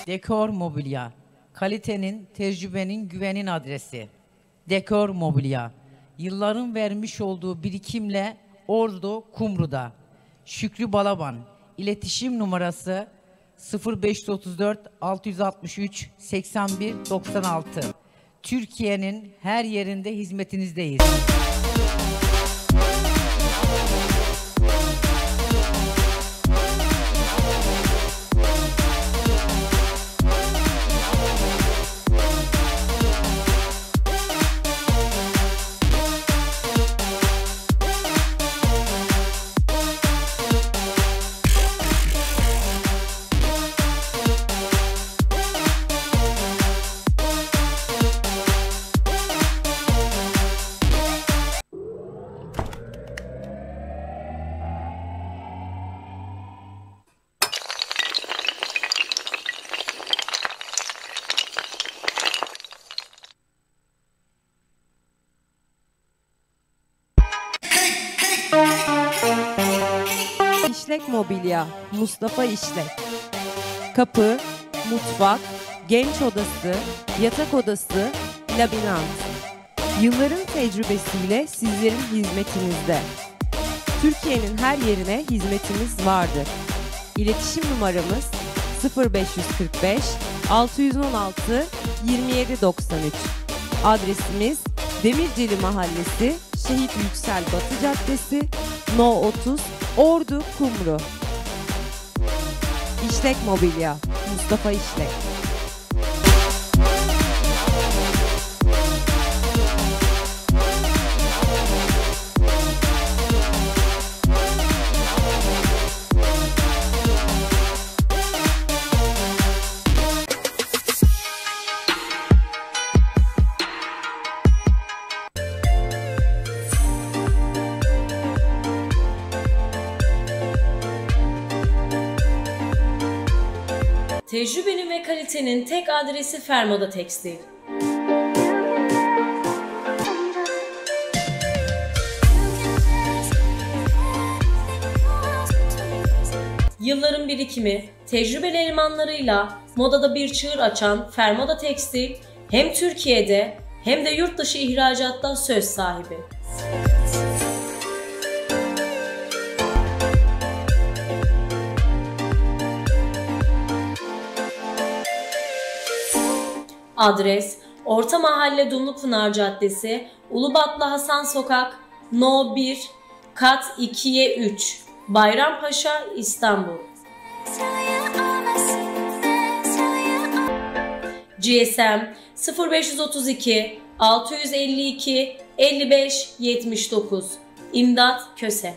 Dekor Mobilya, kalitenin, tecrübenin, güvenin adresi. Dekor Mobilya, yılların vermiş olduğu birikimle Ordu, Kumru'da. Şükrü Balaban, iletişim numarası 0534 663 81 96. Türkiye'nin her yerinde hizmetinizdeyiz. İşlek Mobilya, Mustafa İşlek. Kapı, mutfak, genç odası, yatak odası, labirent. Yılların tecrübesiyle sizlerin hizmetinizde. Türkiye'nin her yerine hizmetimiz vardır. İletişim numaramız 0545 616 2793. Adresimiz Demirceli Mahallesi, Şehit Yüksel Batı Caddesi, No 30, Ordu, Kumru. İşlek Mobilya, Mustafa İşlek. Tecrübenin ve kalitenin tek adresi Fermoda Tekstil. Yılların birikimi, tecrübeli elemanlarıyla modada bir çığır açan Fermoda Tekstil hem Türkiye'de hem de yurt dışı ihracatta söz sahibi. Adres: Orta Mahalle Dumlupınar Caddesi, Ulubatlı Hasan Sokak, No 1, Kat 2'ye 3, Bayrampaşa, İstanbul. GSM 0532 652 55 79. İmdat Köse.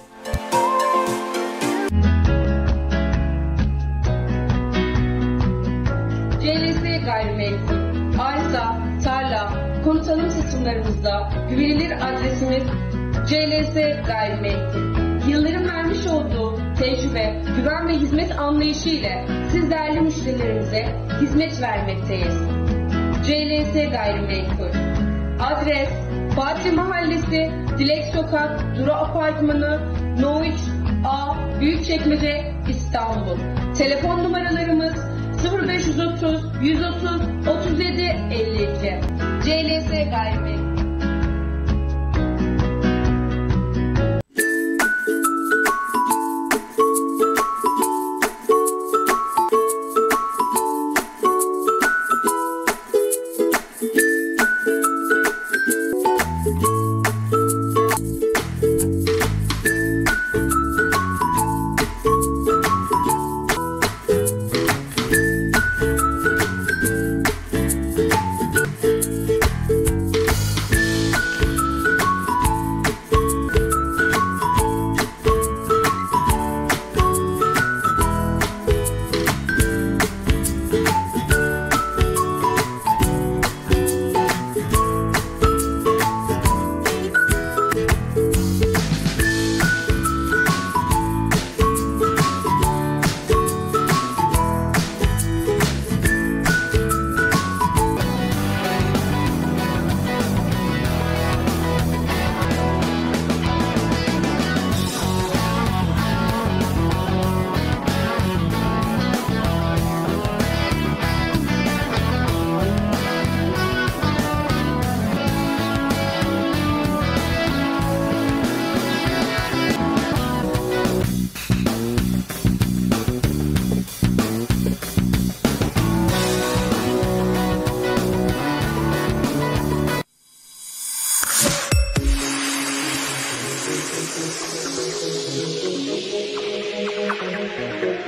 CLS Gayrimenkul, arsa, tarla, konut alım satımlarımızda güvenilir adresimiz CLS Gayrimenkul. Yılların vermiş olduğu tecrübe, güven ve hizmet anlayışı ile siz değerli müşterilerimize hizmet vermekteyiz. CLS Gayrimenkul. Adres: Fatih Mahallesi, Dilek Sokak, Duru Apartmanı, No 3 A, Büyükçekmece, İstanbul. Telefon numaralarımız 0530 130 37 52. CLS Gayrimenkul.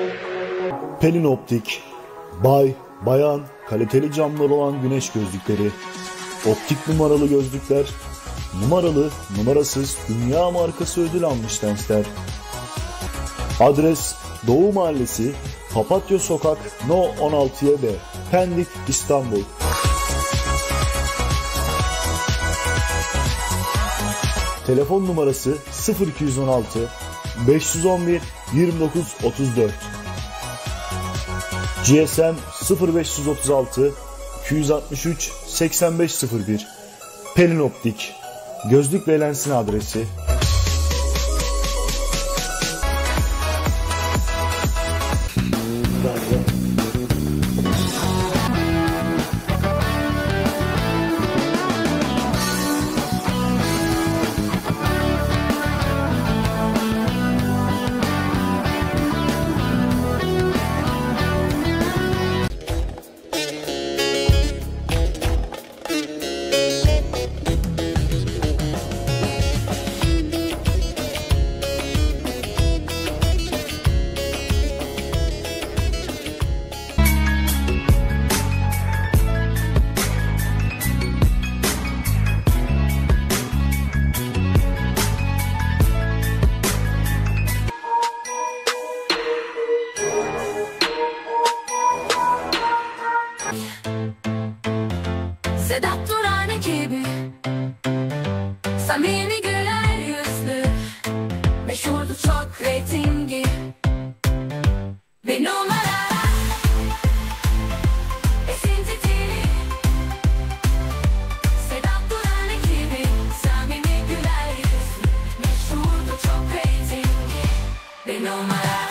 Pelin Optik, bay, bayan, kaliteli camlar olan güneş gözlükleri, optik numaralı gözlükler, numaralı, numarasız, dünya markası ödül almış lensler. Adres Doğu Mahallesi, Papatya Sokak, No 16'ya B, Pendik, İstanbul. Telefon numarası 0216 511 2934. GSM 0536 263 8501. Pelin Optik. Gözlük ve lensin adresi. Sedat Duran ekibi, samimi güler yüzlü, meşhurdu çok reytingi ve numara esintili. Sedat Duran ekibi, samimi güler yüzlü, meşhurdu çok reytingi ve numara.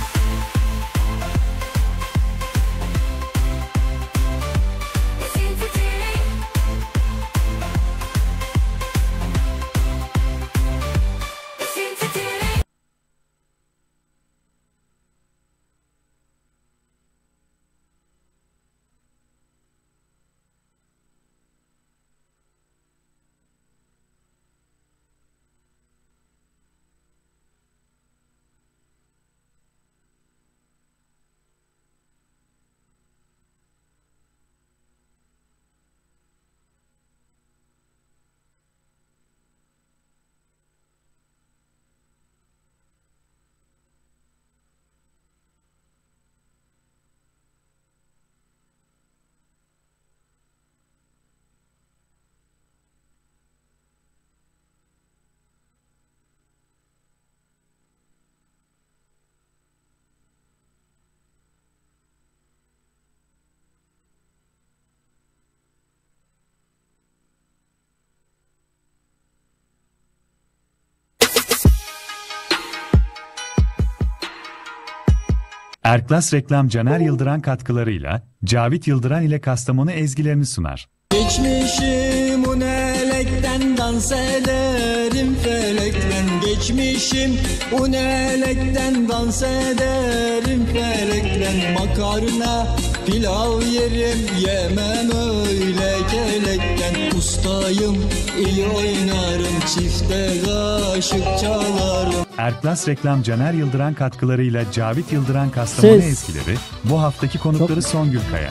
Erklas Reklam Caner Yıldıran katkılarıyla Cavit Yıldıran ile Kastamonu ezgilerini sunar. Geçmişim un elekten dans ederim felekten. Geçmişim un elekten dans ederim felekten. Makarna pilav yerim yemem öyle kelekten. Ustayım iyi oynarım çifte kaşık çalarım. Erklas Reklam Caner Yıldıran katkılarıyla Cavit Yıldıran Kastamonu ezgileri bu haftaki konukları Songül Kaya.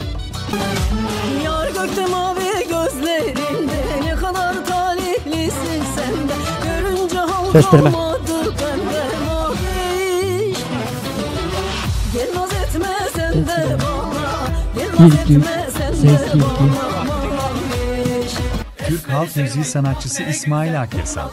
Yar gökte mavi gözlerinde ne kadar talihlisin sen de. Görünce hal kalmadı benden ahiş. Gelmez etme sen de bana, gelmez etme sen de bana. Türk halk müziği sanatçısı İsmail Akyasal.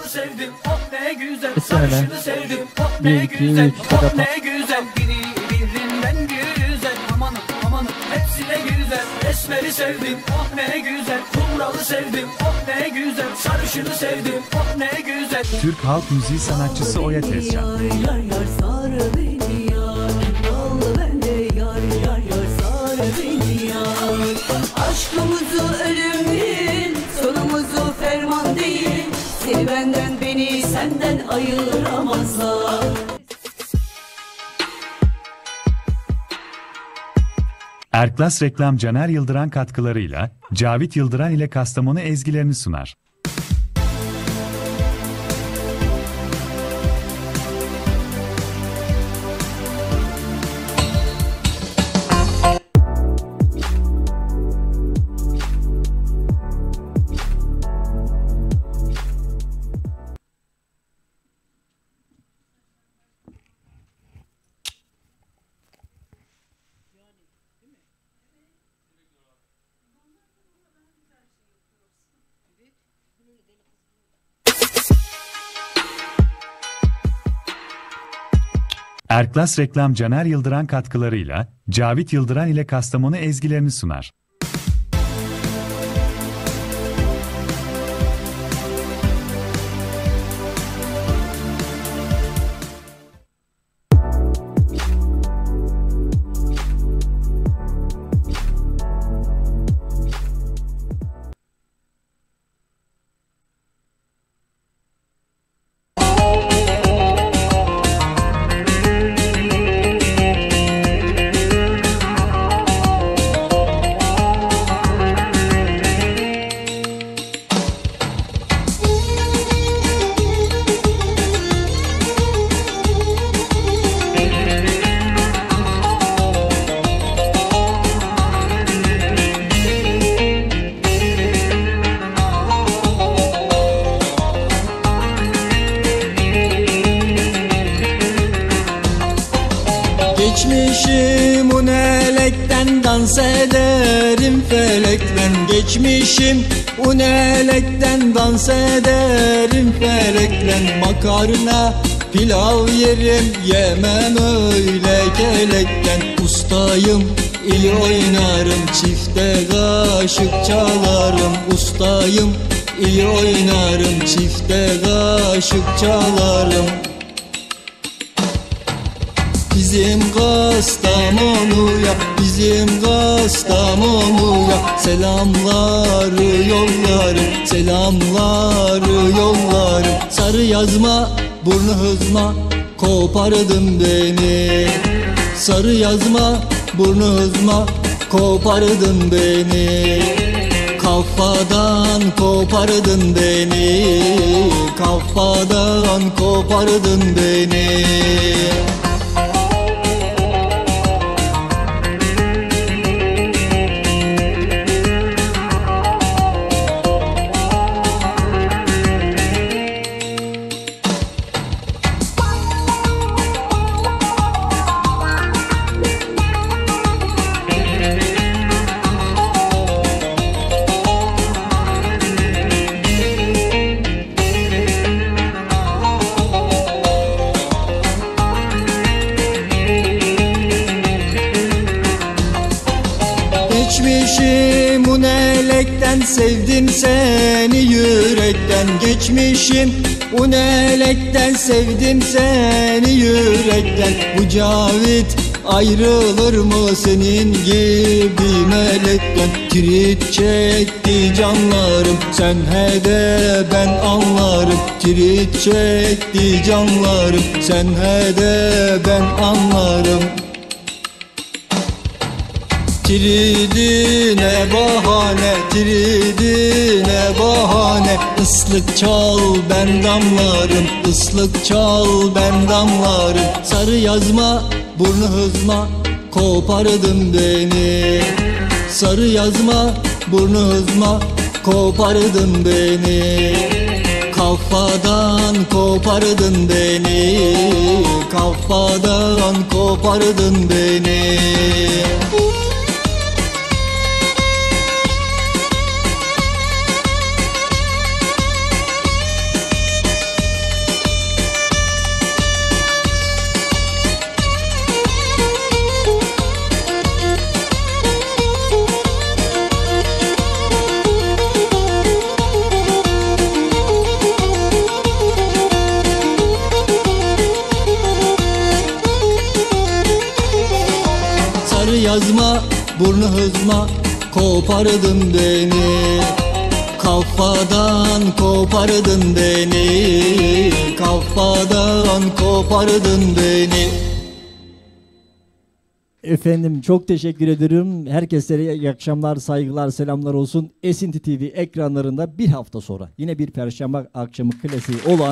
Hemen 1, 2, 3 kadar ne güzel, birinden güzel. Amanım amanım hepsi de güzel. Esmeri sevdim, oh ne güzel. Kumralı sevdim, oh ne güzel. Sarışını sevdim, oh ne güzel. Türk halk müziği sanatçısı Oya Tezcan. Yar yar yar sar beni yar, vallahi ben de yar yar yar sar beni yar. Aşkımızı ölüm değil, sonumuzu ferman değil. Seni benden, beni senden ayıramazlar. Erklas Reklam Caner Yıldıran katkılarıyla Cavit Yıldıran ile Kastamonu ezgilerini sunar. Erklas Reklam Caner Yıldıran katkılarıyla Cavit Yıldıran ile Kastamonu ezgilerini sunar. Geçmişim un elekten dans ederim felekten. Geçmişim un elekten dans ederim felekten. Makarna pilav yerim yemem öyle kelekten. Ustayım iyi oynarım çifte kaşık çalarım. Ustayım iyi oynarım çifte kaşık çalarım. Bizim Kastamonu'ya, bizim Kastamonu'ya selamları yollarım, selamları yollarım. Sarı yazma, burnu hızma, kopardın beni. Sarı yazma, burnu hızma, kopardın beni. Kafadan kopardın beni, kafadan kopardın beni. Geçmişim un elekten, sevdim seni yürekten. Geçmişim un elekten, sevdim seni yürekten. Bu Cavit ayrılır mı senin gibi melekten? Tirit çekti canlarım, sen he de ben anlarım. Tirit çekti canlarım, sen he de ben anlarım. Tiridine bahane, tiridine bahane. Islık çal ben damlarım, ıslık çal ben damlarım. Sarı yazma, burnu hızma, kopardın beni. Sarı yazma, burnu hızma, kopardın beni. Kafadan kopardın beni, kafadan kopardın beni. Yazma, burnu hızma, kopardın beni. Kafadan kopardın beni, kafadan kopardın beni. Efendim çok teşekkür ederim. Herkese iyi akşamlar, saygılar, selamlar olsun. Esinti TV ekranlarında bir hafta sonra yine bir perşembe akşamı klasiği olan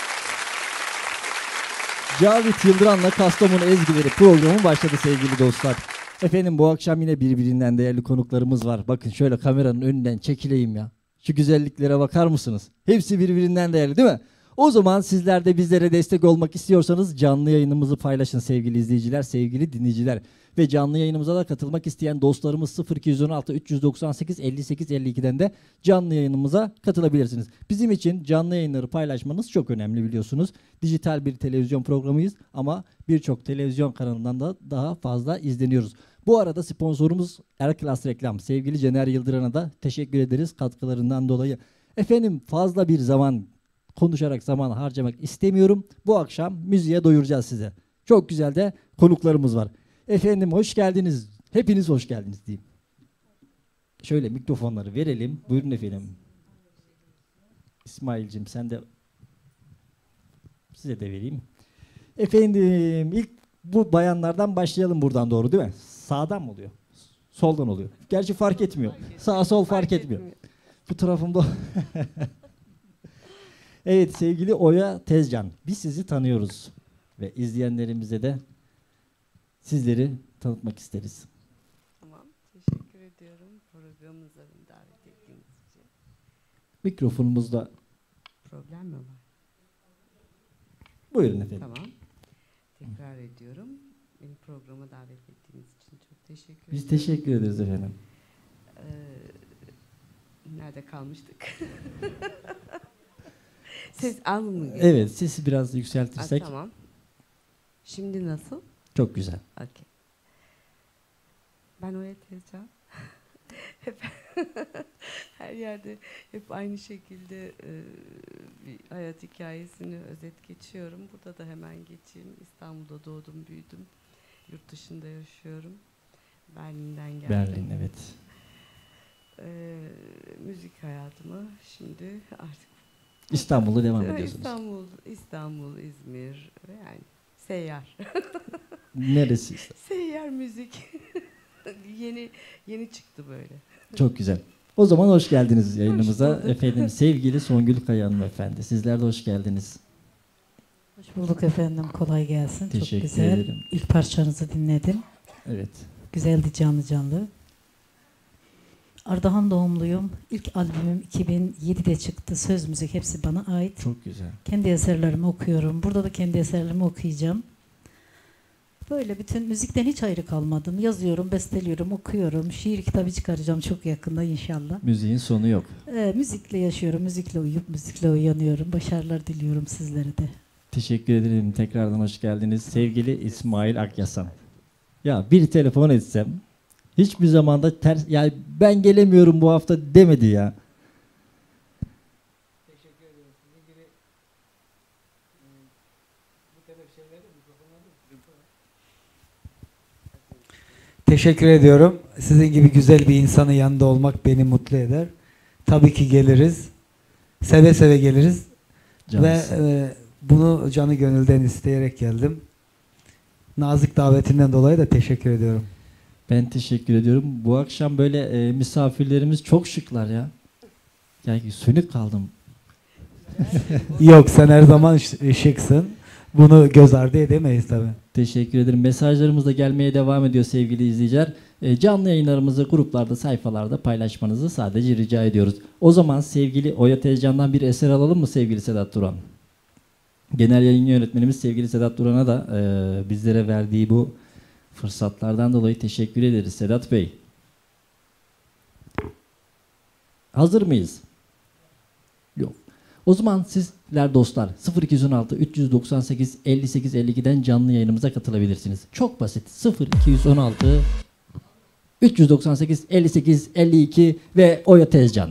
Cavit Yıldıran'la Kastamonu Ezgileri programı başladı sevgili dostlar. Efendim bu akşam yine birbirinden değerli konuklarımız var. Bakın şöyle kameranın önünden çekileyim ya. Şu güzelliklere bakar mısınız? Hepsi birbirinden değerli değil mi? O zaman sizler de bizlere destek olmak istiyorsanız canlı yayınımızı paylaşın sevgili izleyiciler, sevgili dinleyiciler. Ve canlı yayınımıza da katılmak isteyen dostlarımız 0216 398 58 52'den de canlı yayınımıza katılabilirsiniz. Bizim için canlı yayınları paylaşmanız çok önemli biliyorsunuz. Dijital bir televizyon programıyız ama birçok televizyon kanalından da daha fazla izleniyoruz. Bu arada sponsorumuz Erklas Reklam. Sevgili Cener Yıldıran'a da teşekkür ederiz katkılarından dolayı. Efendim fazla bir zaman konuşarak zaman harcamak istemiyorum. Bu akşam müziğe doyuracağız size. Çok güzel de konuklarımız var. Efendim hoş geldiniz. Hepiniz hoş geldiniz diyeyim. Şöyle mikrofonları verelim. Buyurun efendim. İsmail'cim sen de size de vereyim. Efendim ilk bu bayanlardan başlayalım buradan doğru değil mi? Sağdan mı oluyor? Soldan oluyor. Gerçi fark etmiyor. Sağ sol fark etmiyor. Bu tarafımda. Evet sevgili Oya Tezcan. Biz sizi tanıyoruz. Ve izleyenlerimize de sizleri tanıtmak isteriz. Tamam. Teşekkür ediyorum programımıza beni davet ettiğiniz için. Mikrofonumuzda Problem mi var? buyurun efendim. Tamam. Tekrar ediyorum. Beni programa davet ettiğiniz için çok teşekkür ederim. Biz teşekkür ederiz efendim. Nerede kalmıştık? Ses az mı? Evet sesi biraz yükseltirsek. Tamam. Şimdi nasıl? Çok güzel. Okay. Ben Oya Tezcan. Hep her yerde hep aynı şekilde bir hayat hikayesini özet geçiyorum. Burada da hemen geçeyim. İstanbul'da doğdum, büyüdüm. Yurt dışında yaşıyorum. Berlin'den geldim. Berlin evet. Müzik hayatımı şimdi artık İstanbul'da devam ediyorsunuz. İstanbul, İzmir ve yani seyyar. Neresi? Seyyar müzik. Yeni çıktı böyle. Çok güzel. O zaman hoş geldiniz yayınımıza. Efendim sevgili Songül Kaya hanımefendi. Sizler de hoş geldiniz. Hoş bulduk efendim. Kolay gelsin. Teşekkür Çok güzel. ederim. İlk parçanızı dinledim. Evet. Güzeldi canlı. Ardahan doğumluyum. İlk albümüm 2007'de çıktı. Söz müzik hepsi bana ait. Çok güzel. Kendi eserlerimi okuyorum. Burada da kendi eserlerimi okuyacağım. Böyle bütün müzikten hiç ayrı kalmadım. Yazıyorum, besteliyorum, okuyorum. Şiir kitabı çıkaracağım çok yakında inşallah. Müziğin sonu yok. Müzikle yaşıyorum, müzikle uyuyup müzikle uyanıyorum. Başarılar diliyorum sizlere de. Teşekkür ederim. Tekrardan hoş geldiniz. Sevgili İsmail Akyasan. Ya bir telefon etsem hiçbir zamanda ters, yani ben gelemiyorum bu hafta demedi ya. Teşekkür ederim. Sizin gibi bu kadar şeyleri Teşekkür ediyorum. Sizin gibi güzel bir insanın yanında olmak beni mutlu eder. Tabii ki geliriz. Seve seve geliriz. Cansın. Ve bunu canı gönülden isteyerek geldim. Nazik davetinden dolayı da teşekkür ediyorum. Ben teşekkür ediyorum. Bu akşam böyle misafirlerimiz çok şıklar ya. Yani sönük kaldım. Yok sen her zaman şıksın. Bunu göz ardı edemeyiz tabii. Teşekkür ederim. Mesajlarımız da gelmeye devam ediyor sevgili izleyiciler. Canlı yayınlarımızı gruplarda, sayfalarda paylaşmanızı sadece rica ediyoruz. O zaman sevgili Oya Tezcan'dan bir eser alalım mı sevgili Sedat Duran? Genel yayın yönetmenimiz sevgili Sedat Duran'a da bizlere verdiği bu fırsatlardan dolayı teşekkür ederiz Sedat Bey. Hazır mıyız? Yok. O zaman sizler dostlar 0216 398 58 52'den canlı yayınımıza katılabilirsiniz. Çok basit. 0216 398 58 52 ve Oya Tezcan.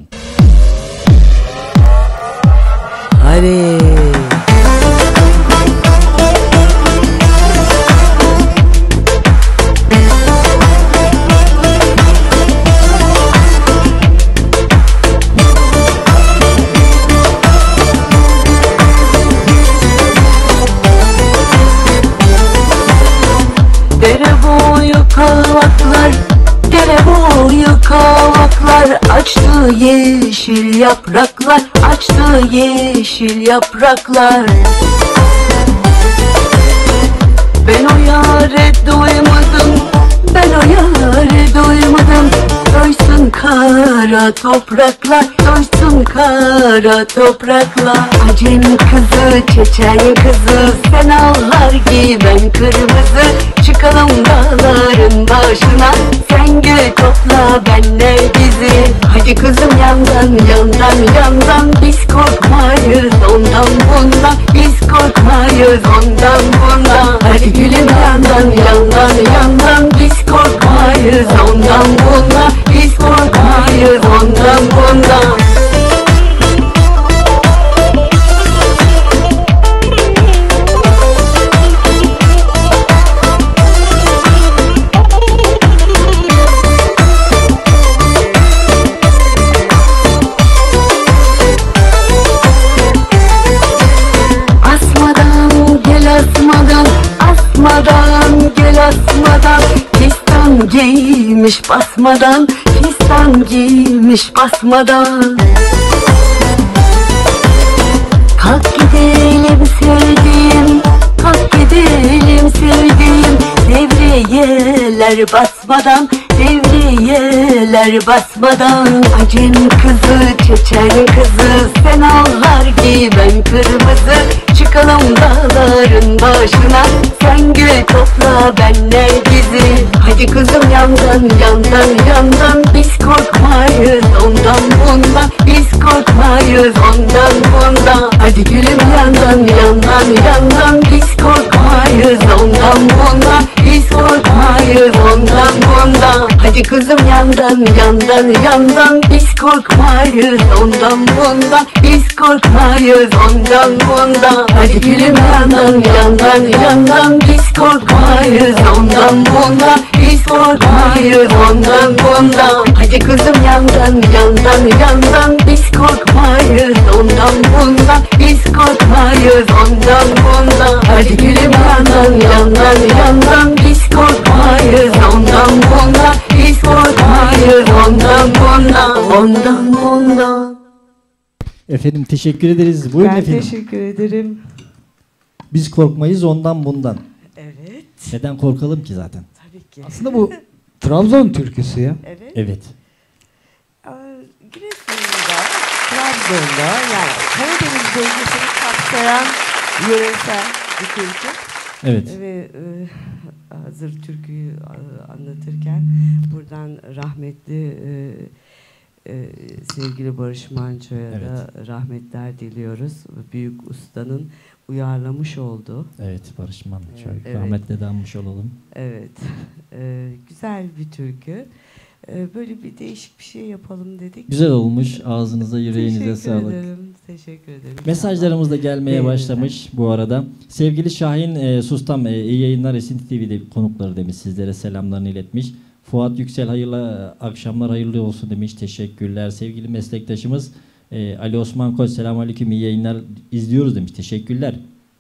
Hadi. Dere boyu kavaklar, dere boyu kavaklar, açtı yeşil yapraklar, açtı yeşil yapraklar. Ben o yâre doymadım, ben o yâre doymadım, doysun kara topraklar, doysun kara topraklar. Acem kızı, Çeçen kızı, sen ağlar ben kırmızı. Çıkalım dağların başına, sen gül topla benle bizi. Hadi kızım yandan yandan yandan, biz korkmayız ondan bundan, biz korkmayız ondan bundan. Hadi gülüm yandan yandan yandan, biz korkmayız ondan bundan, biz korkmayız ondan bundan. Asmadan, asmadan, gel asmadan. Fistan giymiş basmadan, fistan giymiş basmadan. Kalk gidelim sevdiğim, kalk gidelim sevdiğim. Devriyeler basmadan, devriyeler basmadan. Acem kızı, Çeçen kızı, sen ağlar ben kırmızı. Çıkalım dağların başına, sen gül topla benle bizi. Hadi kızım yandan yandan yandan, biz korkmayız ondan bundan, biz korkmayız ondan bundan. Hadi gülüm yandan yandan yandan, biz korkmayız ondan bundan, biz korkmayız ondan bundan. Hadi kızım yandan yandan yandan, biz korkmayız ondan bundan, biz korkmayız ondan bundan. Hadi gülüm yandan yandan yandan, biz korkmayız ondan bundan, biz korkmayız ondan bundan. Hadi kızım yandan yandan yandan, biz korkmayız ondan bundan, biz korkmayız ondan bundan. Hadi gülüm yandan yandan yandan, biz korkmayız ondan bundan, biz korkmayız ondan bundan, ondan bundan. Efendim teşekkür ederiz. Buyurun Ben efendim. teşekkür ederim. Biz korkmayız ondan bundan. Evet. Neden korkalım ki zaten? Tabii ki. Aslında bu Trabzon türküsü ya. Evet. Evet. Giresun'da, Trabzon'da, yani Karadeniz bölgesini kapsayan yöresel bir türkü. Evet. Ve hazır türküyü anlatırken buradan rahmetli sevgili Barış Manço'ya da rahmetler diliyoruz. Büyük ustanın uyarlamış olduğu. Evet, Barış Manço. Evet. Rahmetle de anmış olalım. Evet. Güzel bir türkü. Böyle bir değişik bir şey yapalım dedik. Güzel olmuş. Ağzınıza, yüreğinize sağlık. Teşekkür ederim. Teşekkür ederim. Mesajlarımız da gelmeye başlamış bu arada. Sevgili Şahin Sustam, iyi yayınlar, Esinti TV'de konukları demiş. Sizlere selamlarını iletmiş. Fuat Yüksel, hayırlı akşamlar, hayırlı olsun demiş. Teşekkürler. Sevgili meslektaşımız Ali Osman Koç, selamünaleyküm, iyi yayınlar, izliyoruz demiş. Teşekkürler.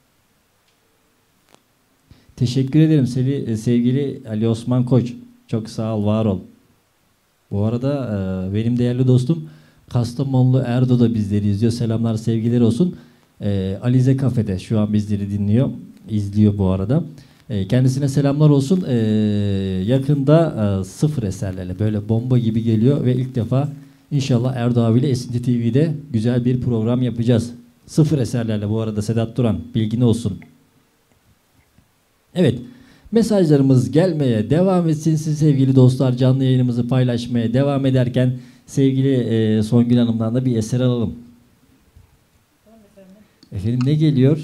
Teşekkür ederim sevgili Ali Osman Koç. Çok sağ ol, var ol. Bu arada benim değerli dostum Kastamonlu Erdo da bizleri izliyor. Selamlar, sevgiler olsun. Alize Kafede şu an bizleri dinliyor. İzliyor bu arada. Kendisine selamlar olsun. Yakında sıfır eserlerle böyle bomba gibi geliyor ve ilk defa inşallah Erdo abiyle Esinti TV'de güzel bir program yapacağız. Sıfır eserlerle bu arada Sedat Duran, bilgin olsun. Evet. Mesajlarımız gelmeye devam etsin sevgili dostlar. Canlı yayınımızı paylaşmaya devam ederken sevgili Songül Hanım'dan da bir eser alalım. Efendim ne geliyor?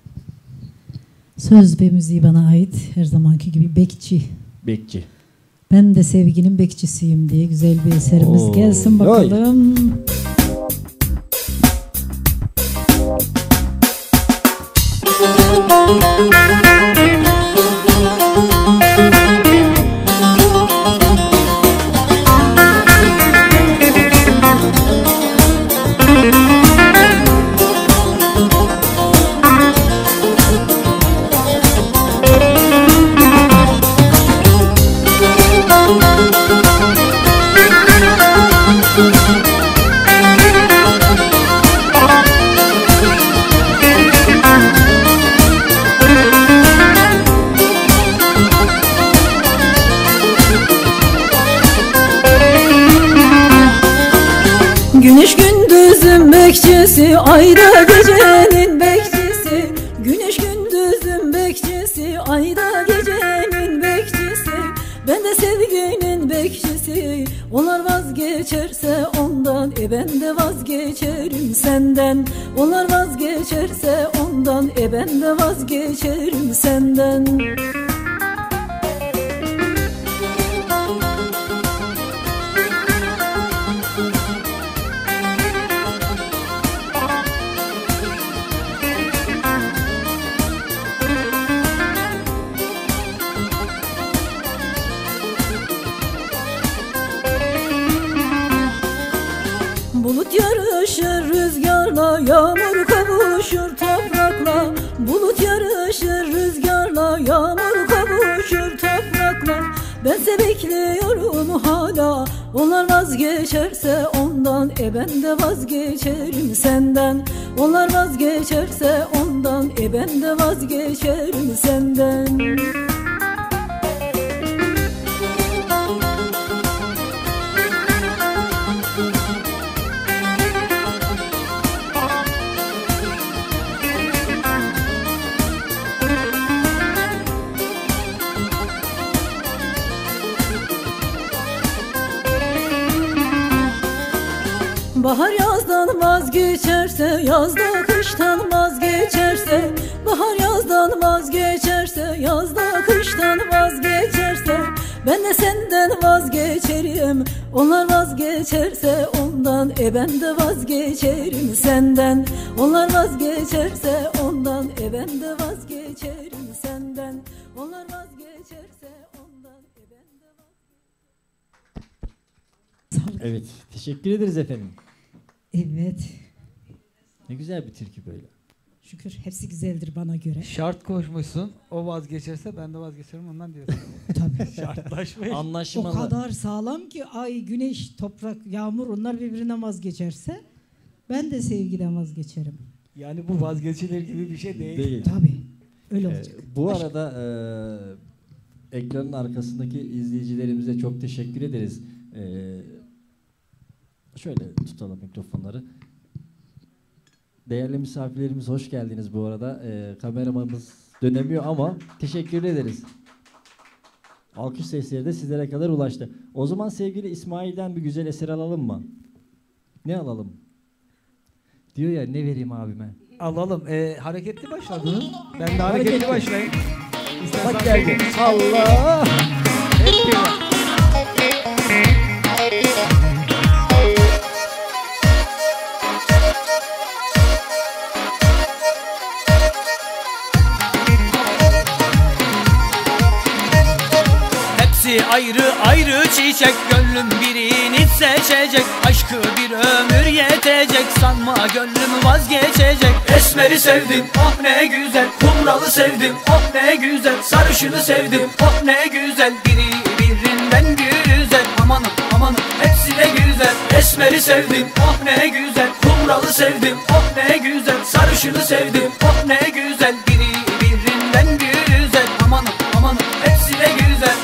Söz ve müziği bana ait, her zamanki gibi Bekçi. Bekçi. Ben de sevginin bekçisiyim diye güzel bir eserimiz gelsin bakalım. bekçisi, ayda gecenin bekçisi, güneş gündüzün bekçisi, ayda gecenin bekçisi, ben de sevginin bekçisi. Onlar vazgeçerse ondan, ben de vazgeçerim senden. Onlar vazgeçerse ondan, ben de vazgeçerim senden. Bulut yarışır rüzgarla, yağmur kavuşur toprakla. Bulut yarışır rüzgarla, yağmur kavuşur toprakla. Bense bekliyorum hala, onlar vazgeçerse ondan, ben de vazgeçerim senden. Onlar vazgeçerse ondan, ben de vazgeçerim senden. Bahar yazdan vazgeçerse, yazda kıştan vazgeçerse, bahar yazdan vazgeçerse, yazda kıştan vazgeçerse, ben de senden vazgeçerim. Onlar vazgeçerse ondan, ben de vazgeçerim senden. Onlar vazgeçerse ondan, ben de vazgeçerim senden. Onlar vazgeçerse ondan, ben de vazgeçerim. Evet, teşekkür ederiz efendim. Evet. Ne güzel bir türkü böyle. Şükür hepsi güzeldir bana göre. Şart koşmuşsun. O vazgeçerse ben de vazgeçerim ondan diyorsun. Tabii. Şartlaşmış. Anlaşmalı. O kadar sağlam ki ay, güneş, toprak, yağmur onlar birbirinden vazgeçerse ben de sevgiden vazgeçerim. Yani bu vazgeçilir gibi bir şey değil. Tabii. Öyle olacak. Bu arada ekranın arkasındaki izleyicilerimize çok teşekkür ederiz. Şöyle tutalım mikrofonları. Değerli misafirlerimiz hoş geldiniz bu arada. Kameramanımız dönemiyor ama teşekkür ederiz. Alkış sesleri de sizlere kadar ulaştı. O zaman sevgili İsmail'den bir güzel eser alalım mı? Ne alalım? Diyor ya, ne vereyim abime? Alalım. Hareketli başladı. Ben de hareketli başlayayım. Bak geldi. Allah! Hep birlikte. Ayrı ayrı çiçek, gönlüm birini seçecek. Aşkı bir ömür yetecek, sanma gönlüm vazgeçecek. Esmeri sevdim, oh ne güzel. Kumralı sevdim, oh ne güzel. Sarışını sevdim, oh ne güzel. Biri birinden güzel, amanım amanım hepsi de güzel. Esmeri sevdim, oh ne güzel. Kumralı sevdim, oh ne güzel. Sarışını sevdim, oh ne güzel. Biri birinden güzel, amanım amanım hepsi de güzel.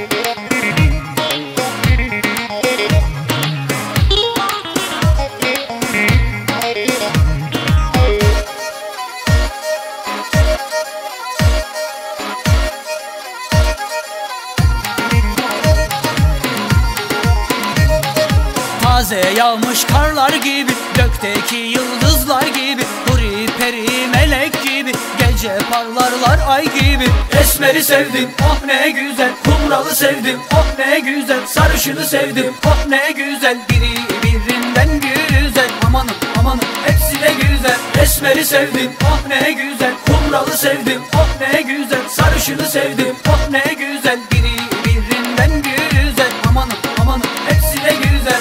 Taze yağmış karlar gibi, gökteki yıldızlar gibi, huri peri melek gibi, gece parlarlar ay gibi. Esmeri sevdim, oh ne güzel. Kumralı sevdim, oh ne güzel. Sarışını sevdim, oh ne güzel. Biri birinden güzel, amanım amanım hepsi de güzel. Esmeri sevdim, oh ne güzel. Kumralı sevdim, oh ne güzel. Sarışını sevdim, oh ne güzel. Biri birinden güzel, amanım amanım hepsi de güzel.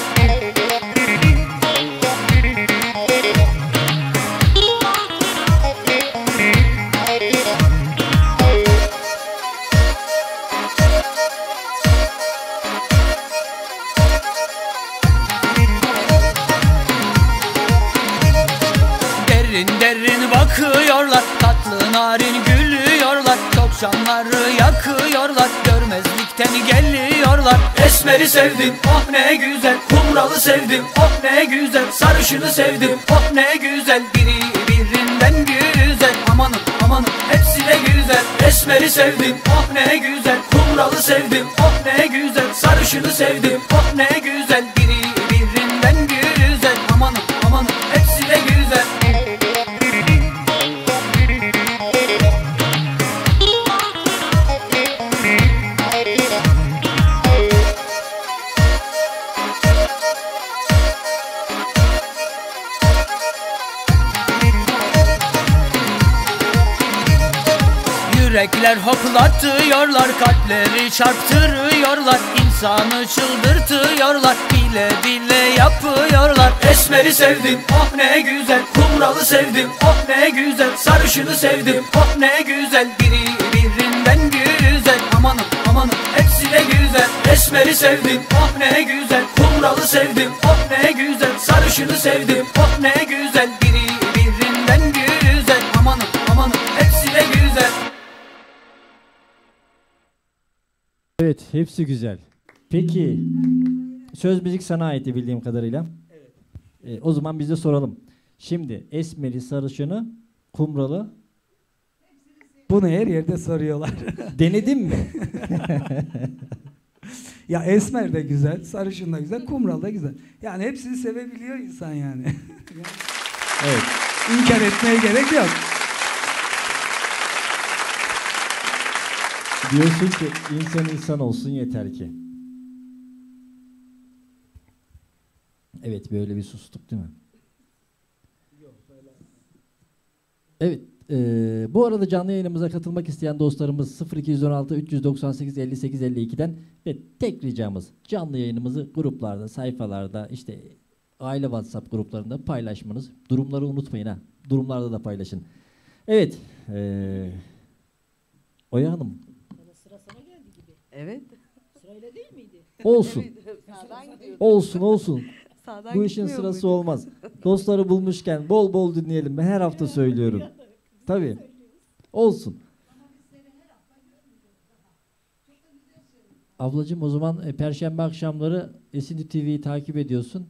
Derin derin bakıyorlar, tatlı narin gülüyorlar. Çok canları yakıyorlar, görmezlikten geliyorlar. Esmeri sevdim, oh ne güzel. Kumralı sevdim, oh ne güzel. Sarışını sevdim, oh ne güzel. Biri birinden güzel. Amanın amanın hepsi de güzel. Esmeri sevdim, oh ne güzel. Kumralı sevdim, oh ne güzel. Sarışını sevdim, oh ne güzel. Biri birinden güzel. Amanın amanın hepsi de güzel. Yürekler hoplatıyorlar, kalpleri çarptırıyorlar, insanı çıldırtıyorlar, bile bile yapıyorlar. Esmeri sevdim, oh ne güzel. Kumralı sevdim, oh ne güzel. Sarışını sevdim, oh ne güzel. Biri birinden güzel. Amanın amanın hepsi de güzel. Esmeri sevdim, oh ne güzel. Kumralı sevdim, oh ne güzel. Sarışını sevdim, oh ne güzel. Biri birinden güzel. Amanın amanın hepsi de güzel. Evet, hepsi güzel. Peki, söz müzik sana aitti bildiğim kadarıyla. Evet. O zaman biz de soralım. Şimdi esmeri, sarışını, kumralı. Bunu her yerde soruyorlar. Denedin mi? Ya esmer de güzel, sarışın da güzel, kumral da güzel. Yani hepsini sevebiliyor insan yani. Evet. İnkar etmeye gerek yok. Diyorsun ki insan olsun yeter ki. Evet, böyle bir sustuk değil mi? Evet. Bu arada canlı yayınımıza katılmak isteyen dostlarımız 0216 398 58 52'den ve tek ricamız canlı yayınımızı gruplarda, sayfalarda, işte aile WhatsApp gruplarında paylaşmanız. Durumları unutmayın ha. Durumlarda da paylaşın. Evet. Oya Hanım. Sıra sana geldi gibi. Evet. Sırayla değil miydi? Olsun. Evet. Sağdan gidiyordu. Olsun. Sağdan Bu işin gitmiyor sırası muydu? olmaz. Dostları bulmuşken bol bol dinleyelim. Ben her hafta söylüyorum. Tabii. Olsun. Ablacığım o zaman Perşembe akşamları Esinti TV'yi takip ediyorsun.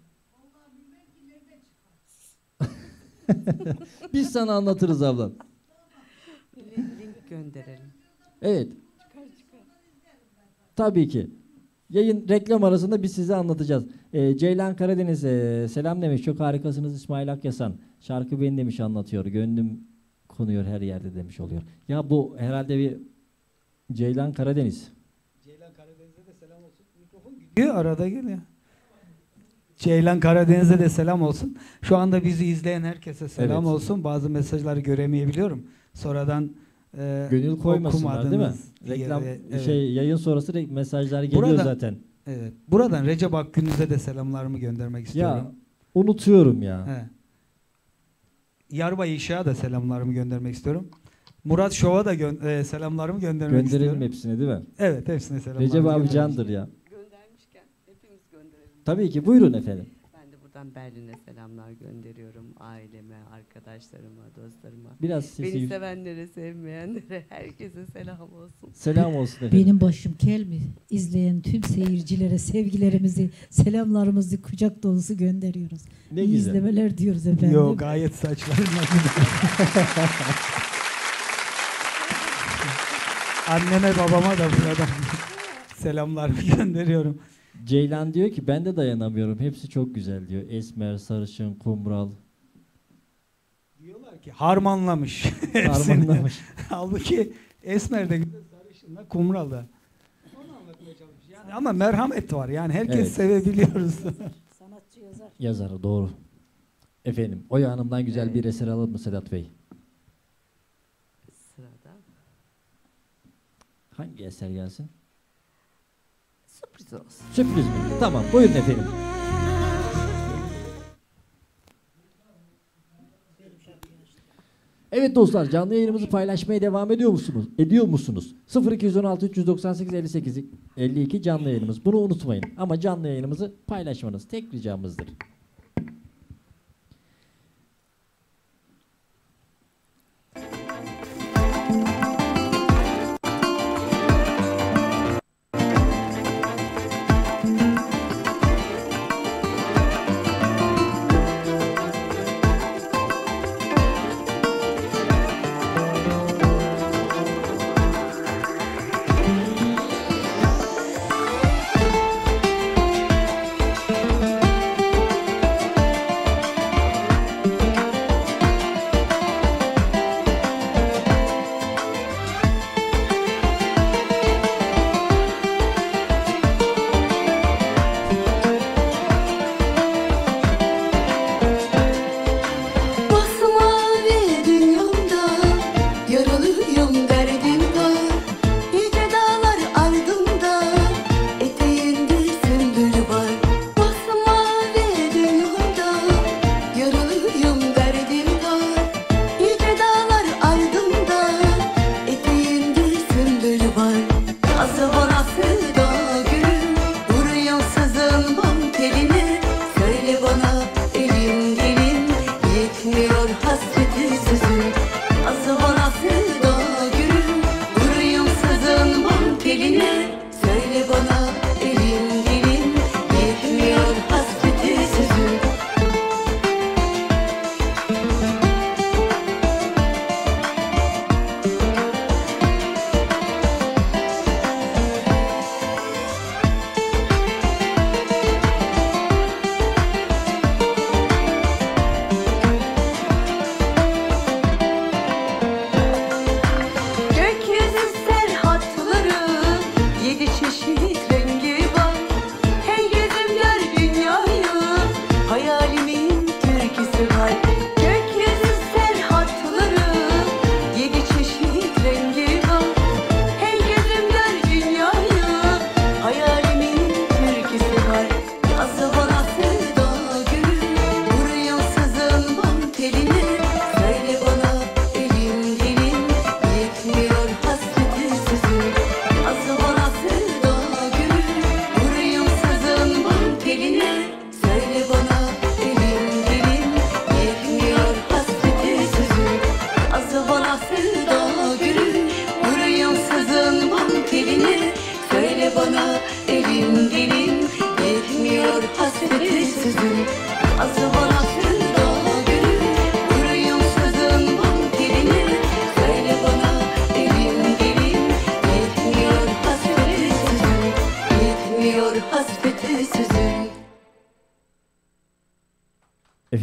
Biz sana anlatırız ablam. Link gönderelim. Evet. Çıkar. Tabii ki. Yayın reklam arasında biz size anlatacağız. Ceylan Karadeniz selam demiş. Çok harikasınız İsmail Akyasan. Şarkı beni demiş anlatıyor. Gönlüm konuyor her yerde demiş oluyor. Ya bu herhalde bir Ceylan Karadeniz. Ceylan Karadeniz'e de selam olsun. Mikrofon gidiyor arada geliyor. Ceylan Karadeniz'e de selam olsun. Şu anda bizi izleyen herkese selam olsun. Bazı mesajları göremeyebiliyorum. Sonradan gönül koymasınlar değil mi? Reklam yayın sonrası mesajlar geliyor zaten. Evet. Buradan Recep Akgünüz'e de selamlarımı göndermek istiyorum. Ya unutuyorum ya. He. Yarbay İşa'ya da selamlarımı göndermek istiyorum. Murat Şov'a da selamlarımı göndermek istiyorum. Gönderelim hepsine değil mi? Evet, hepsine selamlarımı Recep abi candır ya. Göndermişken hepimiz gönderelim. Tabii ki, buyurun efendim. Ben de buradan Berlin'e selamlar gönderiyorum. Aileme, arkadaşlarıma, dostlarıma. Biraz beni sevenlere, sevmeyenlere, herkese selam olsun. Selam olsun efendim. Benim başım kel mi? İzleyen tüm seyircilere sevgilerimizi, selamlarımızı kucak dolusu gönderiyoruz. Ne İyi güzel. izlemeler diyoruz efendim. Yok, gayet saçlarına. Anneme babama da buradan selamlarımı gönderiyorum. Ceylan diyor ki ben de dayanamıyorum. Hepsi çok güzel diyor. Esmer, sarışın, kumral. Diyorlar ki harmanlamış. Harmanlamış. Halbuki esmer de güzel, sarışın da, kumral da. Onu anlatmaya çalışmış. Yani ama merhamet var. Yani herkes sevebiliyoruz. Sanatçı yazar. Yazarı doğru. Efendim Oya Hanım'dan güzel bir eser alalım mı Sedat Bey? Sırada. Hangi eser gelsin? Sürpriz olsun. Sürpriz mi? Tamam, buyurun efendim. Evet dostlar, canlı yayınımızı paylaşmaya devam ediyor musunuz? 0216 398 58 52 canlı yayınımız. Bunu unutmayın. Ama canlı yayınımızı paylaşmanız tek ricamızdır.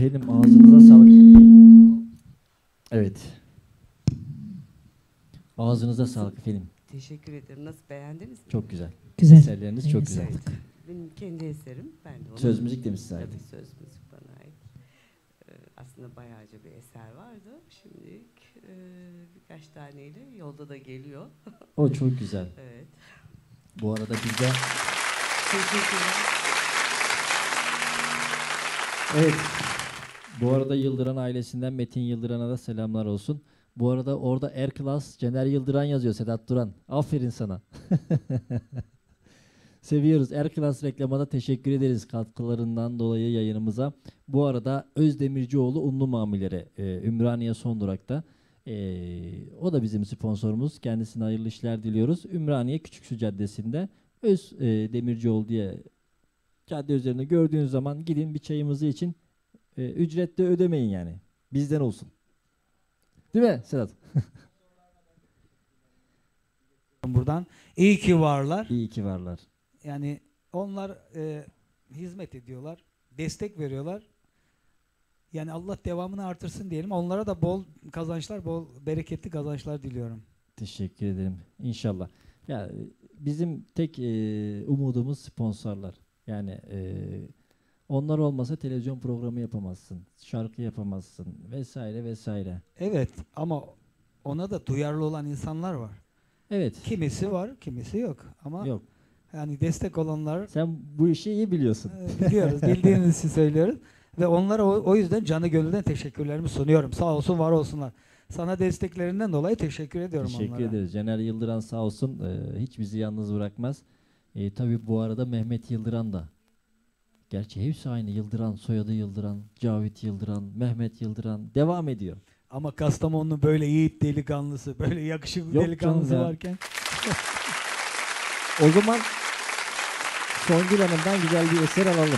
Efendim ağzınıza sağlık. Evet. Ağzınıza sağlık efendim. Teşekkür ederim. Nasıl, beğendiniz mi? Çok güzel. Güzel. Eserleriniz çok güzel. Benim kendi eserim. Ben de onu, Söz müzik de mi size ait? Tabii söz müzik bana ait. Aslında bayağıca bir eser vardı. Şimdilik birkaç taneyle yolda da geliyor. O çok güzel. Evet. Bu arada bizde... Teşekkürler. Evet. Bu arada Yıldıran ailesinden Metin Yıldıran'a da selamlar olsun. Bu arada orada Erklas Cener Yıldıran yazıyor, Sedat Duran. Aferin sana. Seviyoruz. Erklas reklamada teşekkür ederiz katkılarından dolayı yayınımıza. Bu arada Özdemircioğlu Unlu Mamileri Ümraniye son durakta. O da bizim sponsorumuz. Kendisine hayırlı işler diliyoruz. Ümraniye Küçüksu Caddesi'nde Demircioğlu diye cadde üzerinde gördüğünüz zaman gidin bir çayımızı için. Ücret de ödemeyin yani. Bizden olsun. Değil mi Sedat? Buradan iyi ki varlar. İyi ki varlar. Yani onlar hizmet ediyorlar, destek veriyorlar. Yani Allah devamını artırsın diyelim. Onlara da bol kazançlar, bol bereketli kazançlar diliyorum. Teşekkür ederim. İnşallah. Ya bizim tek umudumuz sponsorlar. Yani onlar olmasa televizyon programı yapamazsın, şarkı yapamazsın vesaire vesaire. Evet ama ona da duyarlı olan insanlar var. Evet. Kimisi var, kimisi yok. Ama yok. Yani destek olanlar... Sen bu işi iyi biliyorsun. Biliyoruz, bildiğiniz için söylüyoruz. Ve onlara o yüzden canı gönülden teşekkürlerimi sunuyorum. Sağ olsun, var olsunlar. Sana desteklerinden dolayı teşekkür ediyorum teşekkür onlara. ederiz. Cener Yıldıran sağ olsun hiç bizi yalnız bırakmaz. Tabii bu arada Mehmet Yıldıran da. Gerçi hepsi aynı. Yıldıran, soyadı Yıldıran, Cavit Yıldıran, Mehmet Yıldıran devam ediyor. Ama Kastamonu'nun böyle yiğit delikanlısı, böyle yakışıklı Yok delikanlısı canım ya. varken. O zaman Songül Hanım'dan güzel bir eser alalım.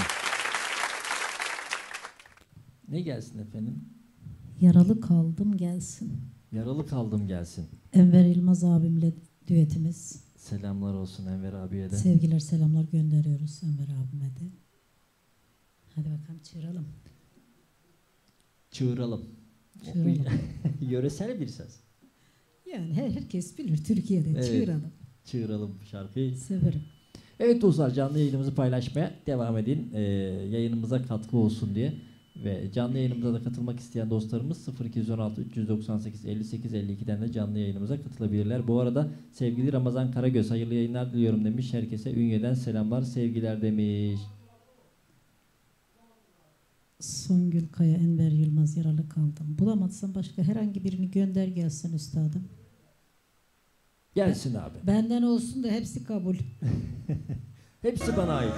Ne gelsin efendim? Yaralı kaldım gelsin. Yaralı kaldım gelsin. Enver İlmaz abimle düetimiz. Selamlar olsun Enver abiye de. Sevgiler, selamlar gönderiyoruz Enver abime de. Hadi bakalım çığıralım. Çığıralım. Çığıralım. Yöresel bir ses. Yani herkes bilir Türkiye'de, Evet. çığıralım. Çığıralım şarkıyı. Severim. Evet dostlar, canlı yayınımızı paylaşmaya devam edin. Yayınımıza katkı olsun diye. Ve canlı yayınımıza da katılmak isteyen dostlarımız 0216 398 58 52'den de canlı yayınımıza katılabilirler. Bu arada sevgili Ramazan Karagöz hayırlı yayınlar diliyorum demiş. Herkese Ünye'den selamlar, sevgiler demiş. Songül Kaya, Enver Yılmaz, yaralı kaldım. Bulamazsan başka herhangi birini gönder gelsin üstadım. Gelsin abi. Benden olsun da hepsi kabul. Hepsi bana ait.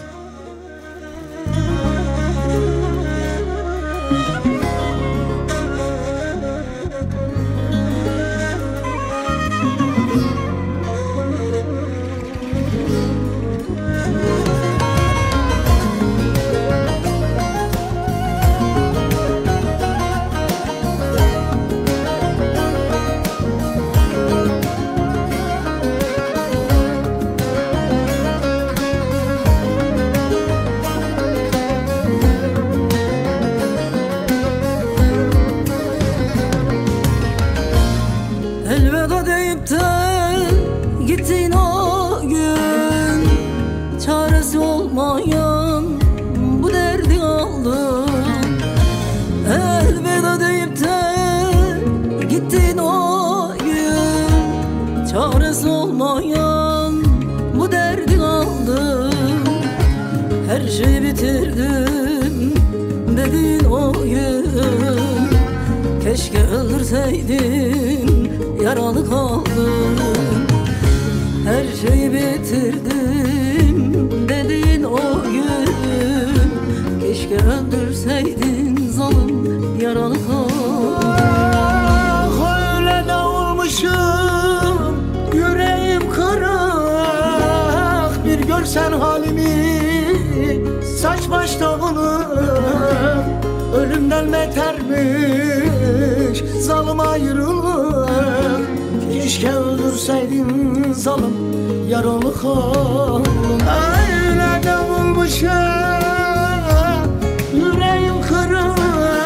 Elveda deyip de gittin o gün, çaresi olmayan bu derdi aldım. Elveda deyip de gittin o gün, çaresi olmayan bu derdi aldım. Her şeyi bitirdim dedin o gün, keşke öldürseydin, yaralı kaldım. Her şeyi bitirdim dedin o gün, keşke öldürseydin, zalim yaralı kaldım. Ah öyle dağılmışım, yüreğim kırık. Bir görsen halimi, saç baş dağınık. Ölümden betermiş zalim ayrılık. Keşke öldürseydin, zalim yaralı kaldım. Öyle davulmuşum, yüreğim kırık.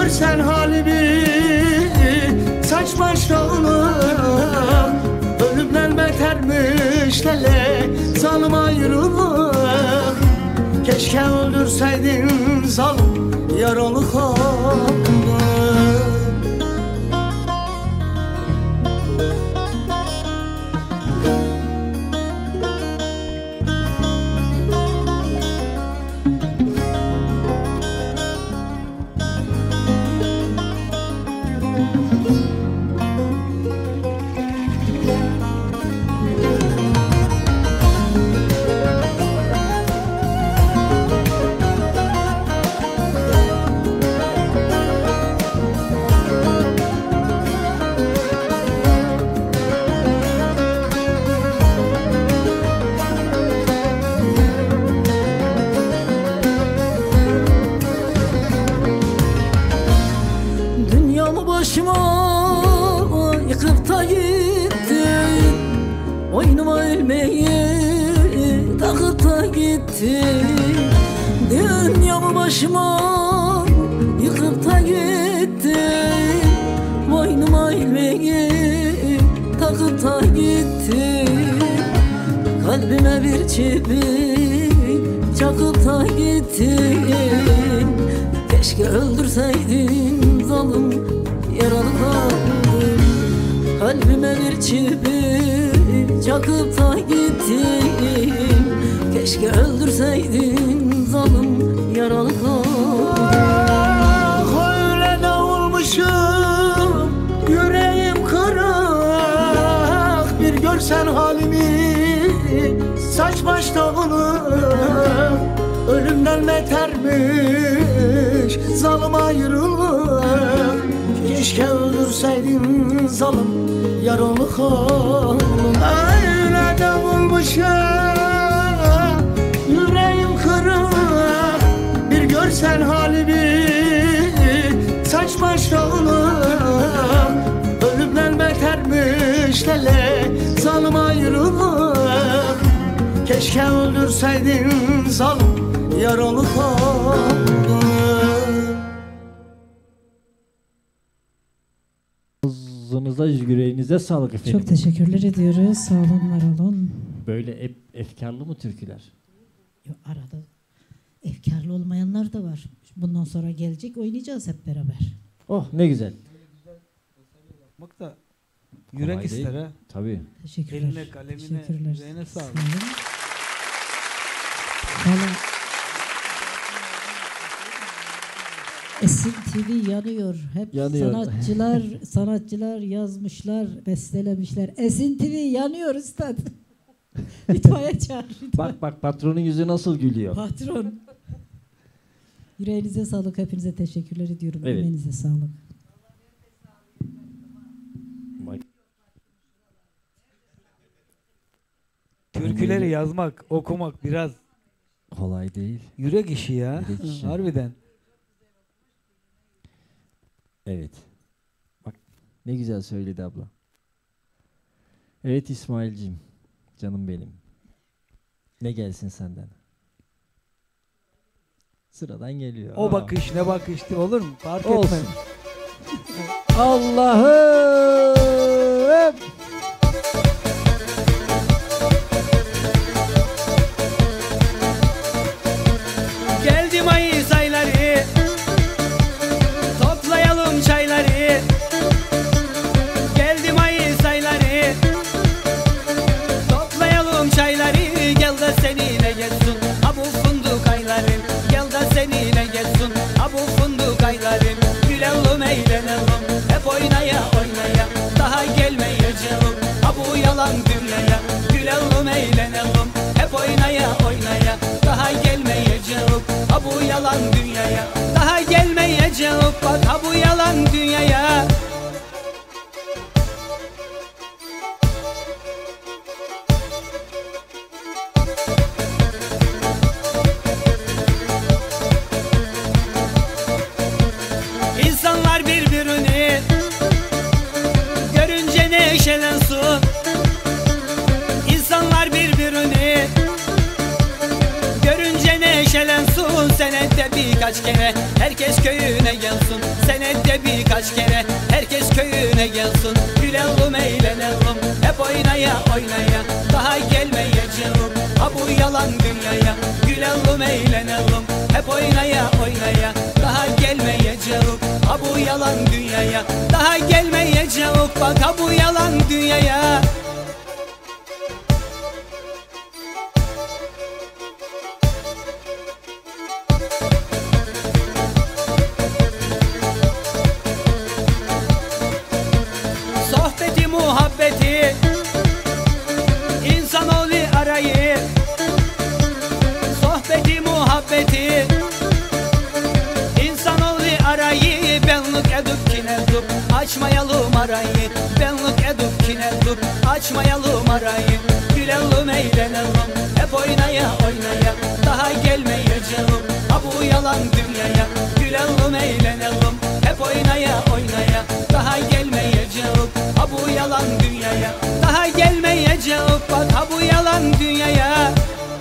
görsen halimi, saç baş dağınık, ölümden betermiş lele, zalim ayrılık. Keşke öldürseydin zalim yaralı kalbimi. Başıma yıkıp da gittin, boynuma ilmeği takıp da gittin. Dünyamı başıma yıkıp da gittin, boynuma ilmeği takıp da gittin. Kalbime bir çivi çakıp da gittin. Keşke öldürseydin zalim yaralı kaldım. Kalbime bir çivi çakıp da gittin. Keşke öldürseydin zalim yaralı kaldım. Ah öyle de olmuşum, yüreğim kırık. Bir görsen halimi, saç baş dağınık, ölümden betermiş zalim ayrılık. Keşke öldürseydin zalim yaralı kalbim. Öyle de olmuşum, yüreğim kırık. Bir görsen halimi, saç baş dağınık, ölümden betermiş lele, zalim ayrılık. Keşke öldürseydin zalim yaralı kalbim. Ağzınıza, yüreğinize sağlık efendim. Çok teşekkürler ediyoruz. Sağ olun, var olun. Böyle efkarlı mı türküler? Yo, arada efkarlı olmayanlar da var. Bundan sonra gelecek, oynayacağız hep beraber. Oh ne güzel. Bak da yürek Kolay ister değil. ha. Tabii. Teşekkürler. Eline, kalemine, yüreğine sağlık. Valla Esin TV yanıyor. Hep yanıyor. sanatçılar yazmışlar, bestelemişler. Esin TV yanıyor üstad. İtfaiye çağır. Bak patronun yüzü nasıl gülüyor. Patron. Yüreğinize sağlık. Hepinize teşekkürler ediyorum. Evet. Emeğinize sağlık. Türküleri yazmak, okumak biraz kolay değil. Yürek işi ya. Yürek işi. Harbiden. Evet. Bak ne güzel söyledi abla. Evet İsmail'cim. Canım benim. Ne gelsin senden? Sıradan geliyor. O bakış ne bakıştı olur mu? Fark Olsun. etmez. Allah'ım. Geldi Mayıs ayları, toplayalım çayları. Geldi Mayıs ayları, toplayalım çayları. Gel de seninle geçsin ha bu fındık ayları. Gel de seninle geçsin ha bu fındık ayları. Gülelim eğlenelim hep oynaya oynaya. Daha gelmeyeceğim ha bu yalan dünyaya. Gülelim eğlenelim hep oynaya oynaya. Daha gelmeyeceğim ha bu yalan dünyaya. Daha gelmeyeceğim bak ha bu yalan dünyaya. İnsanlar birbirini görünce neşelensin. İnsanlar birbirini görünce neşelensin. Senette birkaç kere herkes köyüne gelsin. Senette birkaç kere herkes köyüne gelsin. Gülelim eğlenelim hep oynaya oynaya, daha gelmeyeceğim ha bu yalan dünyaya. Gülelim eğlenelim hep oynaya oynaya, daha gelmeyeceğim ha bu yalan dünyaya. Daha gelmeyeceğim bak ha bu yalan dünyaya. Sohbeti muhabbeti insanoğlu arayı, sohbeti muhabbeti insanoğlu arayı. Benlik edip kinezup açmayalım arayı, benlik edip kinezup açmayalım arayı. Gülelim eğlenelim hep oynaya oynaya, daha gelmeyeceğim ha bu yalan dünyaya. Gülelim eğlenelim hep oynaya oynaya, daha gelmeyeceğim ha bu yalan dünyaya. Daha gelmeyeceğim bak ha bu yalan dünyaya.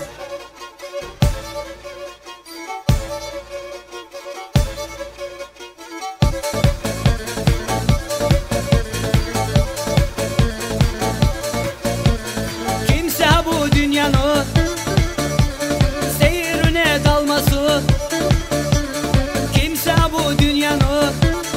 Kimse ha bu dünyanın seyrine dalmasın. Kimse ha bu dünyanın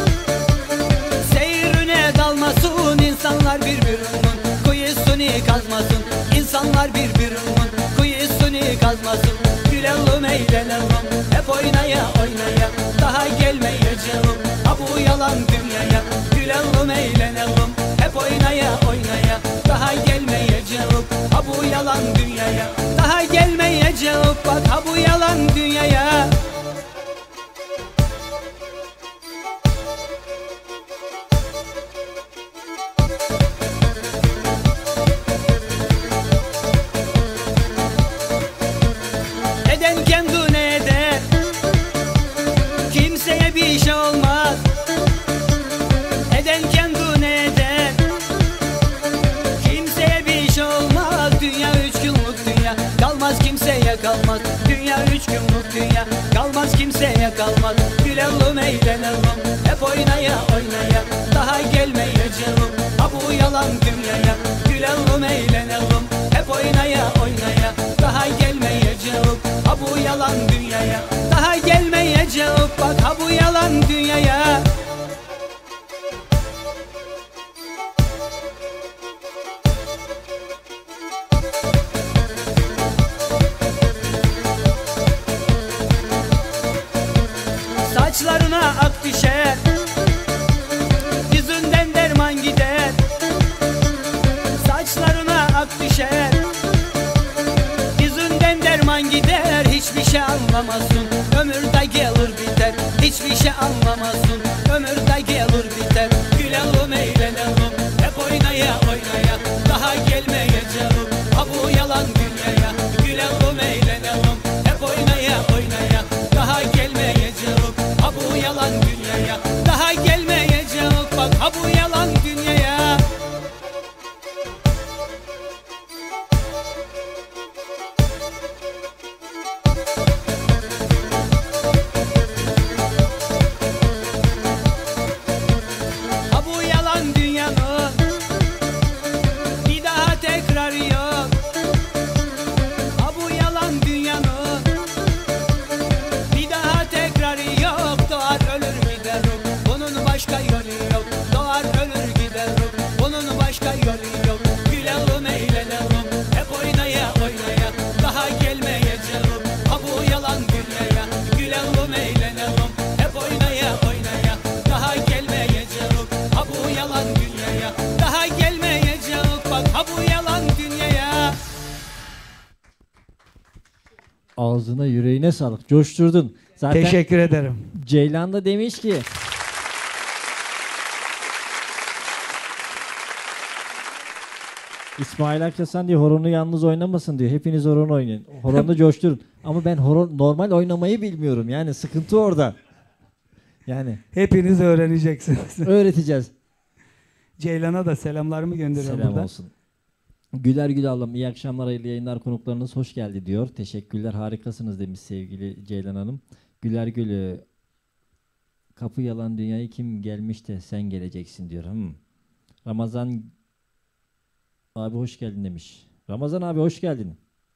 seyrine dalmasın. İnsanlar birbirinin kuyusunu kazmasın. İnsanlar birbirinin kuyusunu kazmasın. Gülelim eğlenelim hep oynaya oynaya, daha gelmeyeceğim ha bu yalan dünyaya. Gülelim eğlenelim hep oynaya oynaya, daha gelmeyeceğim ha bu yalan dünyaya. Daha gelmeyeceğim bak ha bu yalan dünyaya. Eden kendine eder, kimseye bir şey olmaz. Eden kendine eder, kimseye bir şey olmaz. Dünya 3 günlük dünya, kalmaz kimseye kalmaz. Dünya 3 günlük dünya, kalmaz kimseye kalmaz. Gülelim eğlenelim hep oynaya oynaya, daha gelmeyeceğim ha bu yalan dünyaya. Gülelim eğlenelim hep oynaya oynaya, daha gelmeyeceğim ha bu yalan dünyaya. Daha gelmeyeceğim bak ha bu yalan dünyaya. Saçlarına ak düşer, yüzünden derman gider. Saçlarına ak düşer, yüzünden derman gider. Hiçbir şey anlamazsın, ömürde gelir biter. Hiçbir şey anlamazsın, ömürde gelir biter. Gülelim eğlenelim hep oynaya oynaya, daha gelmeyeceğim ha bu yalan dünyaya. Gülelim eğlenelim hep oynaya oynaya, daha gelmeyeceğim ha bu yalan dünyaya. Daha gelmeyeceğim bak ha bu yalan dünyaya. Ha bu yalan dünyanın bir daha tekrar yok. Ha bu yalan dünyanın bir daha tekrar yok. Doğar ölür gider bunun başka yolu yok. Doğar ölür gider bunun başka yolu yok. Gülelim eğlenelim hep oynaya oynaya, daha gelmeyeceğim ha bu yalan dünyaya. Gülelim eğlenelim hep oynaya oynaya, daha gelmeyeceğim ha bu yalan dünyaya. Daha gelmeyeceğim bak ha bu yalan dünyaya. Ağzına yüreğine sağlık. Coşturdun. Zaten Teşekkür ederim. Ceylan da demiş ki İsmail Akçasan diyor horonu yalnız oynamasın diyor. Hepiniz horon oynayın. Horonu coşturun. Ama ben horon normal oynamayı bilmiyorum. Yani sıkıntı orada. Yani Hepiniz öğreneceksiniz. öğreteceğiz. Ceylan'a da selamlarımı gönderiyorum Selam buradan. olsun. Güler Gül ablam iyi akşamlar, hayırlı yayınlar, konuklarınız hoş geldi diyor. Teşekkürler, harikasınız demiş sevgili Ceylan Hanım. Güler Gül Kapı yalan dünyaya kim gelmiş de sen geleceksin diyor. Ramazan abi hoş geldin demiş. Ramazan abi hoş geldin.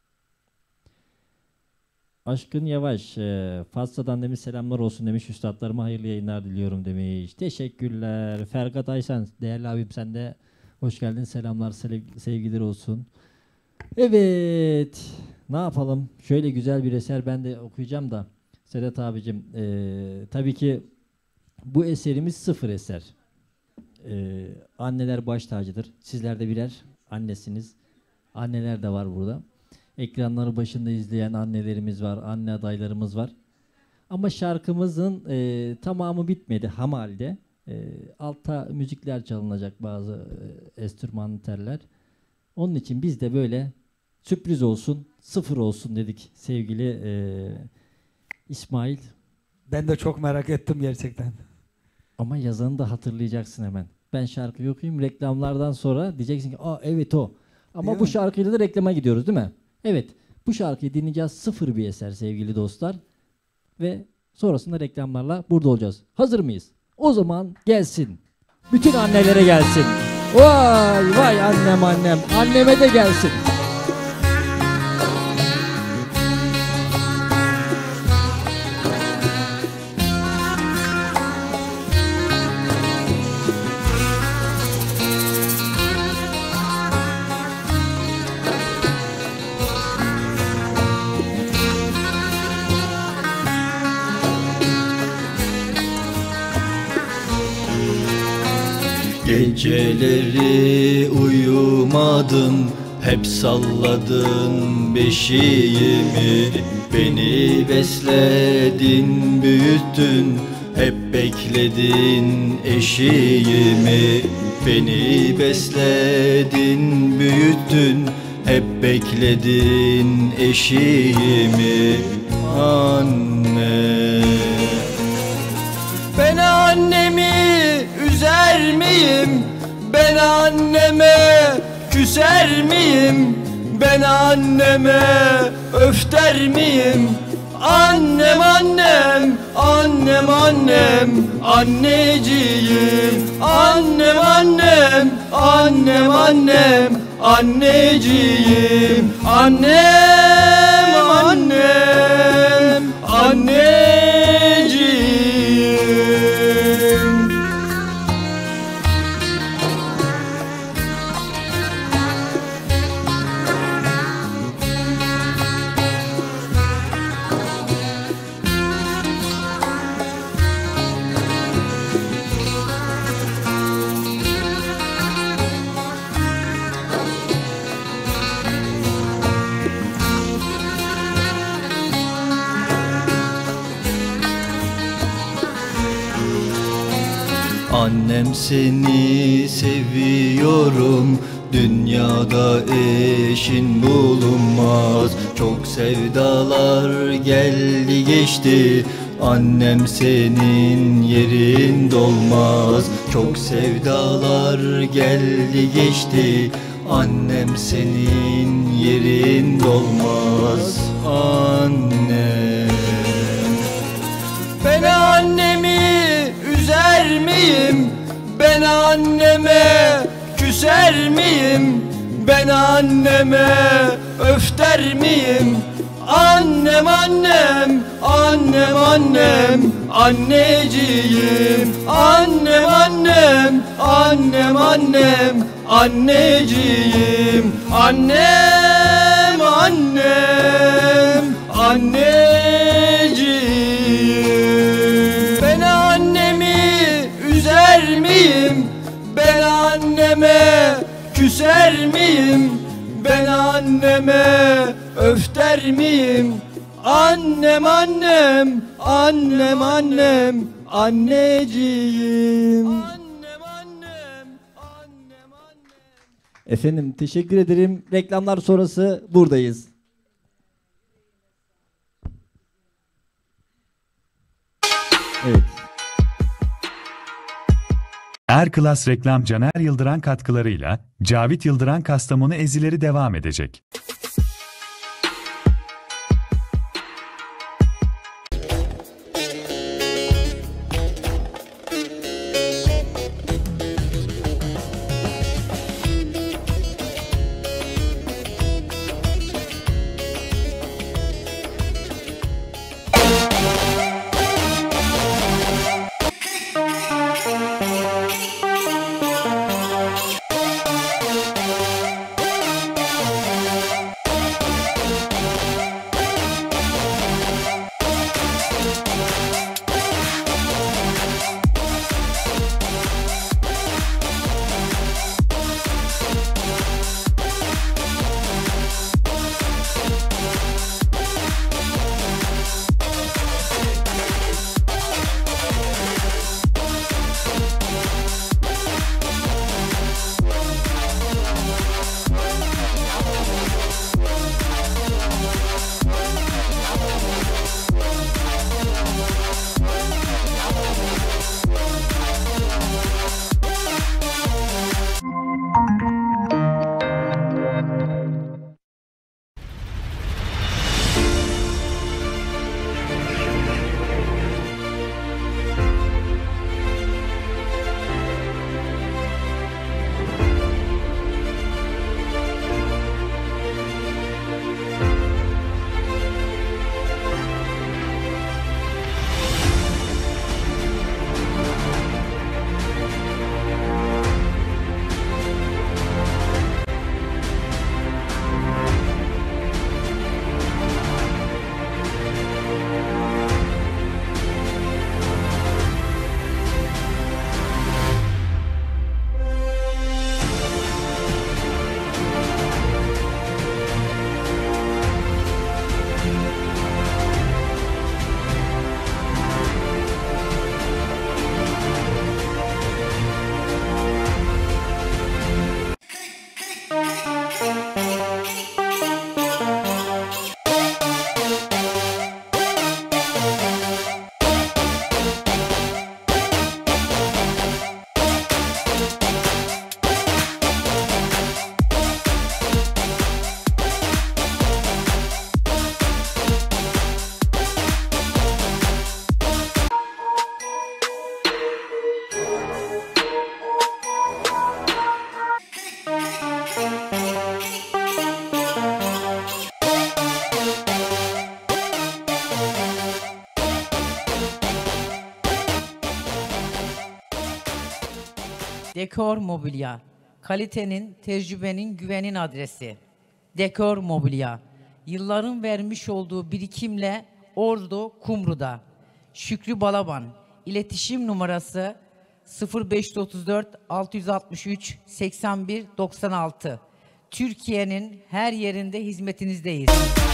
Aşkın Yavaş Fatsa'dan demiş selamlar olsun demiş. Üstadlarıma hayırlı yayınlar diliyorum demiş. Teşekkürler. Fergat Aysan değerli abim sen de hoş geldin. Selamlar sevgiler olsun. Evet. Ne yapalım? Şöyle güzel bir eser ben de okuyacağım da. Sedat abicim tabii ki bu eserimiz sıfır eser. Anneler baş tacıdır. Sizler de birer annesiniz. Anneler de var burada. Ekranları başında izleyen annelerimiz var, anne adaylarımız var. Ama şarkımızın tamamı bitmedi ham halde. Altta müzikler çalınacak, bazı enstrümanlı teller. Onun için biz de böyle sürpriz olsun, sıfır olsun dedik sevgili İsmail. Ben de çok merak ettim gerçekten. Ama yazanı da hatırlayacaksın hemen. Ben şarkıyı okuyayım, reklamlardan sonra diyeceksin ki aa evet o. Ama Değil bu mi? şarkıyla da reklama gidiyoruz değil mi? Evet. Bu şarkıyı dinleyeceğiz. Sıfır bir eser sevgili dostlar. Ve sonrasında reklamlarla burada olacağız. Hazır mıyız? O zaman gelsin. Bütün annelere gelsin. Vay vay annem annem. Anneme de gelsin. Geceleri uyumadın, hep salladın beşiğimi. Beni besledin, büyüttün, hep bekledin eşiğimi. Beni besledin, büyüttün, hep bekledin eşiğimi. Anne, ben annemi üzer miyim? Ben anneme küser miyim? Ben anneme öfter miyim? Annem annem, annem annem, anneciğim. Annem annem, annem annem, anneciğim. Annem annem, anneciğim. Annem seni seviyorum, dünyada eşin bulunmaz. Çok sevdalar geldi geçti, annem senin yerin dolmaz. Çok sevdalar geldi geçti, annem senin yerin dolmaz. Anne, ben annemi üzer miyim? Ben anneme küser miyim? Ben anneme öfter miyim? Annem annem, annem annem, anneciğim. Annem annem, annem annem, anneciğim. Annem annem, anneciğim. Ben annemi üzer miyim? Ben anneme küser miyim? Ben anneme öfter miyim? Annem annem, annem annem, anneciğim. Efendim teşekkür ederim. Reklamlar sonrası buradayız. Evet. Erklas Reklam Caner Yıldıran katkılarıyla Cavit Yıldıran Kastamonu ezileri devam edecek. Dekor Mobilya, kalitenin, tecrübenin, güvenin adresi. Dekor Mobilya, yılların vermiş olduğu birikimle Ordu, Kumru'da. Şükrü Balaban, iletişim numarası 0534 663 81 96. Türkiye'nin her yerinde hizmetinizdeyiz.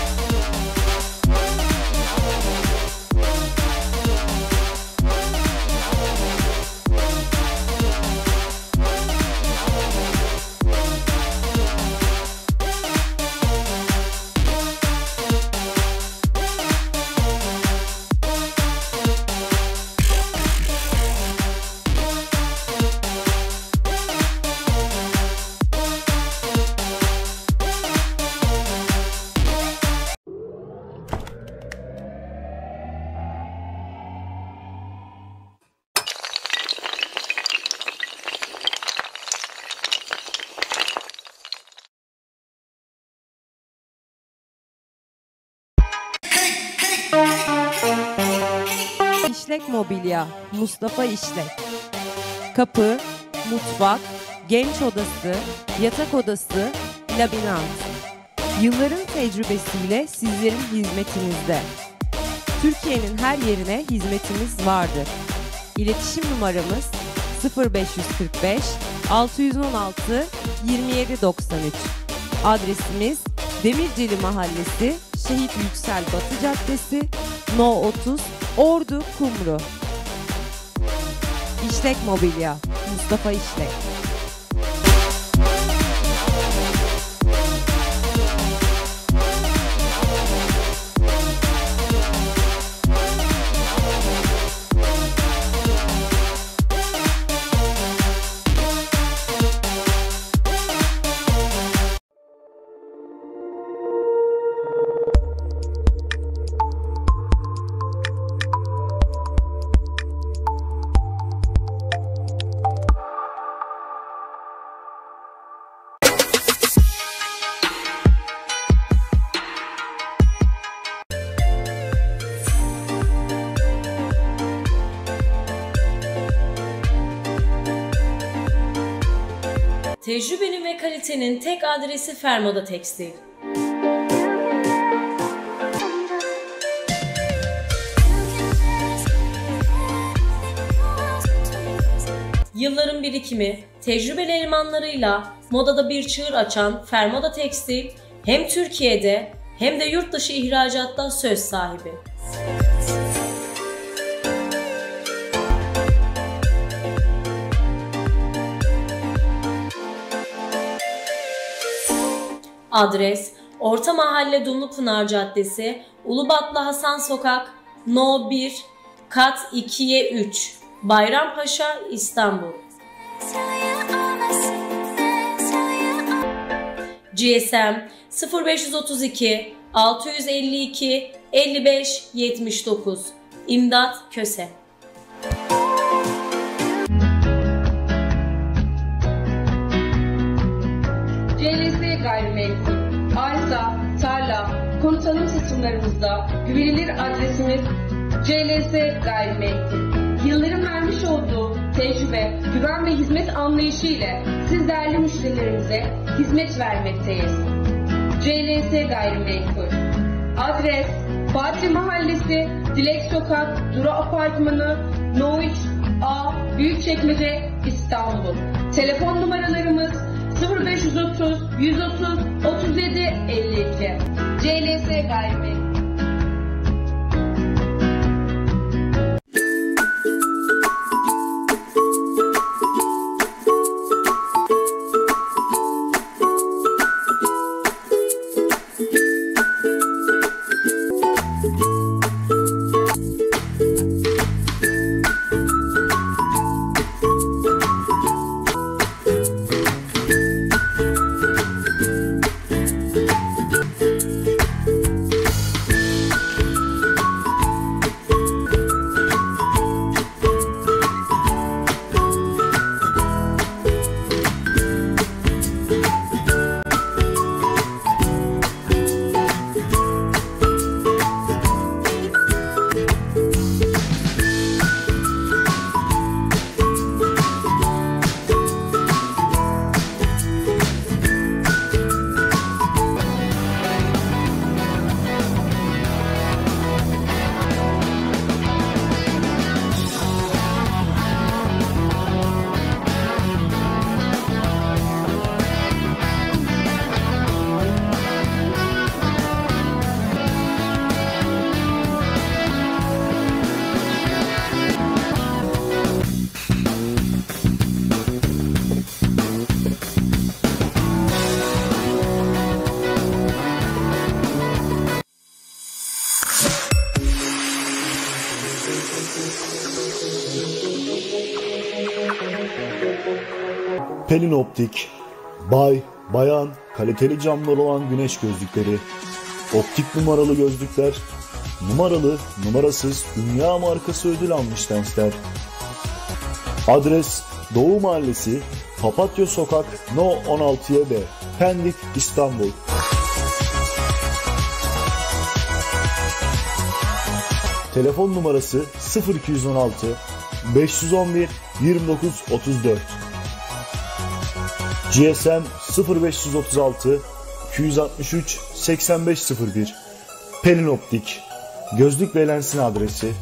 İşlek Mobilya, Mustafa İşlek. Kapı, mutfak, genç odası, yatak odası, labirent. Yılların tecrübesiyle sizlerin hizmetinizde. Türkiye'nin her yerine hizmetimiz vardır. İletişim numaramız 0545 616 2793. Adresimiz Demirceli Mahallesi, Şehit Yüksel Batı Caddesi, No 30, Ordu, Kumru. İşlek Mobilya, Mustafa İşlek. Tecrübenin ve kalitenin tek adresi Fermoda Tekstil. Yılların birikimi, tecrübeli elemanlarıyla modada bir çığır açan Fermoda Tekstil hem Türkiye'de hem de yurt dışı ihracatta söz sahibi. Adres: Orta Mahalle Dumlupınar Caddesi, Ulubatlı Hasan Sokak, No 1, Kat 2'ye 3, Bayrampaşa, İstanbul. GSM 0532 652 55 79. İmdat Köse. CLS Gayrimenkul, arsa, tarla, konut alım satımlarımızda güvenilir adresimiz CLS Gayrimenkul. Yılların vermiş olduğu tecrübe, güven ve hizmet anlayışı ile siz değerli müşterilerimize hizmet vermekteyiz. CLS Gayrimenkul. Adres: Fatih Mahallesi, Dilek Sokak, Duru Apartmanı, No 3 A, Büyükçekmece, İstanbul. Telefon numaralarımız 0530 130 37 52. CLS Gayrimenkul. Pelin Optik, bay, bayan, kaliteli camlar olan güneş gözlükleri, optik numaralı gözlükler, numaralı, numarasız, dünya markası ödül almış lensler. Adres Doğu Mahallesi, Papatya Sokak, No 16'ya B, Pendik, İstanbul. Telefon numarası 0216 511 2934. GSM 0536 263 8501. Pelin Optik. Gözlük ve lensin adresi.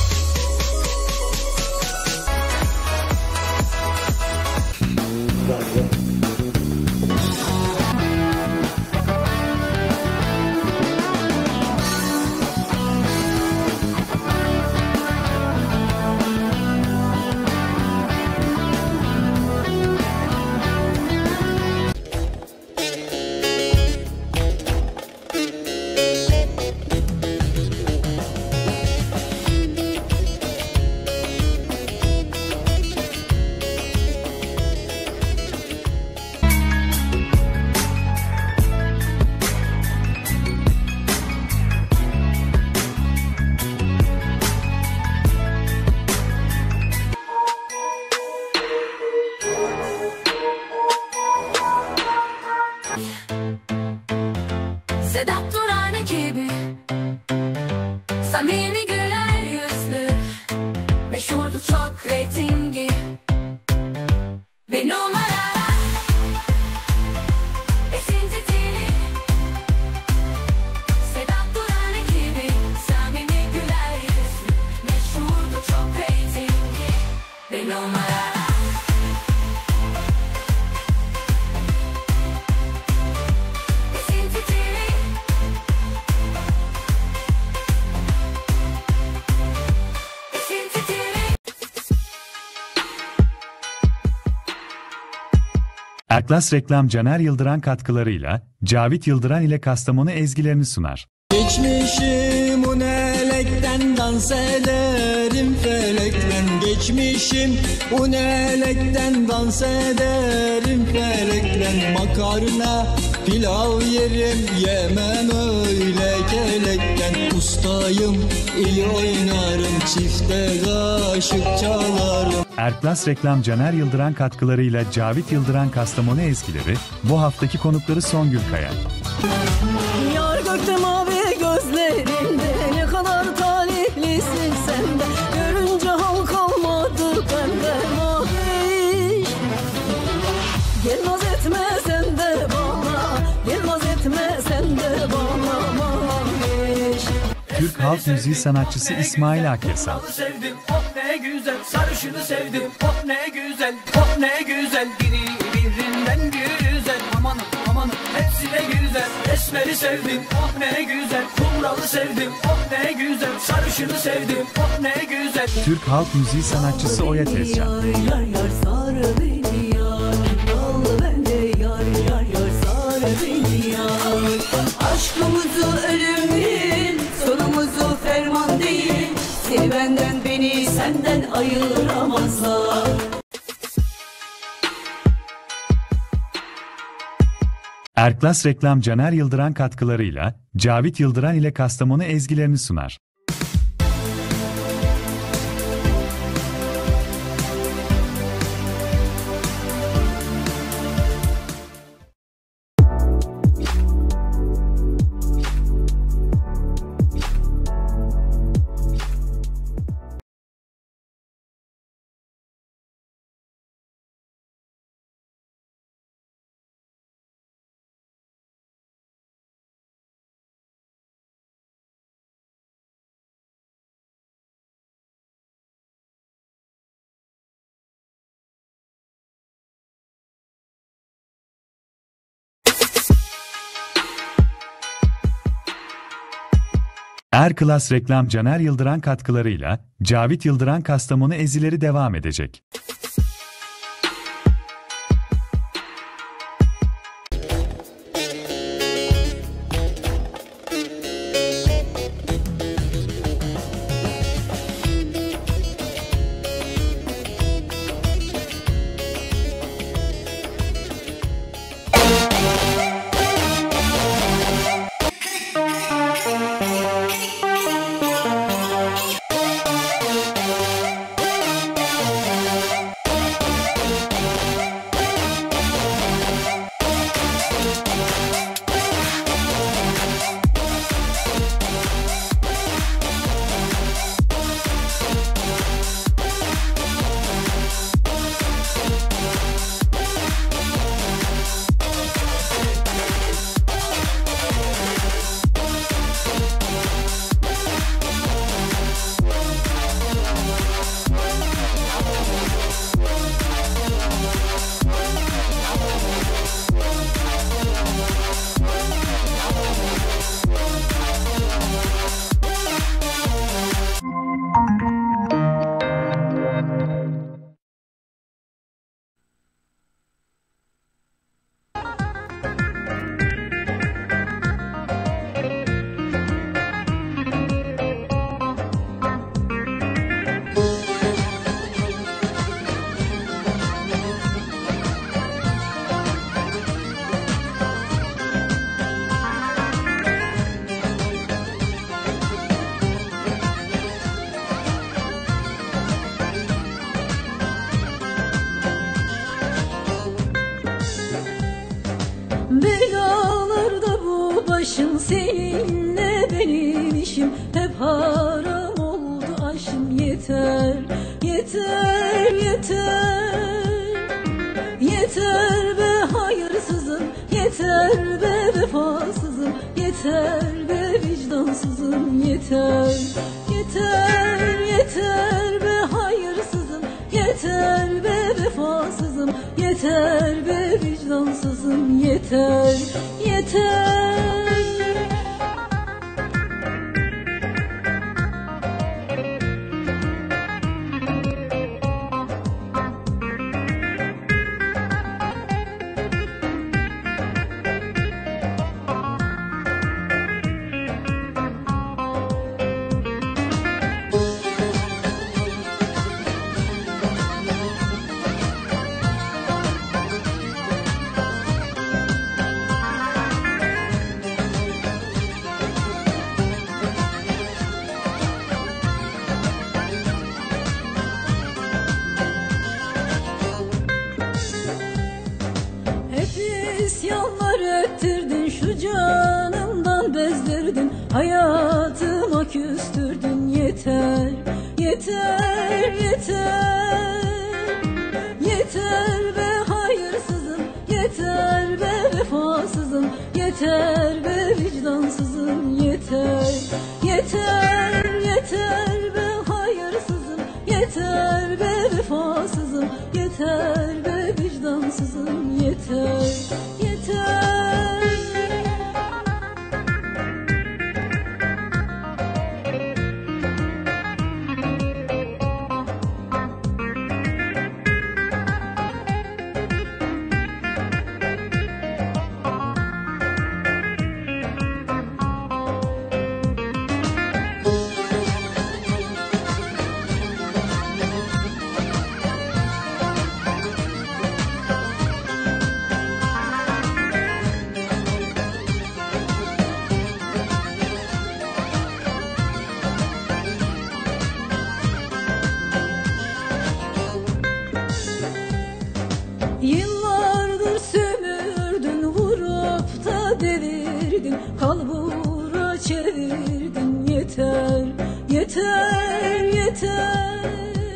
Sedat Duran ekibi, samimi güler yüzlü, meşhurdu çok reytingi ve numaralar, esintili. Sedat Duran ekibi, samimi güler yüzlü, meşhurdu çok reytingi ve numaralar. Erklas Reklam Caner Yıldıran katkılarıyla Cavit Yıldıran ile Kastamonu ezgilerini sunar. Geçmişim unelekten dans ederim felekten. Geçmişim unelekten dans ederim felekten. Makarna pilav yerim yemem öyle kelekten. Ustayım iyi oynarım çifte kaşık çalarım. Erklas Reklam Caner Yıldıran katkılarıyla Cavit Yıldıran Kastamonu ezgileri bu haftaki konukları Songül Kaya. Yar gökte mavi gözlerinde ne kadar talihlisin sen de. Görünce hal kalmadı bende mavi. Gel naz etme sen de bana, gel naz etme sen de bana mavi. Türk halk müziği sanatçısı İsmail Akyasal. Sevdim, oh ne güzel, sarışını sevdim, oh ne güzel, oh ne güzel, biri birinden güzel, amanın amanın hepsi de güzel, esmeri sevdim, oh ne güzel, kumralı sevdim, oh ne güzel, sarışını sevdim, oh ne güzel. Türk halk müziği sanatçısı Oya Tezcan. Yar yar sar beni yar, al bende yar yar yar sar beni yar. Aşkımızı ölümün, sonumuzu ferman değil. Seni benden beni senden ayıramazlar. Erklas Reklam Caner Yıldıran katkılarıyla Cavit Yıldıran ile Kastamonu ezgilerini sunar. Erklas Reklam Caner Yıldıran katkılarıyla Cavit Yıldıran Kastamonu ezileri devam edecek. Belalarda bu başım, seninle benim işim. Hep haram oldu aşım. Yeter, yeter, yeter. Yeter be hayırsızım, yeter be vefasızım, yeter be vicdansızım, yeter. Yeter, yeter be hayırsızım, yeter be vefasızım, yeter be vicdansızım, yeter, yeter. İsyanlar ettirdin, şu canımdan bezdirdin, hayatıma küstürdün. Yeter, yeter, yeter. Yeter be hayırsızım, yeter be vefasızım, yeter be vicdansızım, yeter. Yeter, yeter be hayırsızım, yeter be vefasızım, yeter be vicdansızım, yeter, yeter. Yıllardır sömürdün, vurup da devirdin, kalbura çevirdin. Yeter, yeter, yeter.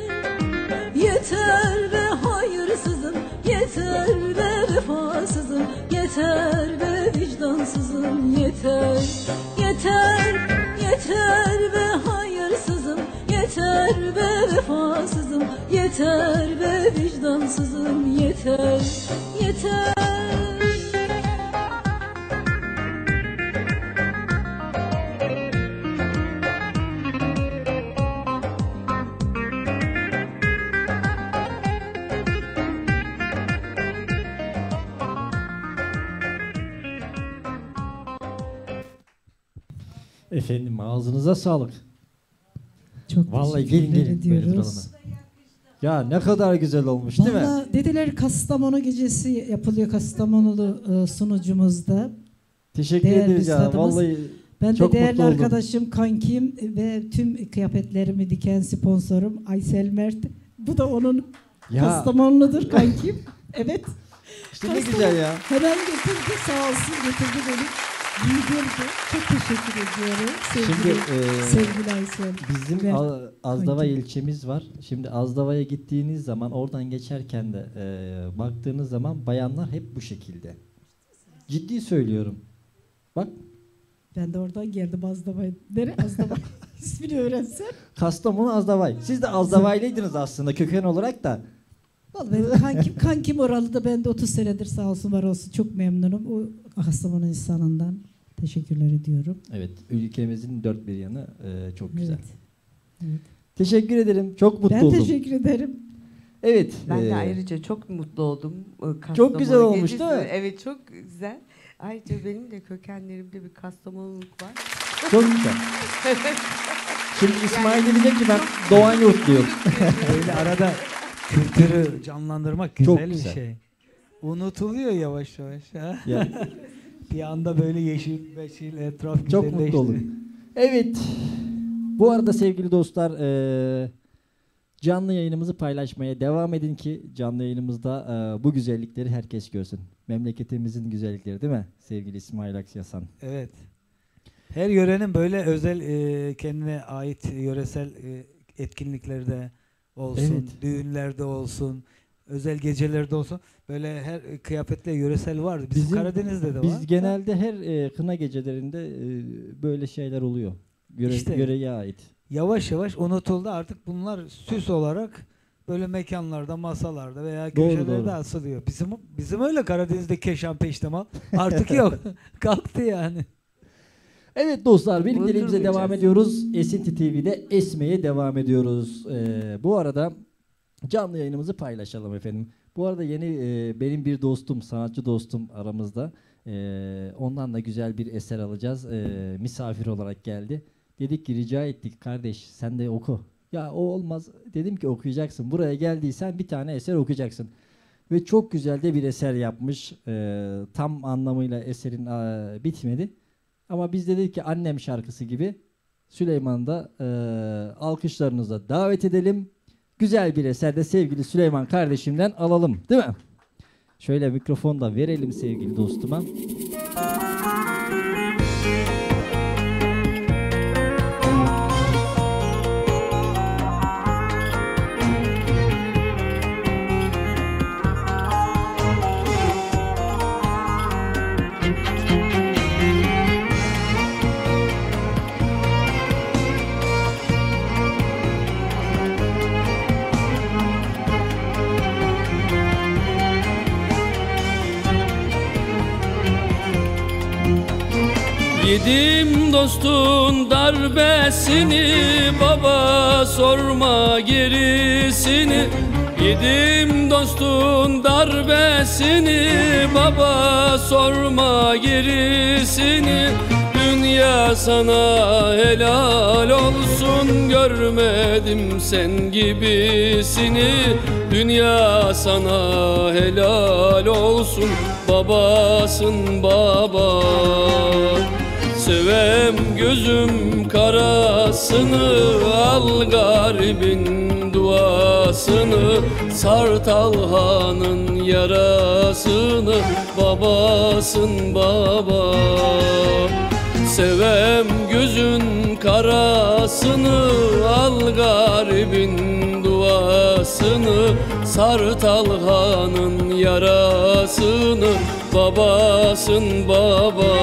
Yeter be hayırsızım, yeter be vefasızım, yeter be vicdansızım, yeter. Yeter, yeter be hayırsızım, yeter be vefasızım, yeter be vicdansızım, yeter, yeter. Efendim ağzınıza sağlık. Çok Vallahi teşekkür gelin ediyoruz. Beyazıt Hanım'a. Ya ne kadar güzel olmuş değil mi? Vallahi dediler Kastamonu gecesi yapılıyor Kastamonulu sunucumuzda. Teşekkür Değerli ederiz ya. üstadımız. Vallahi Ben çok de değerli mutlu oldum. arkadaşım, kankim ve tüm kıyafetlerimi diken sponsorum Aysel Mert. Bu da onun Ya. Kastamonludur kankim. Evet. İşte ne güzel ya. Hemen getirdi, sağ olsun getirdi beni. Giydirdi. Çok teşekkür ediyorum. Sevgili, sevgili Aysel. Bizim Ve Azdava kankim. ilçemiz var. Şimdi Azdava'ya gittiğiniz zaman oradan geçerken de baktığınız zaman bayanlar hep bu şekilde. Ciddi söylüyorum. Bak. Ben de oradan geldim Azdava'ya. Nere Azdava? İsmini öğrensem. Kastamonu Azdavay. Siz de Azdavaylıydınız aslında köken olarak da. Vallahi benim kankim oralı da, ben de 30 senedir sağ olsun var olsun, çok memnunum. O Kastamonu insanından teşekkürler ediyorum. Evet, ülkemizin dört bir yanı çok güzel. Evet. Evet. Teşekkür ederim. Çok mutlu oldum. Ben teşekkür ederim. Evet. Ben de ayrıca çok mutlu oldum. Çok güzel olmuş değil mi? Evet, çok güzel. Ayrıca benim de kökenlerimde bir Kastamonuluk var. Çok güzel. Şimdi İsmail diyecek ki ben Doğan Yurtluyum. Böyle arada kültürü canlandırmak güzel, Çok güzel. bir şey. Unutuluyor yavaş yavaş. Ha? Ya. Bir anda böyle yeşil beşil etraf Çok güzelleşti. mutlu oldum. Evet. Bu arada sevgili dostlar canlı yayınımızı paylaşmaya devam edin ki canlı yayınımızda bu güzellikleri herkes görsün. Memleketimizin güzellikleri değil mi sevgili İsmail Akyasan? Evet. Her yörenin böyle özel kendine ait yöresel etkinlikleri de olsun, Evet. düğünlerde olsun, özel gecelerde olsun. Böyle her kıyafetle yöresel vardı. Bizim Karadeniz'de de var. Biz genelde her kına gecelerinde böyle şeyler oluyor. İşte Yöreye ait. Yavaş yavaş unutuldu. Artık bunlar süs olarak böyle mekanlarda, masalarda veya Doğru, köşelerde doğru. asılıyor. Bizim öyle Karadeniz'de keşan peştemal artık yok. Kalktı yani. Evet dostlar, birliklerimize Uydurmayacağız. devam ediyoruz. Esinti TV'de esmeye devam ediyoruz. Bu arada canlı yayınımızı paylaşalım efendim. Bu arada yeni benim bir dostum, sanatçı dostum aramızda. Ondan da güzel bir eser alacağız. Misafir olarak geldi. Dedik ki rica ettik, kardeş sen de oku. Ya o olmaz. Dedim ki okuyacaksın. Buraya geldiysen bir tane eser okuyacaksın. Ve çok güzel de bir eser yapmış. Tam anlamıyla eserin bitmedi. Ama biz dedik ki annem şarkısı gibi Süleyman'ı da alkışlarınıza davet edelim. Güzel bir eser de sevgili Süleyman kardeşimden alalım, değil mi? Şöyle mikrofonu da verelim sevgili dostuma. Yedim dostun darbesini, baba sorma gerisini. Yedim dostun darbesini, baba sorma gerisini. Dünya sana helal olsun, görmedim sen gibisini. Dünya sana helal olsun, babasın baba. Sevem gözüm karasını, al garibin duasını. Sar Talha'nın yarasını, babasın baba. Sevem gözün karasını, al garibin duasını. Sar Talha'nın yarasını, babasın baba.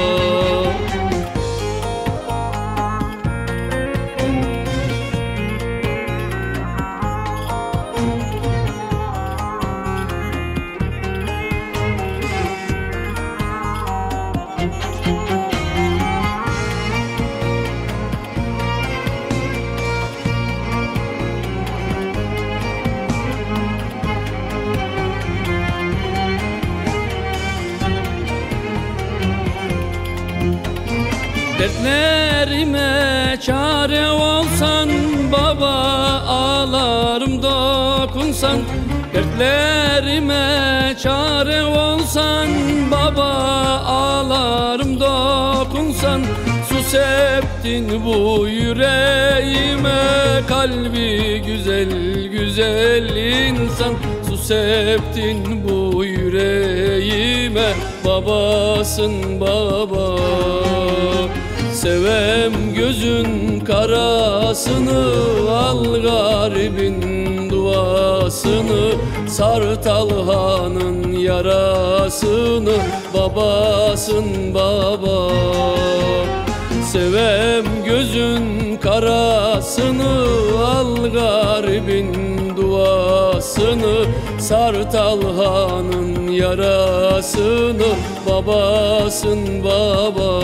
Dertlerime çare olsan, baba ağlarım dokunsan. Dertlerime çare olsan, baba ağlarım dokunsan. Su septin bu yüreğime, kalbi güzel güzel insan. Su septin bu yüreğime, babasın baba. Sevem gözün karasını, al garibin duasını. Sar Talha'nın yarasını, babasın baba. Sevem gözün karasını, al garibin duasını. Sar Talha'nın yarasını, babasın baba.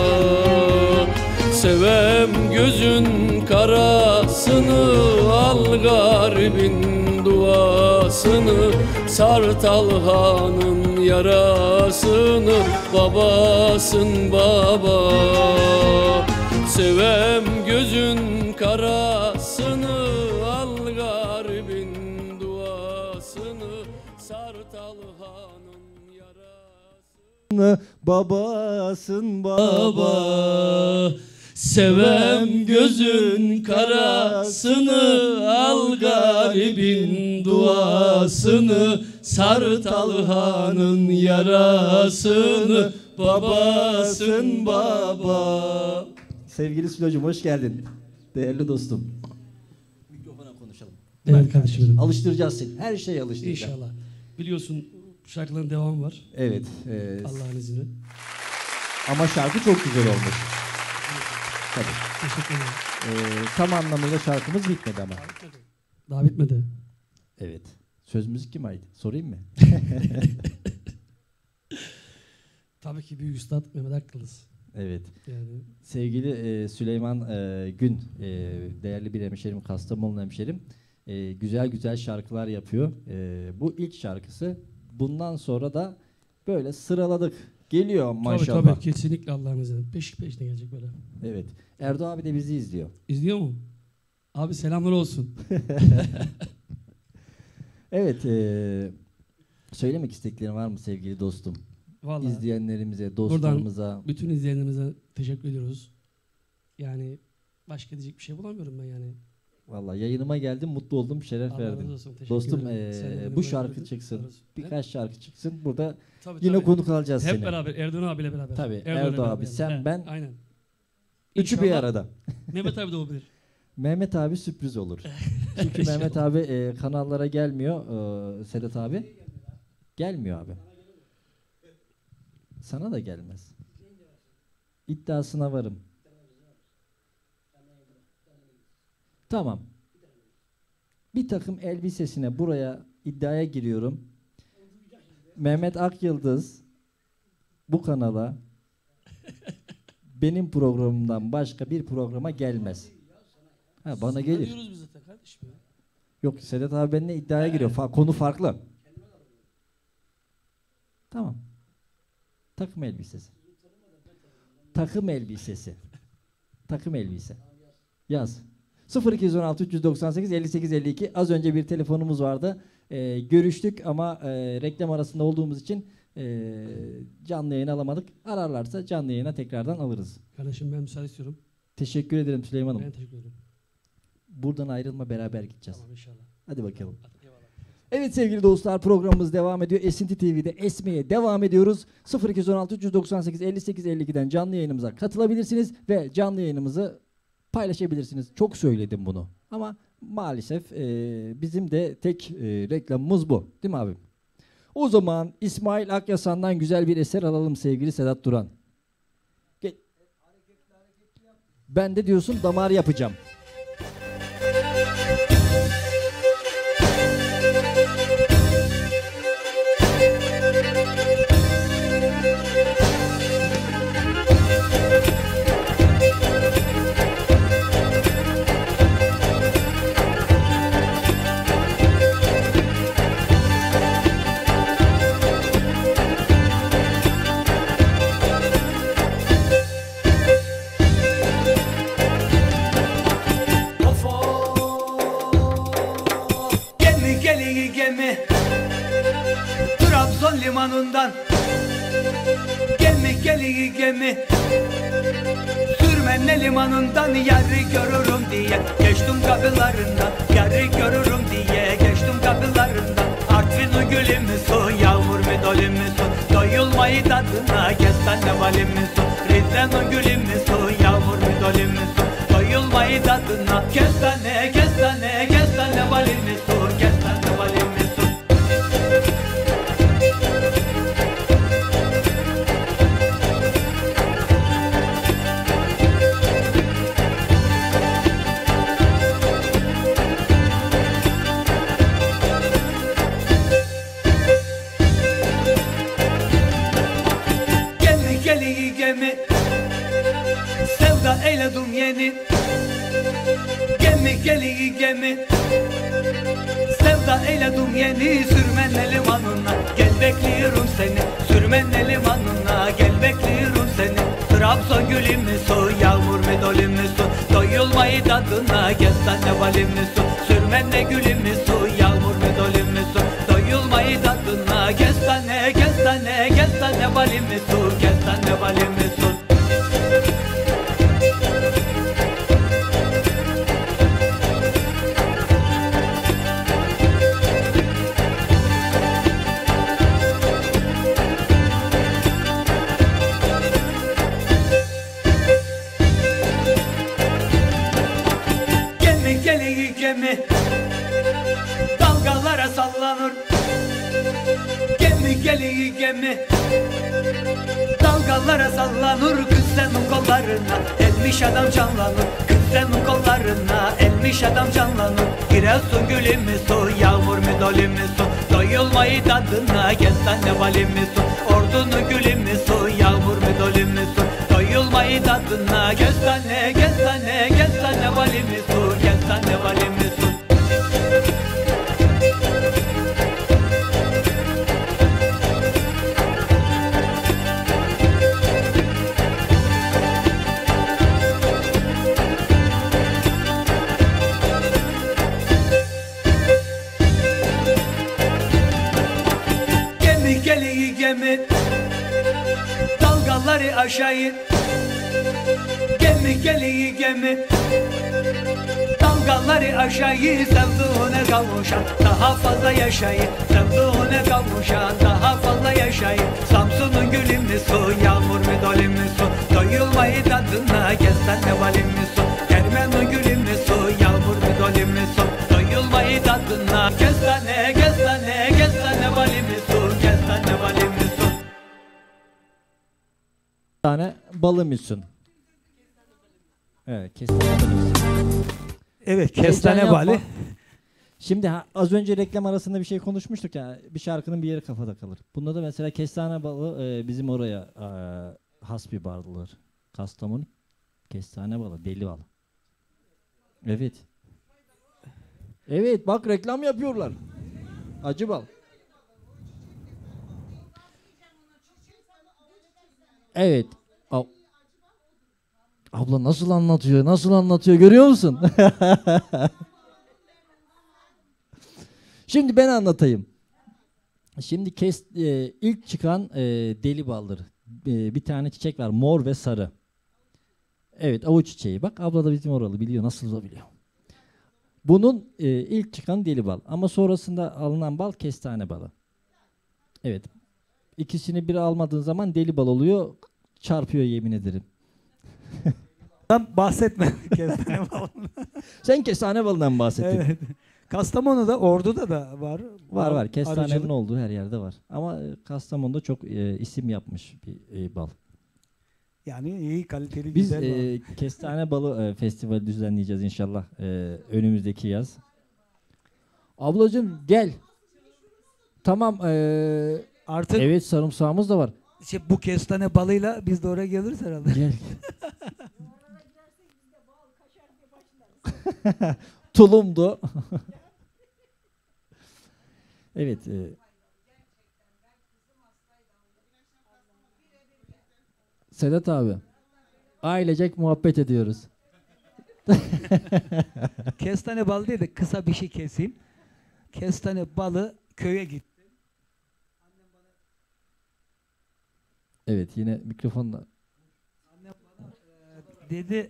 Sevem gözün karasını, al garibin duasını. Sar Talha'nın yarasını, babasın baba. Sevem gözün karasını, al garibin duasını. Sar Talha'nın yarasını, babasın baba. Sevem gözün karasını, al garibin duasını. Sar Talha'nın yarasını, babasın baba. Sevgili Sülo'cum hoş geldin. Değerli dostum. Mikrofona konuşalım. Evet kardeşim. Alıştıracağız seni. Her şeyi alıştıracağız. İnşallah. Biliyorsun şarkıların devamı var. Evet. Allah'ın izniyle. Ama şarkı çok güzel olmuş. Tabii. Teşekkür ederim. Tam anlamıyla şarkımız bitmedi ama. Daha bitmedi. Evet. Söz müzik kime ait? Sorayım mı? Tabii ki büyük üstad Mehmet Akkıldız. Evet. Yani. Sevgili Süleyman Gün, değerli bir hemşerim, Kastamonu hemşerim. Güzel güzel şarkılar yapıyor. Bu ilk şarkısı. Bundan sonra da böyle sıraladık. Geliyor maşallah. Tabii kesinlikle Allah'ın izniyle. Peşine gelecek böyle. Evet. Erdo abi de bizi izliyor. İzliyor mu? Abi selamlar olsun. Evet. Söylemek isteklerin var mı sevgili dostum? Vallahi İzleyenlerimize, dostlarımıza. Buradan bütün izleyenlerimize teşekkür ediyoruz. Yani başka diyecek bir şey bulamıyorum ben yani. Vallahi yayınıma geldim, mutlu oldum, şeref Allah verdin. razı olsun, teşekkür Dostum ederim. bu şarkı çıksın, birkaç şarkı çıksın. Burada Tabii, yine tabii. konuk alacağız Hep seni. beraber, Erdoğan abiyle beraber. Tabii, Erdoğan Erdoğan abi, beraber. sen, He, ben. Aynen. Üçü bir İnşallah arada. Mehmet abi de olabilir. Mehmet abi sürpriz olur. Çünkü Mehmet abi kanallara gelmiyor, Sedat abi. Gelmiyor abi. Sana da gelmez. İddiasına varım. Tamam. Bir takım elbisesine buraya iddiaya giriyorum. Mehmet Akyıldız bu kanala benim programımdan başka bir programa gelmez. Ha, bana gelir. Diyoruz biz zaten kardeşim ya. Yok, Sedat abi benimle iddiaya giriyor. Konu farklı. Tamam. Takım elbisesi. Takım elbisesi. Takım elbise. Yaz. 0216 398 58 52. Az önce bir telefonumuz vardı. Görüştük ama reklam arasında olduğumuz için canlı yayın alamadık. Ararlarsa canlı yayına tekrardan alırız. Kardeşim ben müsaade istiyorum. Teşekkür ederim Süleyman'ım. Ben teşekkür ederim. Buradan ayrılma, beraber gideceğiz. Tamam inşallah. Hadi bakalım. Evet sevgili dostlar, programımız devam ediyor. Esinti TV'de esmeye devam ediyoruz. 0216 398 58 52'den canlı yayınımıza katılabilirsiniz ve canlı yayınımızı paylaşabilirsiniz. Çok söyledim bunu ama maalesef bizim de tek reklamımız bu. Değil mi abim? O zaman İsmail Akyasan'dan güzel bir eser alalım sevgili Sedat Duran. Ben de diyorsun damar yapacağım. Trabzon limanından gemi gemi Sürmenle limanından yarı görürüm diye geçtim kapılarından, yarı görürüm diye geçtim kapılarından. Artvin gülü müsün, yağmur mu dolu musun, doyulmayı tadına kestane vali musun? Rize'nin gülü müsün, yağmur mu dolu musun, doyulmayı tadına kestane kestane kestane vali musun, kestane vali musun? Gemi sevda eyledim yeni, gemi sevda eyledim yeni. Sürmenle limanına gel bekliyorum seni, Sürmenle limanına gel bekliyorum seni. Trabzon gülü müsün, yağmur mu dolu musun, doyulmayı tadına kestane vali musun? Sürmenle gülü müsün, yağmur mu dolu musun, doyulmayı tadına kestane kestane kestane vali musun, kestane vali musun? Dalgalara sallanır kız senin kollarına, elmiş adam canlanır kız senin kollarına, elmiş adam canlanır. Giresun gülü müsün, yağmur mu dolu musun, doyulmayı tadına, kestane bali misin? Ordunun gülü müsün, yağmur mu dolu musun, doyulmayı tadına, kestane kestane kestane bali misin, kestane bali misin? Gemi gemi dalgaları aşağı, gemi gemi dalgaları aşağı, sevduğuna kavuşan daha fazla yaşayın, sevduğuna kavuşan daha fazla yaşayın. Samsun'un gülü müsün, yağmur mu dolu musun, doyulmayı tadına, kestane bali misin? Ermen'in gülü müsün, yağmur mu dolu musun, doyulmayı tadına, kestane kestane kestane bali misin, kestane bali misin? Tane balı mısın? Evet, kestane balı. Evet, kestane balı. Şimdi az önce reklam arasında bir şey konuşmuştuk ya, bir şarkının bir yeri kafada kalır. Bunda da mesela kestane balı bizim oraya has bir balıdır. Kastamonu kestane balı, deli balı. Evet. Evet, bak reklam yapıyorlar. Acı bal. Evet. Abla nasıl anlatıyor? Nasıl anlatıyor? Görüyor musun? Şimdi ben anlatayım. Şimdi ilk çıkan deli baldır. Bir tane çiçek var. Mor ve sarı. Evet, avuç çiçeği. Bak abla da bizim oralı biliyor. Nasıl da biliyor. Bunun ilk çıkan deli bal. Ama sonrasında alınan bal kestane balı. Evet. İkisini bir almadığın zaman deli bal oluyor. Çarpıyor yemin ederim. Bahsetme kestane balından. Sen kestane balından bahsettin. Evet. Kastamonu'da, Ordu'da da var. Var. Kestanenin Arıcılık. olduğu her yerde var. Ama Kastamonu'da çok isim yapmış bir bal. Yani iyi, kaliteli, Biz güzel bal. kestane balı festivali düzenleyeceğiz inşallah önümüzdeki yaz. Ablacığım gel. Tamam. Artık evet, sarımsağımız da var. İşte bu kestane balıyla biz de oraya geliriz herhalde. Gel. Tulumdu. Evet. Sedat abi. Ailecek muhabbet ediyoruz. Kestane balı değil de kısa bir şey keseyim. Kestane balı köye gitti. Evet, yine mikrofonla. Dedi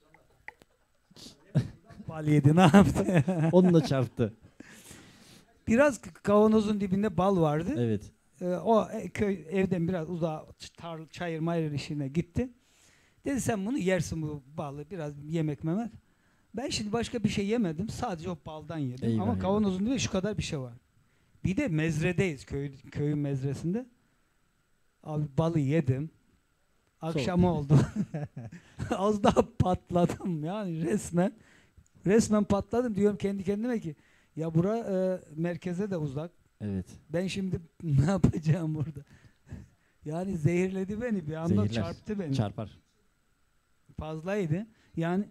bal yedi, ne yaptı? Onunla çarptı. Biraz kavanozun dibinde bal vardı. Evet. O köy evden biraz uzağa çayır mayır işine gitti. Dedi sen bunu yersin, bu balı biraz yemek memek. Ben şimdi başka bir şey yemedim. Sadece o baldan yedim. Eyvah, ama eyvah. kavanozun dibinde şu kadar bir şey var. Bir de mezredeyiz, köyün mezresinde. Abi balı yedim. Akşam oldu. Az daha patladım yani resmen. Resmen patladım, diyorum kendi kendime ki ya bura merkeze de uzak. Evet. Ben şimdi ne yapacağım burada? Yani zehirledi beni, bir anda Zehirler. çarptı beni. Çarpar. Fazlaydı. Yani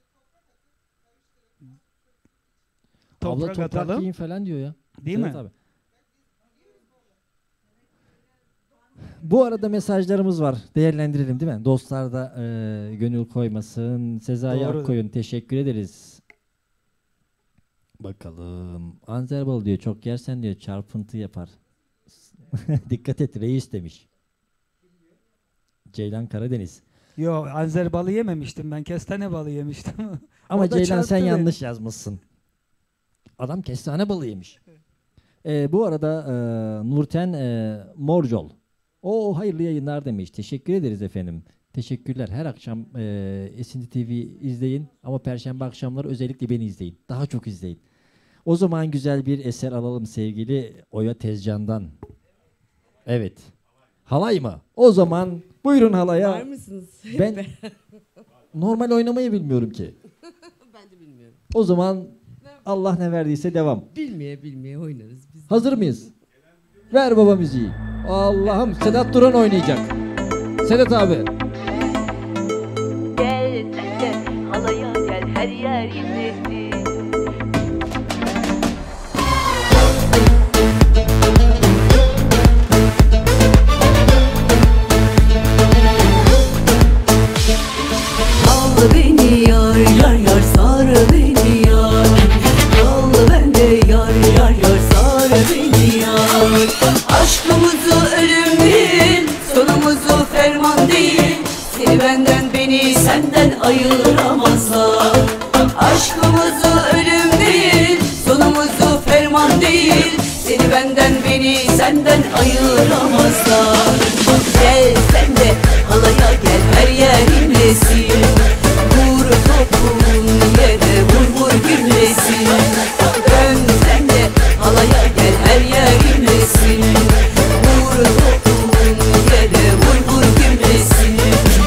Abla toprak toprak atalım. yiyin falan diyor ya. Değil Evet mi? abi. Bu arada mesajlarımız var. Değerlendirelim değil mi? Dostlar da gönül koymasın. Sezai Doğru. Akkoyun teşekkür ederiz. Bakalım. Anzerbal diyor çok yersen diyor çarpıntı yapar. Dikkat et reis demiş. Ceylan Karadeniz. Yo, anzer balı yememiştim ben, kestane balı yemiştim. Ama O da Ceylan çarptı sen beni. yanlış yazmışsın. Adam kestane balı yemiş. Bu arada Nurten Morcol. O hayırlı yayınlar demiş. Teşekkür ederiz efendim. Teşekkürler. Her akşam Esinti TV izleyin ama Perşembe akşamları özellikle beni izleyin. Daha çok izleyin. O zaman güzel bir eser alalım sevgili Oya Tezcan'dan. Evet. Halay mı? O zaman buyurun halaya. Var mısınız? Ben normal oynamayı bilmiyorum ki. Ben de bilmiyorum. O zaman Allah ne verdiyse devam. Bilmeye oynarız biz. Hazır mıyız? Ver baba müziği. Allah'ım Sedat Duran oynayacak. Sedat abi. Gel sen de halaya gel her yer inlesin. Al beni yar yar yar sar beni yar. Al bende yar yar yar sar beni yar. Aşkımızı ölüm değil, sonumuzu ferman değil. Seni benden beni senden ayıramazlar. Aşkımızı ölüm değil, sonumuzu ferman değil. Seni benden beni senden ayıramazlar. Gel sen de halaya gel her yer inlesin. Vur topun yere vur vur güllesin. Dön sen de halaya gel her yer inlesin. Vur topun yere vur vur güllesin.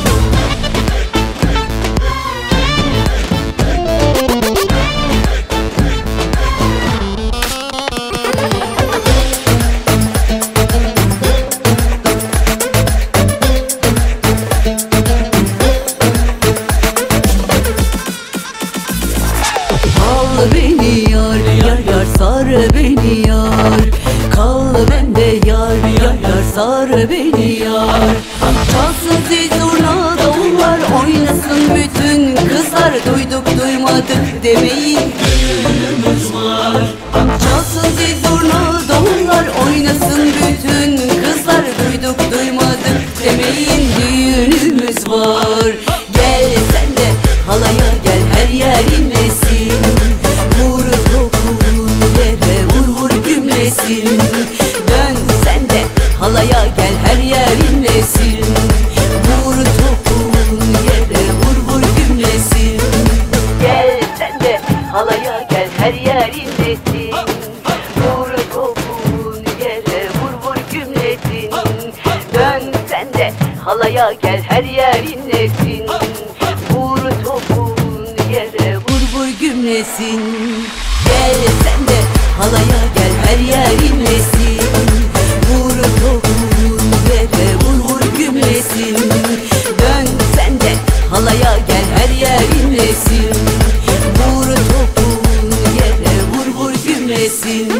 Al beni yar yar yar sar beni yar. Kal bende yar yar yar sar beni yar. Çalsın zil zurna davullar oynasın bütün kızlar. Duyduk duymadık demeyin düğünümüz var. Çalsın zil zurna davullar oynasın bütün kızlar. Duyduk duymadık demeyin düğünümüz var. Gel sen de halaya gel her yer inlesin. Vur topun yere vur vur gümlesin. Dön sen de halaya gel her yer inlesin. Vur topun yere vur vur gümlesin. Gel sen de halaya gel her yer inlesin. Vur topun yere vur vur gümlesin. Dön sen de halaya gel her yer inlesin. Vur topun yere vur vur gümlesin. Gel sen de halaya gel her yer inlesin. Vur topun yere vur vur gümlesin. Dön sen de halaya gel her yer inlesin. Vur topun yere vur vur gümlesin.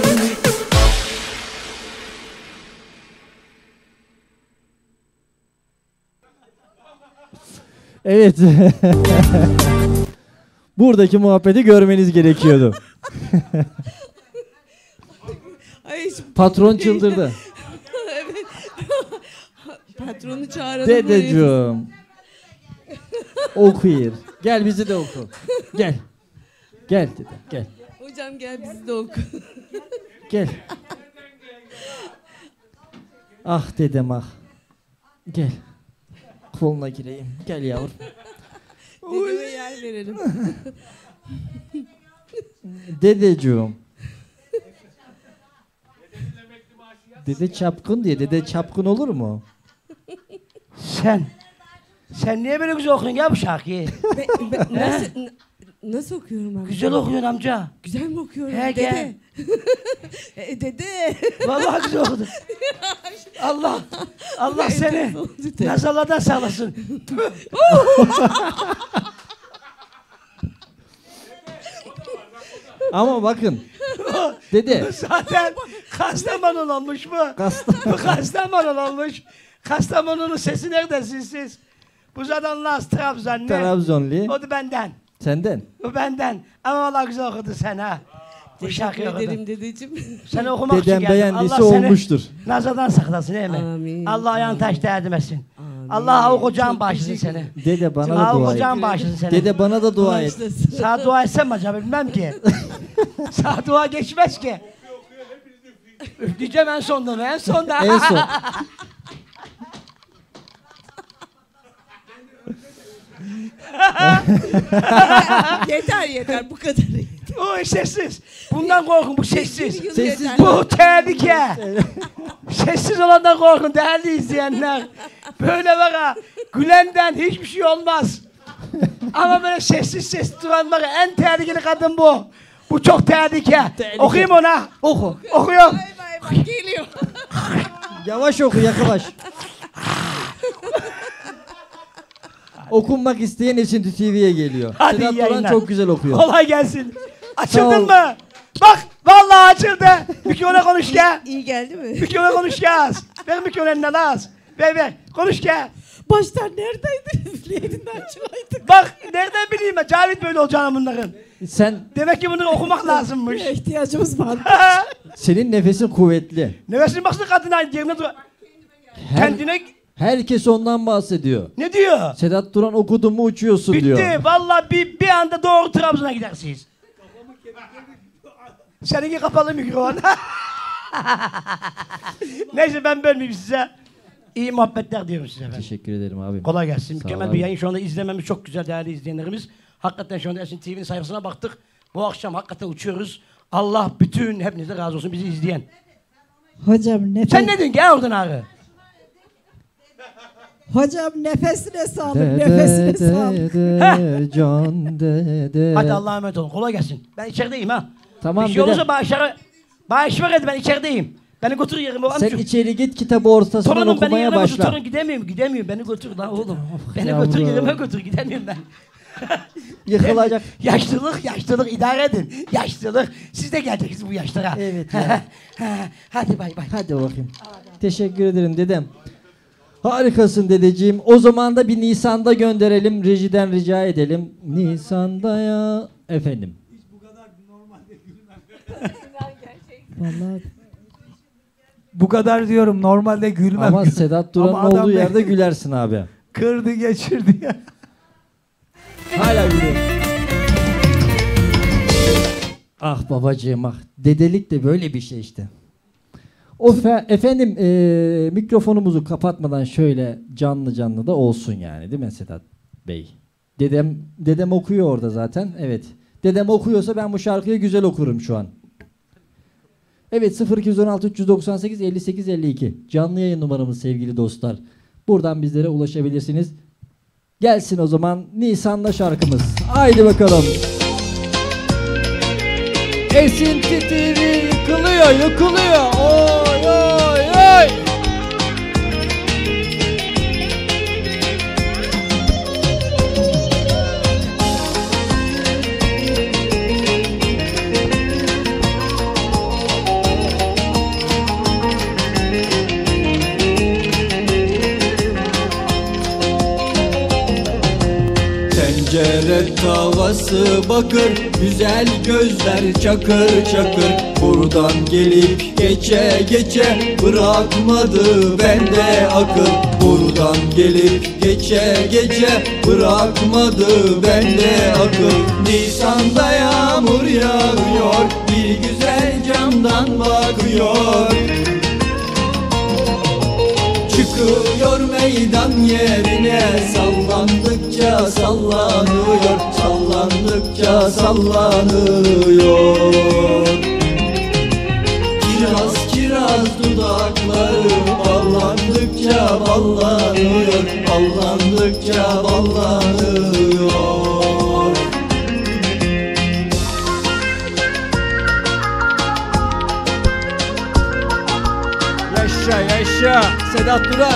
Evet. Buradaki muhabbeti görmeniz gerekiyordu. Ay, Patron çıldırdı. Evet. Patronu çağıralım. Dedeciğim. Okuyur. Gel bizi de oku. Gel. Gel dede gel. Hocam gel bizi de oku. Gel. Ah dedem ah. Gel. Koluna gireyim. Gel yavrum. Dedeme yer verelim. Dedeciğim. Dede çapkın diye. Dede çapkın olur mu? Sen niye böyle güzel okuyorsun ya bu şarkıyı? Nasıl okuyorum ben? Güzel okuyorsun amca. Güzel mi okuyorum? He, Dede. Dede. Vallahi güzel okudun. Allah seni nazarlardan sağlasın. Ama bakın. Dede. Zaten Kastamonu olmuş bu. Bu Kastamonu olmuş. Kastamonu'nun sesi neredesiniz siz? Bu zaten Laz Trabzonlu. Trabzonlu. O da benden. Senden. O benden. Ama vallahi güzel okudun sen ha. Bu şarkıyı Teşekkür ederim okudun. dedeciğim. Sen okumak için Dedem geldin. beğendiyse Allah seni olmuştur. nazardan saklasın değil mi? Amin. Allah ayağını taş değdirmesin. Allah o kocan bağışlasın seni. Dede bana da Allah o dua et. kocan bağışlasın seni. Dede bana da dua et. Sana dua etsem mi acaba bilmem ki. Sana dua geçmez ki. Üfleyeceğim en sonda mı? En sonda. En son. Yeter bu kadar. O sessiz. Bundan korkun bu sessiz. Sessiz. Bu tehlike. Sessiz olandan korkun değerli izleyenler. Böyle var ha, gülenden hiçbir şey olmaz. Ama böyle sessiz duran var ya, en tehlikeli kadın bu. Bu çok tehlike. Okuyayım ona. Oku. Okuyorum. Geliyor. Yavaş oku, yaklaş. Okunmak isteyen Esinti TV'ye geliyor. Hadi Sedat iyi Duran yayınlar. çok güzel okuyor. Kolay gelsin. Sağ Açıldın ol. mı? Bak vallahi açıldı. Mikrofona konuş ya. İyi geldi mi? Mikrofona konuş ya az. Ver mikrofonu eline az. Ver. Konuş ya. Baştan neredeydin? Üfleydin açılaydık. Bak nereden bileyim ben Cavit böyle olacağını bunların. Sen Demek ki bunları okumak lazımmış. İhtiyacımız var. senin nefesin kuvvetli. Nefesini baksana kadın aynı yerine dur. Kendine Herkes ondan bahsediyor. ne diyor? Sedat Duran okudun mu uçuyorsun diyor. Bitti. Vallahi bir anda doğru Trabzon'a gidersiniz. Seninki kapalı mikrofon. Neyse ben bölmeyeyim size. İyi muhabbetler diyorum size efendim. Teşekkür ederim abi. Kolay gelsin. Sağ ol Mükemmel abi. bir yayın. Şu anda izlememiz çok güzel değerli izleyenlerimiz. Hakikaten şu anda Esinti TV'nin sayfasına baktık. Bu akşam hakikaten uçuyoruz. Allah bütün hepinize razı olsun bizi izleyen. Hocam nefes... Sen ne diyorsun? Gel oradan ağrı. Hocam nefesine sağlık, nefesine sağlık. Can dede. Hadi Allah'a emanet olun. Kolay gelsin. Ben içerideyim ha. Tamam, bir şey olursa dedem. bana iş ver hadi ben içerideyim. Beni götür yerime. Sen içeri git, kitabı ortasından Torunum beni okumaya yerime götür. başla. Torun gidemiyorum. Beni götür lan oğlum. Beni yavrum. götür yerime götür. Gidemiyorum ben. Yıkılacak. Yaşlılık idare edin. Yaşlılık. Siz de geleceksiniz bu yaşlara. Evet ya. Hadi bay bay. Hadi bakayım. Teşekkür ederim dedem. Harikasın dedeciğim. O zaman da bir Nisan'da gönderelim. Rejiden rica edelim. Nisan'da ya. Efendim. Vallahi Bu kadar diyorum normalde gülmem. Ama Sedat Duran'ın Ama adam olduğu beni yerde gülersin abi. Kırdı geçirdi ya. Hala gülüyor. Ah babacığım ah. Dedelik de böyle bir şey işte. Efendim mikrofonumuzu kapatmadan şöyle canlı da olsun yani, değil mi Sedat Bey? Dedem okuyor orada zaten. Evet. Dedem okuyorsa ben bu şarkıyı güzel okurum şu an. Evet, 0216 398 58 52 canlı yayın numaramız sevgili dostlar. Buradan bizlere ulaşabilirsiniz. Gelsin o zaman Nisan'da şarkımız. Haydi bakalım. Esinti TV yıkılıyor. Oy oy oy. Tencere tavası bakır, güzel gözler çakır çakır. Buradan gelip geçe bırakmadı bende akıl. Buradan gelip geçe bırakmadı bende akıl. Nisan'da yağmur yağıyor, bir güzel camdan bakıyor. Çıkıyor meydan yerine, sallandıkça sallanıyor, sallandıkça sallanıyor. Kiraz dudakları ballandıkça ballanıyor, ballandıkça ballanıyor. Yaşa Sedat Duran.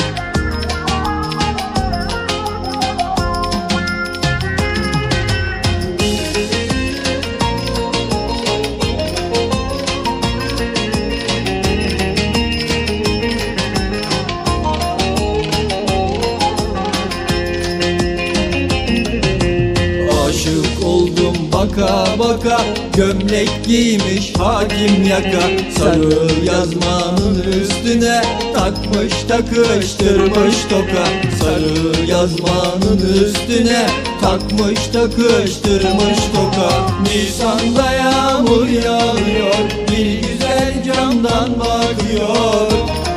Aşık oldum baka gömlek giymiş hakim yaka. Sarı yazmanın üstüne takmış takıştırmış toka. Sarı yazmanın üstüne takmış takıştırmış toka. Nisan'da yağmur yağıyor, bir güzel camdan bakıyor.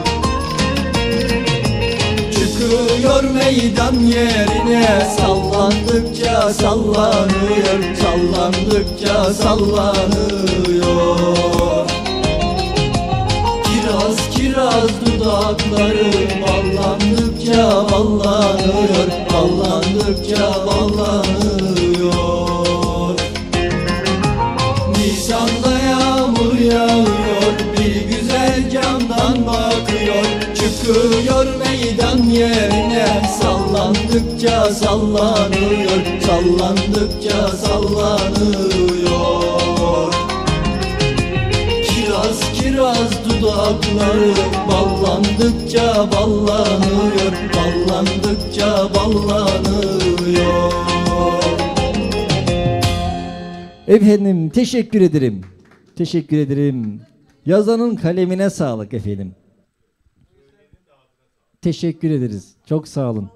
Çıkıyor meydan yerine, sallandıkça sallanıyor, sallandıkça sallanıyor. Kiraz kiraz dudakları ballandıkça ballanıyor, ballandıkça ballanıyor. Nisan'da yağmur yağıyor, bir güzel camdan bakıyor. Çıkıyor meydan yerine, sallandıkça sallanıyor, sallandıkça sallanıyor. Kiraz kiraz dudakları ballandıkça ballanıyor, ballandıkça ballanıyor. Efendim teşekkür ederim. Teşekkür ederim. Yazanın kalemine sağlık efendim. Teşekkür ederiz. Çok sağ olun.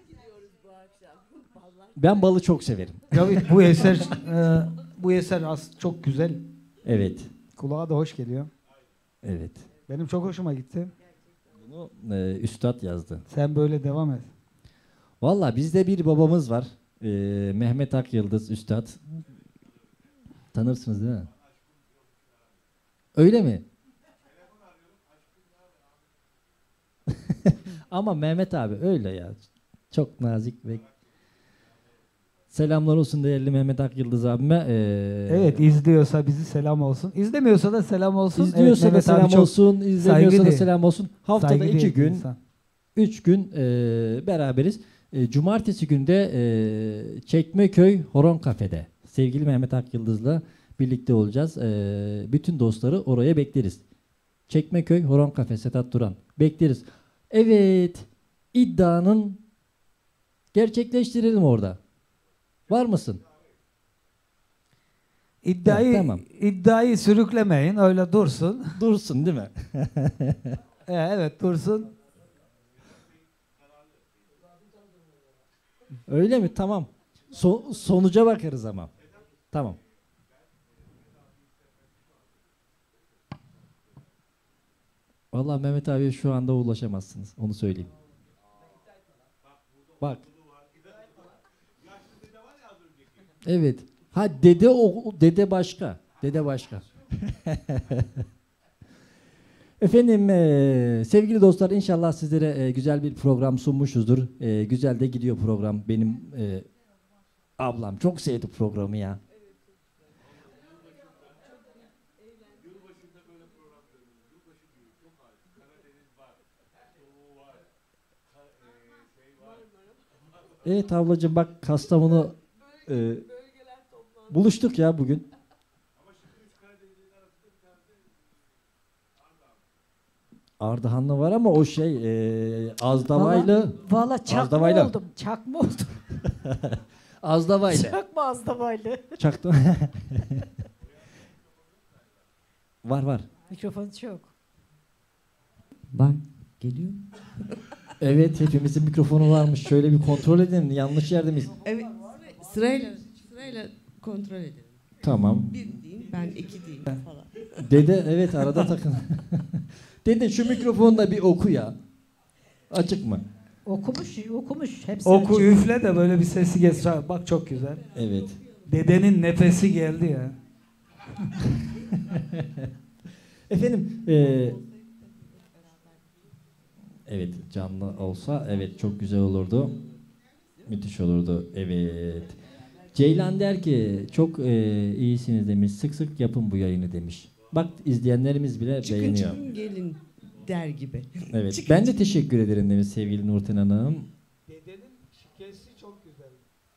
Ben balı çok severim. Evet, bu eser çok güzel. Evet. Kulağa da hoş geliyor. Evet. Benim çok hoşuma gitti. Bunu üstad yazdı. Sen böyle devam et. Valla bizde bir babamız var. Mehmet Akyıldız üstad. Tanırsınız değil mi? Öyle mi? Ama Mehmet abi öyle ya. Çok nazik ve selamlar olsun değerli Mehmet Akyıldız abime. Evet, izliyorsa bizi selam olsun. İzlemiyorsa da selam olsun. İzliyorsa evet, da selam olsun. İzlemiyorsa da selam olsun. Haftada Saygı 2 gün, insan. 3 gün beraberiz. Cumartesi günde Çekmeköy Horon Kafe'de sevgili Mehmet Akyıldız'la birlikte olacağız. Bütün dostları oraya bekleriz. Çekmeköy Horon Kafe, Sedat Duran. Bekleriz. Evet. İddianın gerçekleştirelim orada. Var mısın? İddiayı, evet, tamam. İddiayı sürüklemeyin. Öyle dursun. Dursun değil mi? Evet, dursun. Öyle mi? Tamam. Sonuca bakarız ama. Tamam. Vallahi Mehmet abiye şu anda ulaşamazsınız. Onu söyleyeyim. Bak. Evet. Ha dede başka. Dede başka. Efendim sevgili dostlar inşallah sizlere güzel bir program sunmuşuzdur. Güzel de gidiyor program. Benim ablam çok sevdi programı ya. Evet ablacığım bak Kastamonu buluştuk ya bugün. Ardahanlı var ama o Azdavaylı. Valla çakma oldum. Çakma oldum. Azdavaylı. Çakma Azdavaylı. Çaktım. Var. Mikrofon çok. Var. Geliyor. Evet hepimizin mikrofonu varmış. Şöyle bir kontrol edelim. Yanlış yerde miyiz? Evet. Sırayla kontrol edelim. Tamam. Bir diyeyim, ben 2 diyeyim falan. Dede evet arada takın. Dede şu mikrofonu da bir oku ya. Açık mı? Okumuş. Hepsi Oku açık. üfle de böyle bir sesi geçsin. Bak çok güzel. Evet. Dedenin nefesi geldi ya. Efendim evet canlı olsa evet çok güzel olurdu. Müthiş olurdu. Evet. Ceylan der ki çok iyisiniz demiş. Sık sık yapın bu yayını demiş. Bak izleyenlerimiz bile beğeniyor. Çıkın gelin der gibi. Evet. Çıkın, Ben de teşekkür ederim demiş sevgili Nurten Hanım. Dedenin şikesi çok güzel.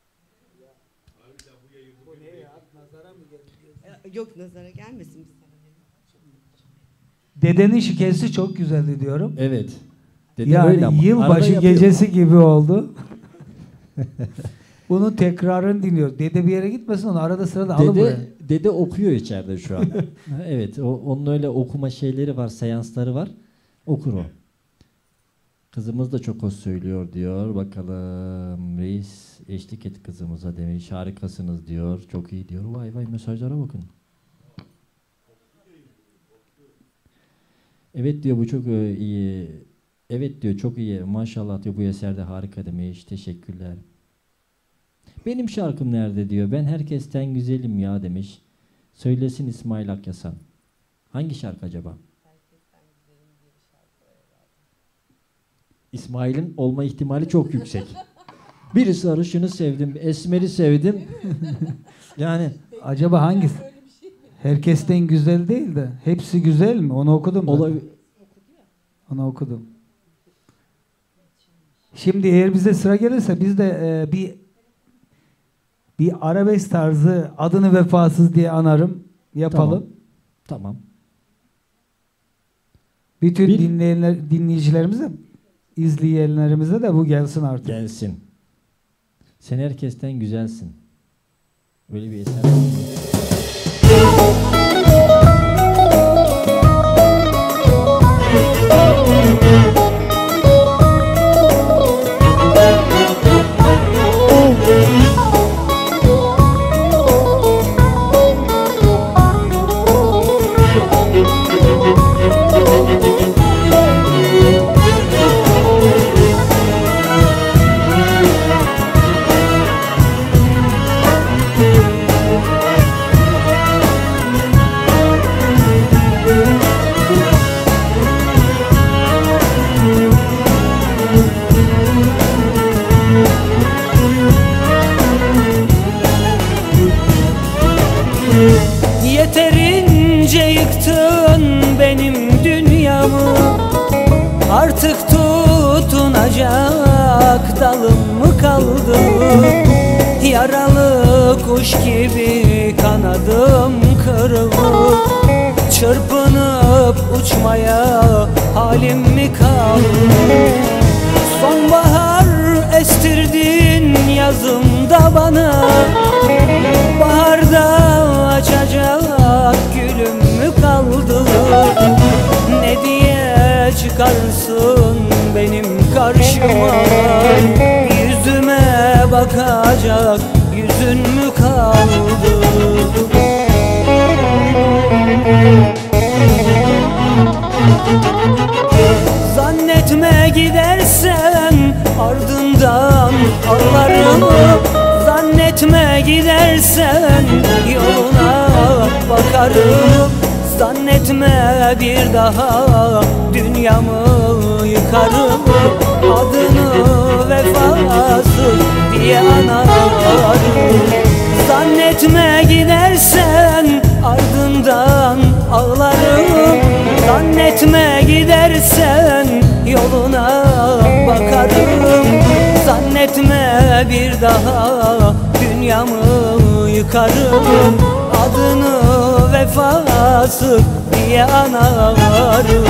Bu ne ya? Nazara mı geldi? Yok nazara gelmesin. Dedenin şikesi çok güzeldi diyorum. Evet. Dede yani öyle ama. Yılbaşı gecesi gibi oldu. Bunun tekrarını dinliyoruz. Dede bir yere gitmesin onu arada sırada alın buraya. Dede okuyor içeride şu an. Evet onun öyle okuma şeyleri var, seansları var. Okur o. Kızımız da çok hoş söylüyor diyor. Bakalım reis eşlik et kızımıza demiş. Harikasınız diyor. Çok iyi diyor. Vay mesajlara bakın. Evet diyor bu çok iyi. Evet diyor çok iyi. Maşallah diyor bu eserde harika demiş. Teşekkürler. Benim şarkım nerede diyor. Ben herkesten güzelim ya demiş. Söylesin İsmail Akyasan. Hangi şarkı acaba? İsmail'in olma ihtimali çok yüksek. Biri sarışını sevdim, esmeri sevdim. Yani acaba hangisi? Herkesten güzel değil de hepsi güzel mi? Onu okudum. Onu okudum. Şimdi eğer bize sıra gelirse biz de bir arabesk tarzı adını vefasız diye anarım. Yapalım. Tamam. Bütün dinleyicilerimize, izleyenlerimize de bu gelsin artık. Gelsin. Sen herkesten güzelsin. Böyle bir eser. Yeterince yıktın benim dünyamı, artık tutunacak dalım mı kaldı? Yaralı kuş gibi kanadım kırıldı, çırpınıp uçmaya halim mi kaldı? Sonbahar estirdin yazımda bana, baharda açacak gülüm mü kaldı? Ne diye çıkarsın benim karşıma, yüzüme bakacak yüzün mü kaldı? Zannetme gidersen ardından ağlarım, zannetme gidersen yoluna bakarım, zannetme bir daha dünyamı yıkarım, adını vefasız diye anarım. Zannetme gidersen ardından ağlarım, zannetme gidersen yoluna bakarım, zannetme bir daha dünyamı yıkarım, adını vefasız diye anarım.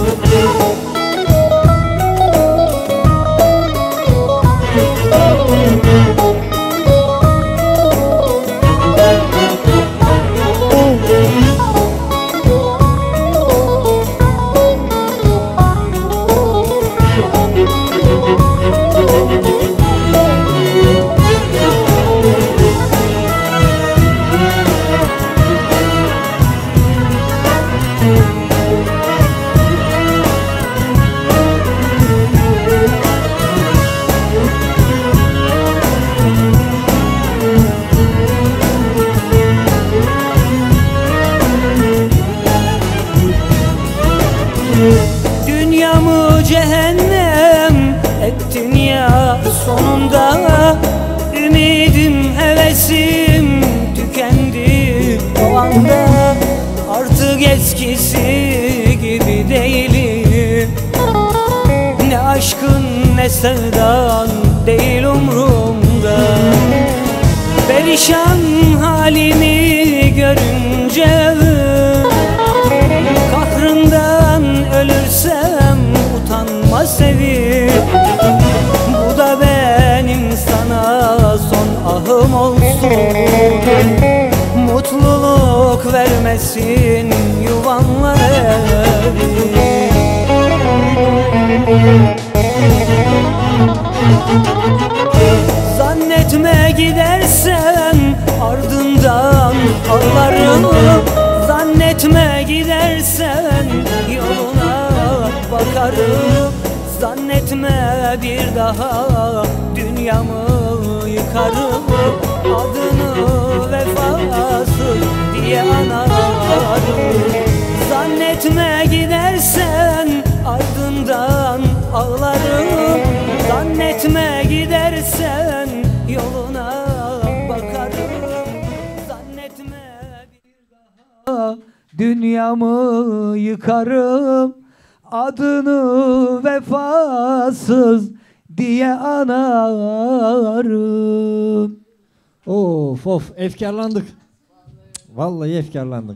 Dünyamı cehennem ettin ya sonunda, ümidim hevesim tükendi o anda, artık eskisi gibi değilim. Ne aşkın ne sevdan değil umrumda, perişan halimi görünce kahrından ölürsem utanma sevip, bu da benim sana son ahım olsun. Mutluluk vermesin yuvanla evi. Zannetme gidersen ardından ağlarım, zannetme gidersen yoluna bakarım, zannetme bir daha dünyamı yıkarım, adını vefasız diye anarım. Zannetme gidersen ardından ağlarım. Zannetme gidersen yoluna bakarım. Zannetme bir daha dünyamı yıkarım. Adını vefasız diye anarım. Of of, efkarlandık. Vallahi efkarlandık.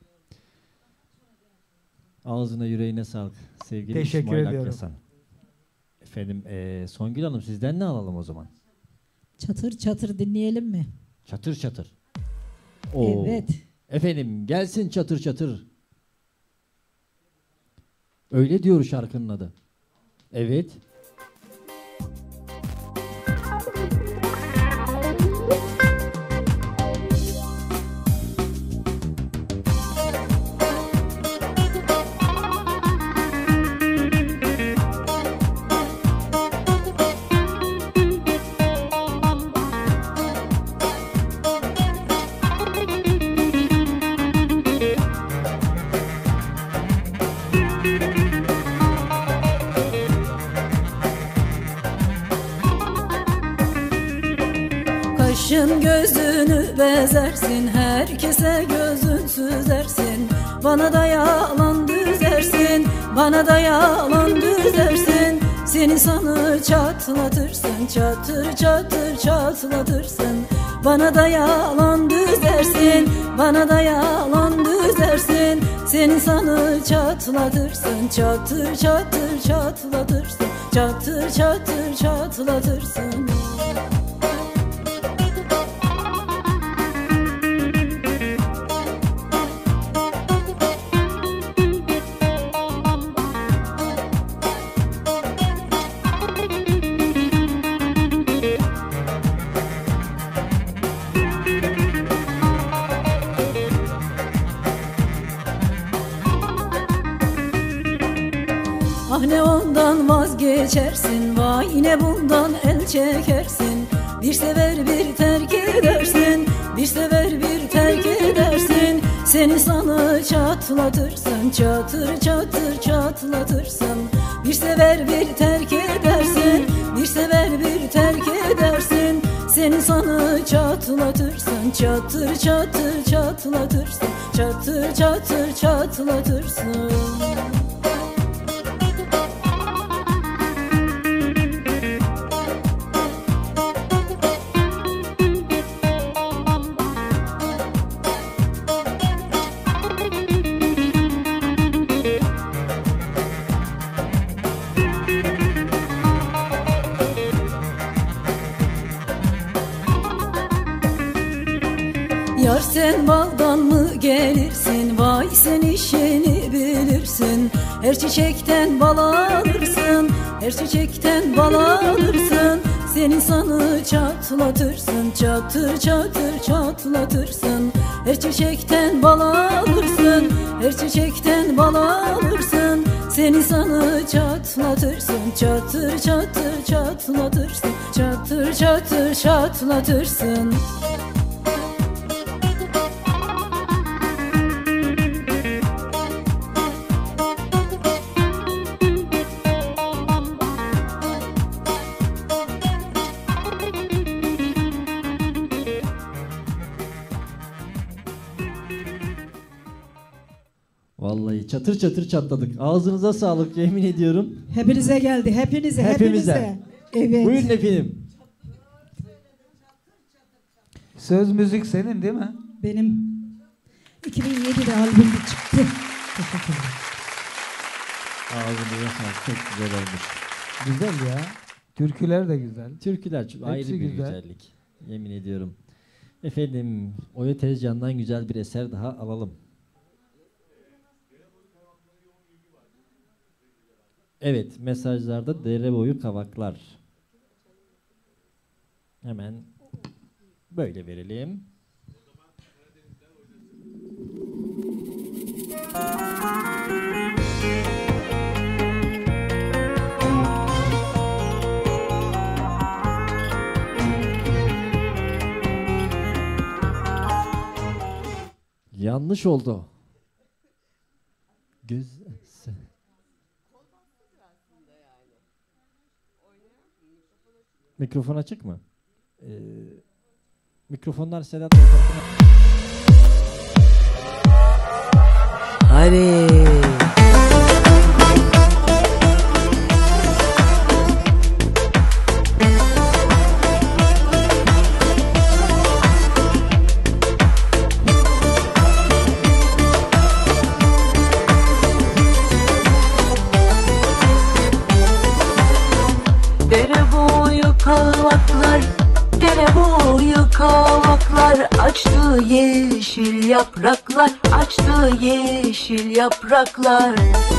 Ağzına yüreğine sağlık sevgili Teşekkür İsmail ediyorum. Akyasan. Efendim Songül Hanım, sizden ne alalım o zaman? Çatır çatır dinleyelim mi? Çatır çatır. Evet. Efendim gelsin çatır çatır. Öyle diyor şarkının adı. Evet. Kaşın gözünü bezersin, herkese gözün süzersin. Bana da yalan düzersin, bana da yalan düzersin. Seni sanı çatlatırsın, çatır çatır çatlatırsın. Bana da yalan düzersin, bana da yalan düzersin. Seni sanı çatlatırsın, çatır çatır çatlatırsın. Çatır çatır çatlatırsın. Ah ne ondan vazgeçersin, vay ne bundan el çekersin. Bir sever bir terk edersin, bir sever bir terk edersin. Seni sanı çatlatırsın, çatır çatır çatlatırsın. Bir sever bir terk edersin, bir sever bir terk edersin. Seni sanı çatlatırsın, çatır çatır çatlatırsın. Çatır çatır çatlatırsın. Yar sen baldan mı gelirsin, vay sen işini bilirsin. Her çiçekten bal alırsın, her çiçekten bal alırsın. Seni sanı çatlatırsın, çatır çatır çatlatırsın. Her çiçekten bal alırsın, her çiçekten bal alırsın. Seni sanı çatlatırsın, çatır çatır çatlatırsın. Çatır çatır çatlatırsın. Vallahi çatır çatır çatladık. Ağzınıza sağlık, yemin ediyorum. Hepinize geldi, hepinize, hepinize. Evet. Buyurun efendim. Söz müzik senin değil mi? Benim 2007'de albümde çıktı. Teşekkürler. Ağzınıza sağlık, çok güzel olmuş. Güzel ya. Türküler de güzel. Türküler çok ayrı bir güzellik. Yemin ediyorum. Efendim, Oya Tezcan'dan güzel bir eser daha alalım. Evet, mesajlarda dere boyu kavaklar. Hemen böyle verelim. Yanlış oldu. Mikrofon açık mı? Mikrofonlar Sedat Bey tarafından. Hadi. Dere boyu kavaklar, dere boyu kavaklar, açtı yeşil yapraklar, açtı yeşil yapraklar.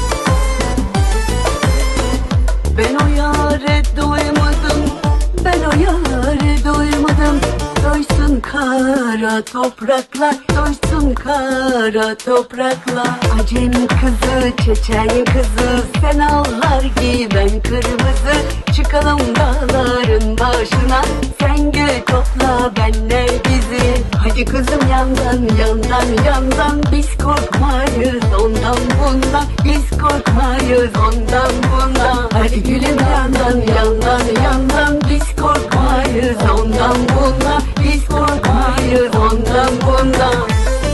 Ben o yâre doymadım, ben o yâre doymadım. Doysun kara topraklar, doysun kara topraklar. Acem kızı, çeçen kızı, sen ağlar giy kırmızı. Çıkalım dağların başına, sen gül topla benle bizi. Hadi kızım yandan yandan yandan, biz korkmayız ondan bundan, biz korkmayız ondan bundan. Hadi gülüm yandan yandan yandan, biz korkmayız ondan bundan, biz korkmayız ondan bundan.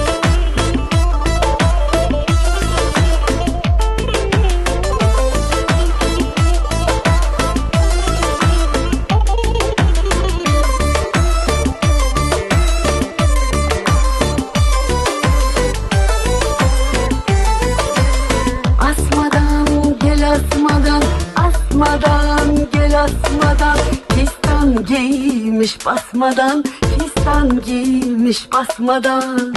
Asmadan gel asmadan, asmadan gel asmadan. Fistan giymiş basmadan, fistan giymiş basmadan.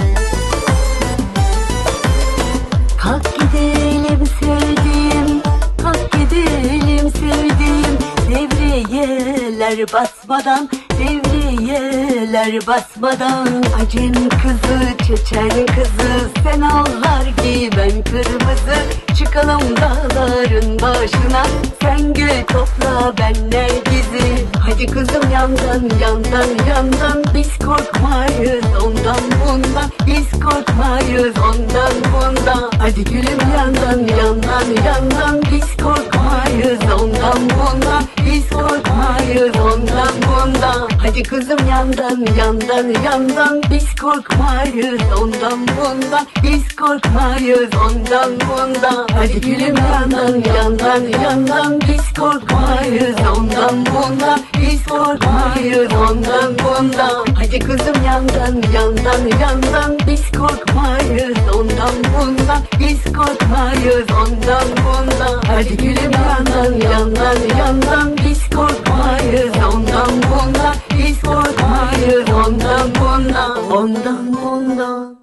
Kalk gidelim sevdiğim, kalk gidelim sevdiğim. Devriyeler basmadan, devriyeler basmadan. Acem kızı, çeçen kızı, sen ağlar giy kırmızı. Çıkalım dağların başına, sen gül topla benle bizi. Hadi kızım yandan yandan yandan, biz korkmayız ondan bundan, biz korkmayız ondan bundan. Hadi gülüm yandan yandan yandan, biz korkmayız ondan bundan, biz korkmayız ondan bundan. Hadi kızım yandan yandan yandan, biz korkmayız ondan bundan, biz korkmayız ondan bundan. Hadi gülüm yandan yandan yandan, biz korkmayız ondan bundan, biz korkmayız ondan bundan. Hadi kızım yandan yandan yandan, biz korkmayız ondan bundan, biz korkmayız ondan bundan. Hadi gülüm yandan yandan yandan, biz korkmayız ondan bundan, biz korkmayız ondan bundan, ondan bundan.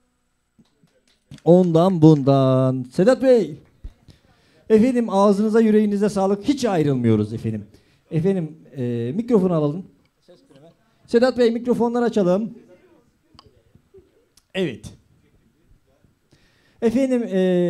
Ondan bundan. Sedat Bey. Efendim ağzınıza yüreğinize sağlık. Hiç ayrılmıyoruz efendim. Efendim mikrofonu alalım. Sedat Bey mikrofonları açalım. Evet. Efendim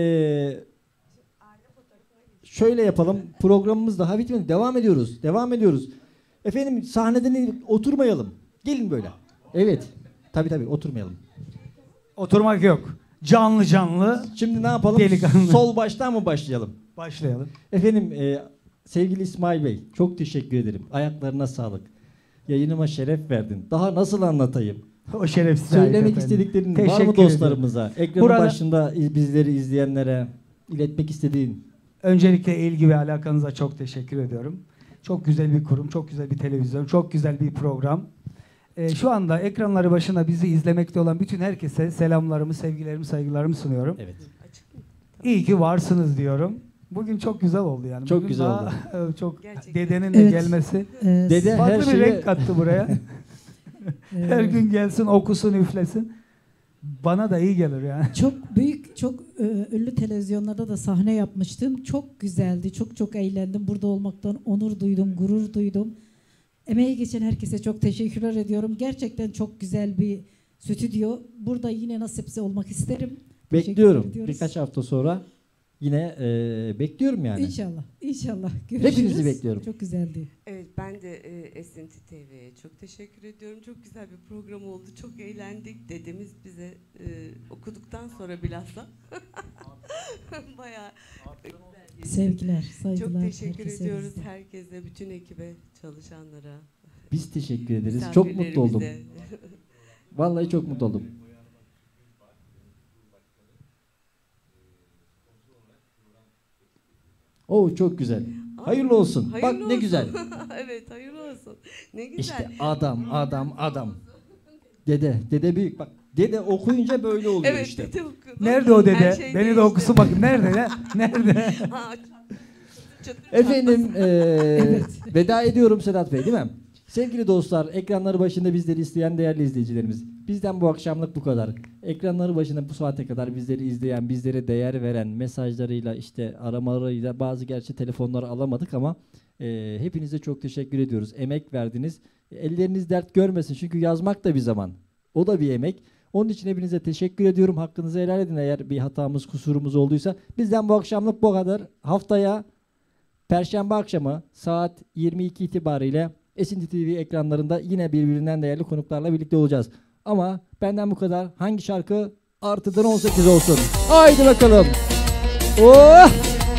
şöyle yapalım. Programımız daha bitmedi. Devam ediyoruz. Devam ediyoruz. Efendim sahneden oturmayalım. Gelin böyle. Evet. Tabii oturmayalım. Oturmak yok. Canlı canlı. Şimdi ne yapalım? Delikanlı. Sol baştan mı başlayalım? Başlayalım. Efendim sevgili İsmail Bey çok teşekkür ederim. Ayaklarına sağlık. Yayınıma şeref verdin. Daha nasıl anlatayım? O şeref size Söylemek ait istediklerin efendim. var mı Teşekkür dostlarımıza? ederim. Ekranın Burada- başında bizleri izleyenlere iletmek istediğin. Öncelikle ilgi ve alakanıza çok teşekkür ediyorum. Çok güzel bir kurum, çok güzel bir televizyon, çok güzel bir program. Şu anda ekranları başına bizi izlemekte olan bütün herkese selamlarımı, sevgilerimi, saygılarımı sunuyorum. Evet. İyi ki varsınız diyorum. Bugün çok güzel oldu yani. Çok Bugün güzel daha, çok Gerçekten. dedenin de Evet. gelmesi. Dede farklı her bir şeye- renk kattı buraya. Her gün gelsin, okusun, üflesin. Bana da iyi gelir yani. Çok büyük, çok ünlü televizyonlarda da sahne yapmıştım. Çok güzeldi, çok eğlendim. Burada olmaktan onur duydum, gurur duydum. Emeği geçen herkese çok teşekkürler ediyorum. Gerçekten çok güzel bir stüdyo. Burada yine nasipse olmak isterim. Teşekkür Bekliyorum. ediyoruz. Birkaç hafta sonra yine bekliyorum yani. İnşallah, inşallah. Görüşürüz. Hepinizi bekliyorum. Çok güzeldi. Evet, ben de Esinti TV'ye çok teşekkür ediyorum. Çok güzel bir program oldu. Çok eğlendik. Dedemiz bize okuduktan sonra bilhassa bayağı güzel Sevgiler, saygılar. Çok teşekkür herkese ediyoruz bizden. herkese, bütün ekibe, çalışanlara. Biz teşekkür ederiz. Çok mutlu oldum. Vallahi çok mutlu oldum. Oo, çok güzel. Hayırlı olsun. Hayırlı Bak ne olsun. güzel. Evet, hayırlı olsun. Ne güzel. İşte adam. Dede büyük. Bak dede okuyunca böyle oluyor Evet, işte. dede okudu. Nerede o dede? Her şey Beni de değişti. okusun bakayım. Nerede ya? Nerede? Ha, Efendim veda ediyorum Sedat Bey, değil mi? Sevgili dostlar, ekranları başında bizleri izleyen değerli izleyicilerimiz, bizden bu akşamlık bu kadar. Ekranları başında bu saate kadar bizleri izleyen, bizlere değer veren mesajlarıyla, işte aramalarıyla, bazı gerçi telefonları alamadık ama hepinize çok teşekkür ediyoruz. Emek verdiniz. Elleriniz dert görmesin çünkü yazmak da bir zaman. O da bir emek. Onun için hepinize teşekkür ediyorum. Hakkınızı helal edin eğer bir hatamız, kusurumuz olduysa. Bizden bu akşamlık bu kadar. Haftaya Perşembe akşamı saat 22 itibariyle Esinti TV ekranlarında yine birbirinden değerli konuklarla birlikte olacağız. Ama benden bu kadar. Hangi şarkı? Artıdan 18 olsun. Haydi bakalım. Oh!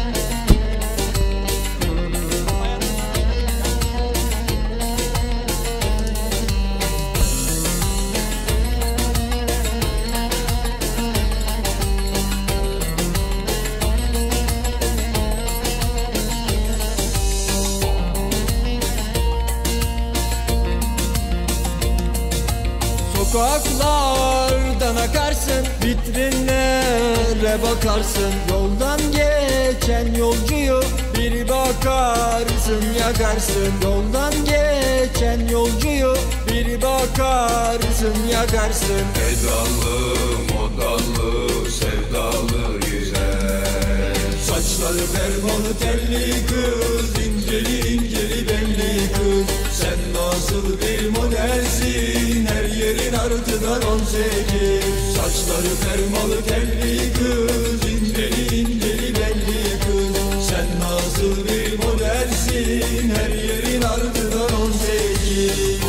Sokaklardan akarsın, vitrinlere bakarsın. Yoldan geçen yolcuyu bir bakarsın, yakarsın. Yoldan geçen yolcuyu bir bakarsın, yakarsın. Edalı, modalı, sevdalı güzel. Saçları fermalı telli kız, inceli inceli belli kız. Sen nasıl bir modelsin, her yerin artıdan 18. Saçları fermalı telli kız, inceli inceli belli kız. Sen nasıl bir modelsin, her yerin artıdan 18.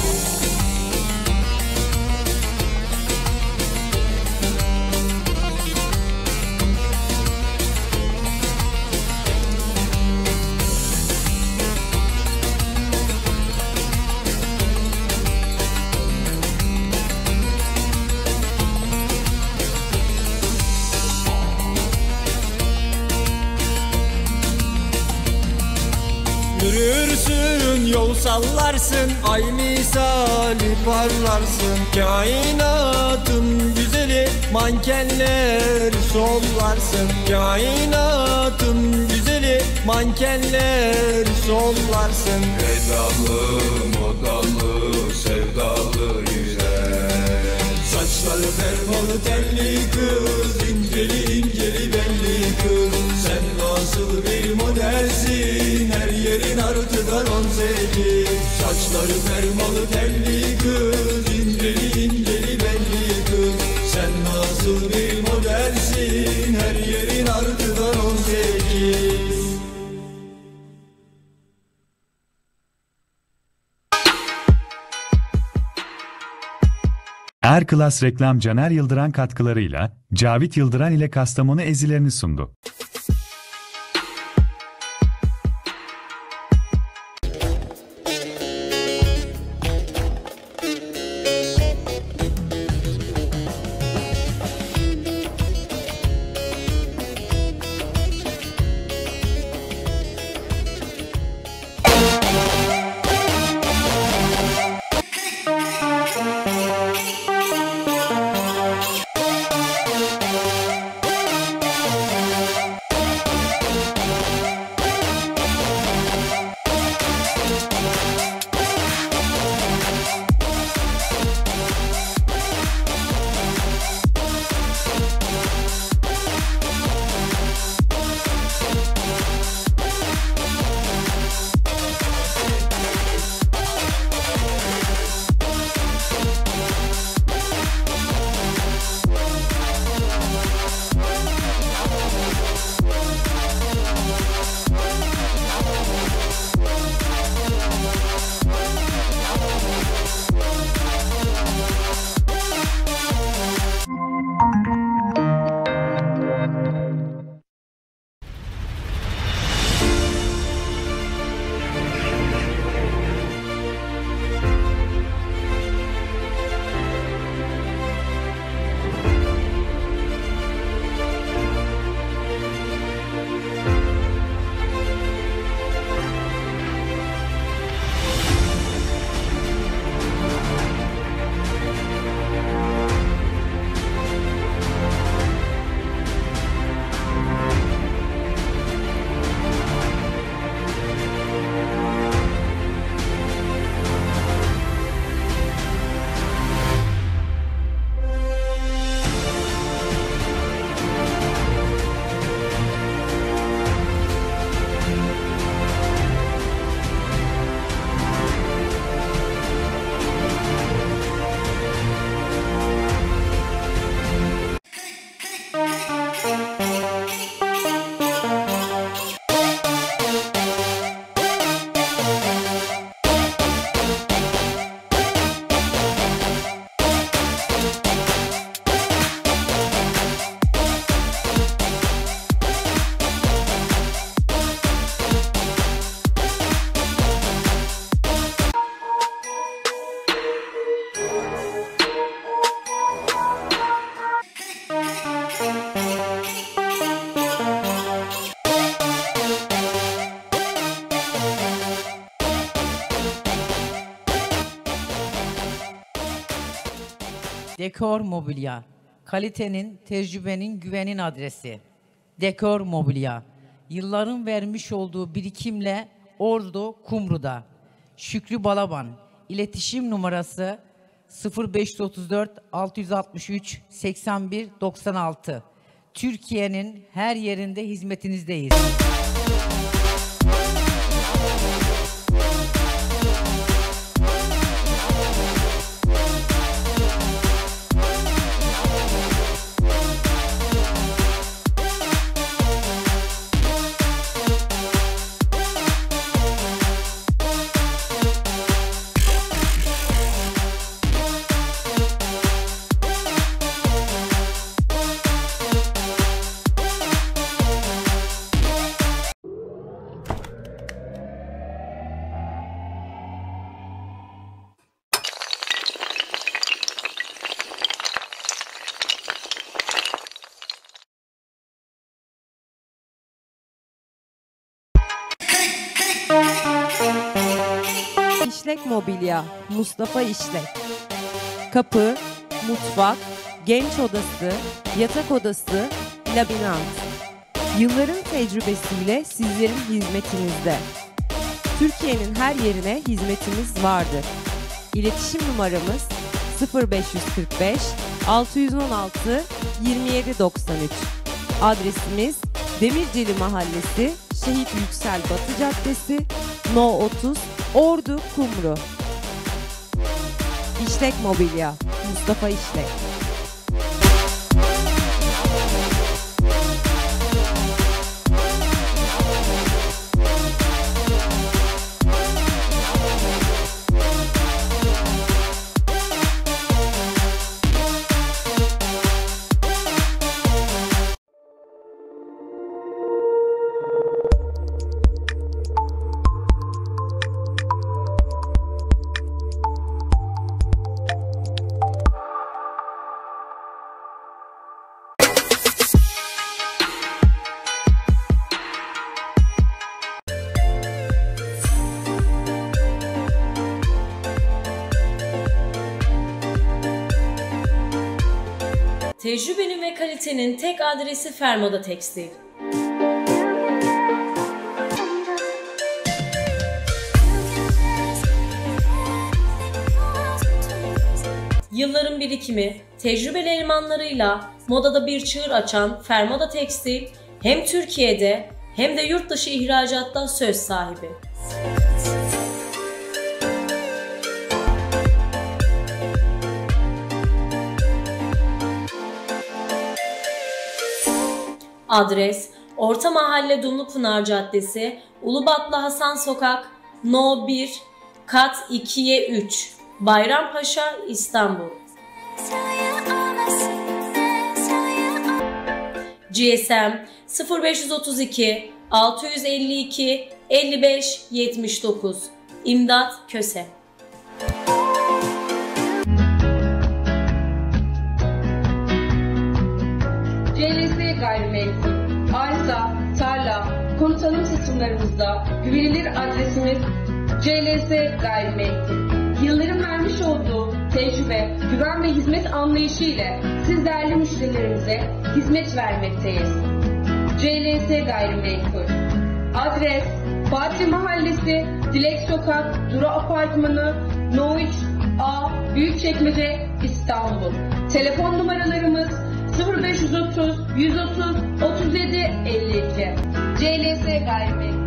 Yürürsün, yol sallarsın, ay misali parlarsın. Kainatın güzeli, mankenler sollarsın. Kainatın güzeli, mankenler sollarsın. Edalı, modalı, sevdalı güzel. Saçları fermalı telli kız, inceli inceli belli kız. Sen nasıl bir modelsin, her yerin artıdan 18. Saçları fermalı telli kız, inceli inceli belli kız. Sen nasıl bir modelsin, her yerin artıdan 18. Erklas Reklam Caner Yıldıran katkılarıyla Cavit Yıldıran ile Kastamonu ezilerini sundu. Dekor Mobilya. Kalitenin, tecrübenin, güvenin adresi. Dekor Mobilya. Yılların vermiş olduğu birikimle Ordu, Kumru'da. Şükrü Balaban. İletişim numarası 0534 663 81 96. Türkiye'nin her yerinde hizmetinizdeyiz. İşlek Mobilya, Mustafa İşlek. Kapı, mutfak, genç odası, yatak odası, labirent. Yılların tecrübesiyle sizlerin hizmetinizde. Türkiye'nin her yerine hizmetimiz vardır. İletişim numaramız 0545 616 2793. Adresimiz Demirceli Mahallesi, Şehit Yüksel Batı Caddesi, No 30, Ordu, Kumru. İşlek Mobilya, Mustafa İşlek. Tecrübenin ve kalitenin tek adresi Fermoda Tekstil. Yılların birikimi, tecrübeli elemanlarıyla modada bir çığır açan Fermoda Tekstil hem Türkiye'de hem de yurt dışı ihracatta söz sahibi. Adres: Orta Mahalle Dumlupınar Caddesi, Ulubatlı Hasan Sokak, No 1, Kat 2'ye 3, Bayrampaşa, İstanbul. GSM 0532 652 55 79. İmdat Köse. CLS Gayrimenkul, arsa, tarla, konut alım satımlarımızda güvenilir adresimiz CLS Gayrimenkul. Yılların vermiş olduğu tecrübe, güven ve hizmet anlayışı ile siz değerli müşterilerimize hizmet vermekteyiz. CLS Gayrimenkul. Adres: Fatih Mahallesi, Dilek Sokak, Duru Apartmanı, No 3 A, Büyükçekmece, İstanbul. Telefon numaralarımız 0530 130 37 52. CLS Gayrimenkul.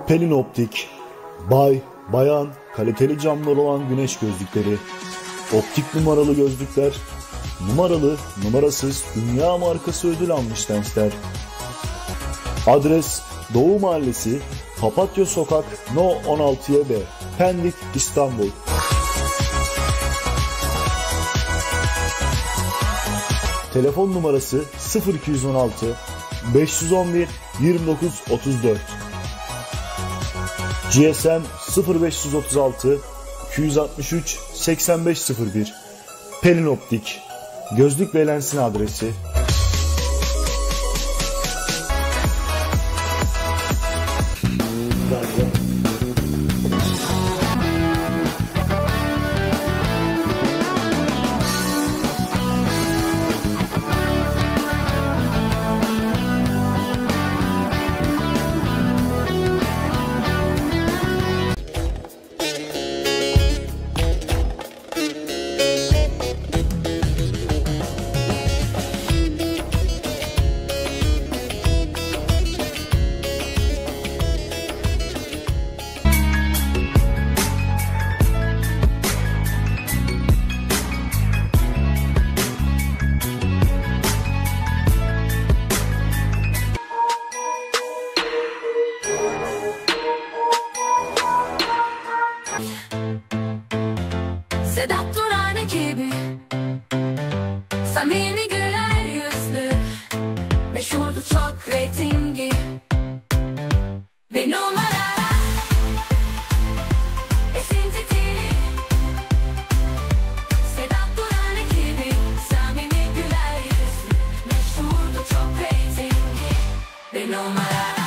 Pelin Optik, bay, bayan, kaliteli camlar olan güneş gözlükleri, optik numaralı gözlükler, numaralı, numarasız, dünya markası ödül almış lensler. Adres Doğu Mahallesi, Papatya Sokak, No 16B, Pendik, İstanbul. Telefon numarası 0216 511 2934. GSM 0536 263 8501. Pelin Optik. Gözlük ve lensin adresi. Sedat Duran ekibi, samimi güler yüzlü, meşhurdu çok reytingi ve numaralar esintili. Sedat Duran ekibi, samimi güler yüzlü, meşhurdu çok reytingi ve numaralar.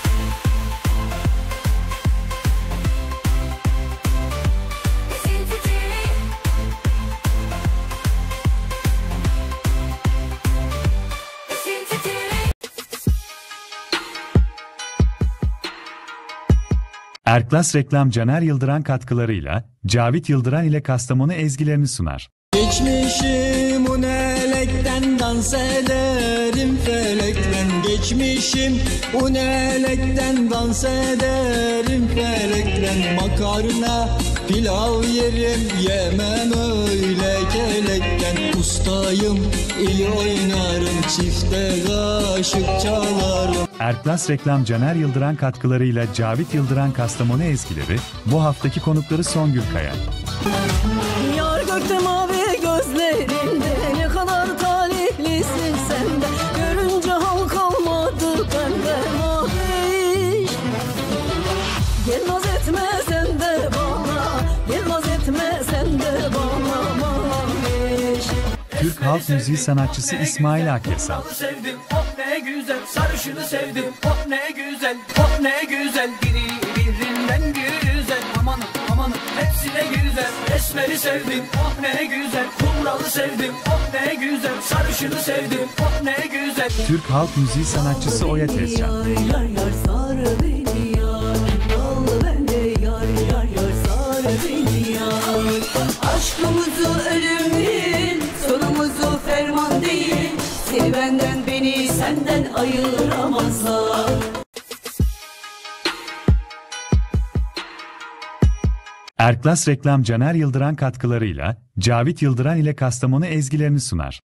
Erklas Reklam Caner Yıldıran katkılarıyla Cavit Yıldıran ile Kastamonu ezgilerini sunar. Geçmişim unelekten dans ederim felekten. Geçmişim unelekten dans ederim felekten. Makarna pilav yerim yemem öyle kelekten. Ustayım iyi oynarım çifte kaşık çalarım. Erklas Reklam Caner Yıldıran katkılarıyla Cavit Yıldıran Kastamonu ezgileri bu haftaki konukları Songül Kaya. Yar gökte mavi gözlerinde ne kadar talihlisin sen de. Görünce hal kalmadı bende maviş. Gel naz etme sen de bana, gel naz etme sen de bana maviş. Türk halk müziği sanatçısı İsmail Akyasal. Sevdim, oh ne güzel, sarışını sevdim, oh ne güzel, oh ne güzel, biri birinden güzel, amanın amanın hepsi de güzel, esmeri sevdim, oh ne güzel, kumralı sevdim, oh ne güzel, sarışını sevdim, oh ne güzel. Türk halk müziği sanatçısı Oya Tezcan. Yar yar yar sar beni yar, al bende yar yar yar sar beni yar. Aşkımızı ölüm değil, sonumuzu ferman değil. Seni benden beni senden ayıramazlar. Erklas Reklam Caner Yıldıran katkılarıyla Cavit Yıldıran ile Kastamonu ezgilerini sunar.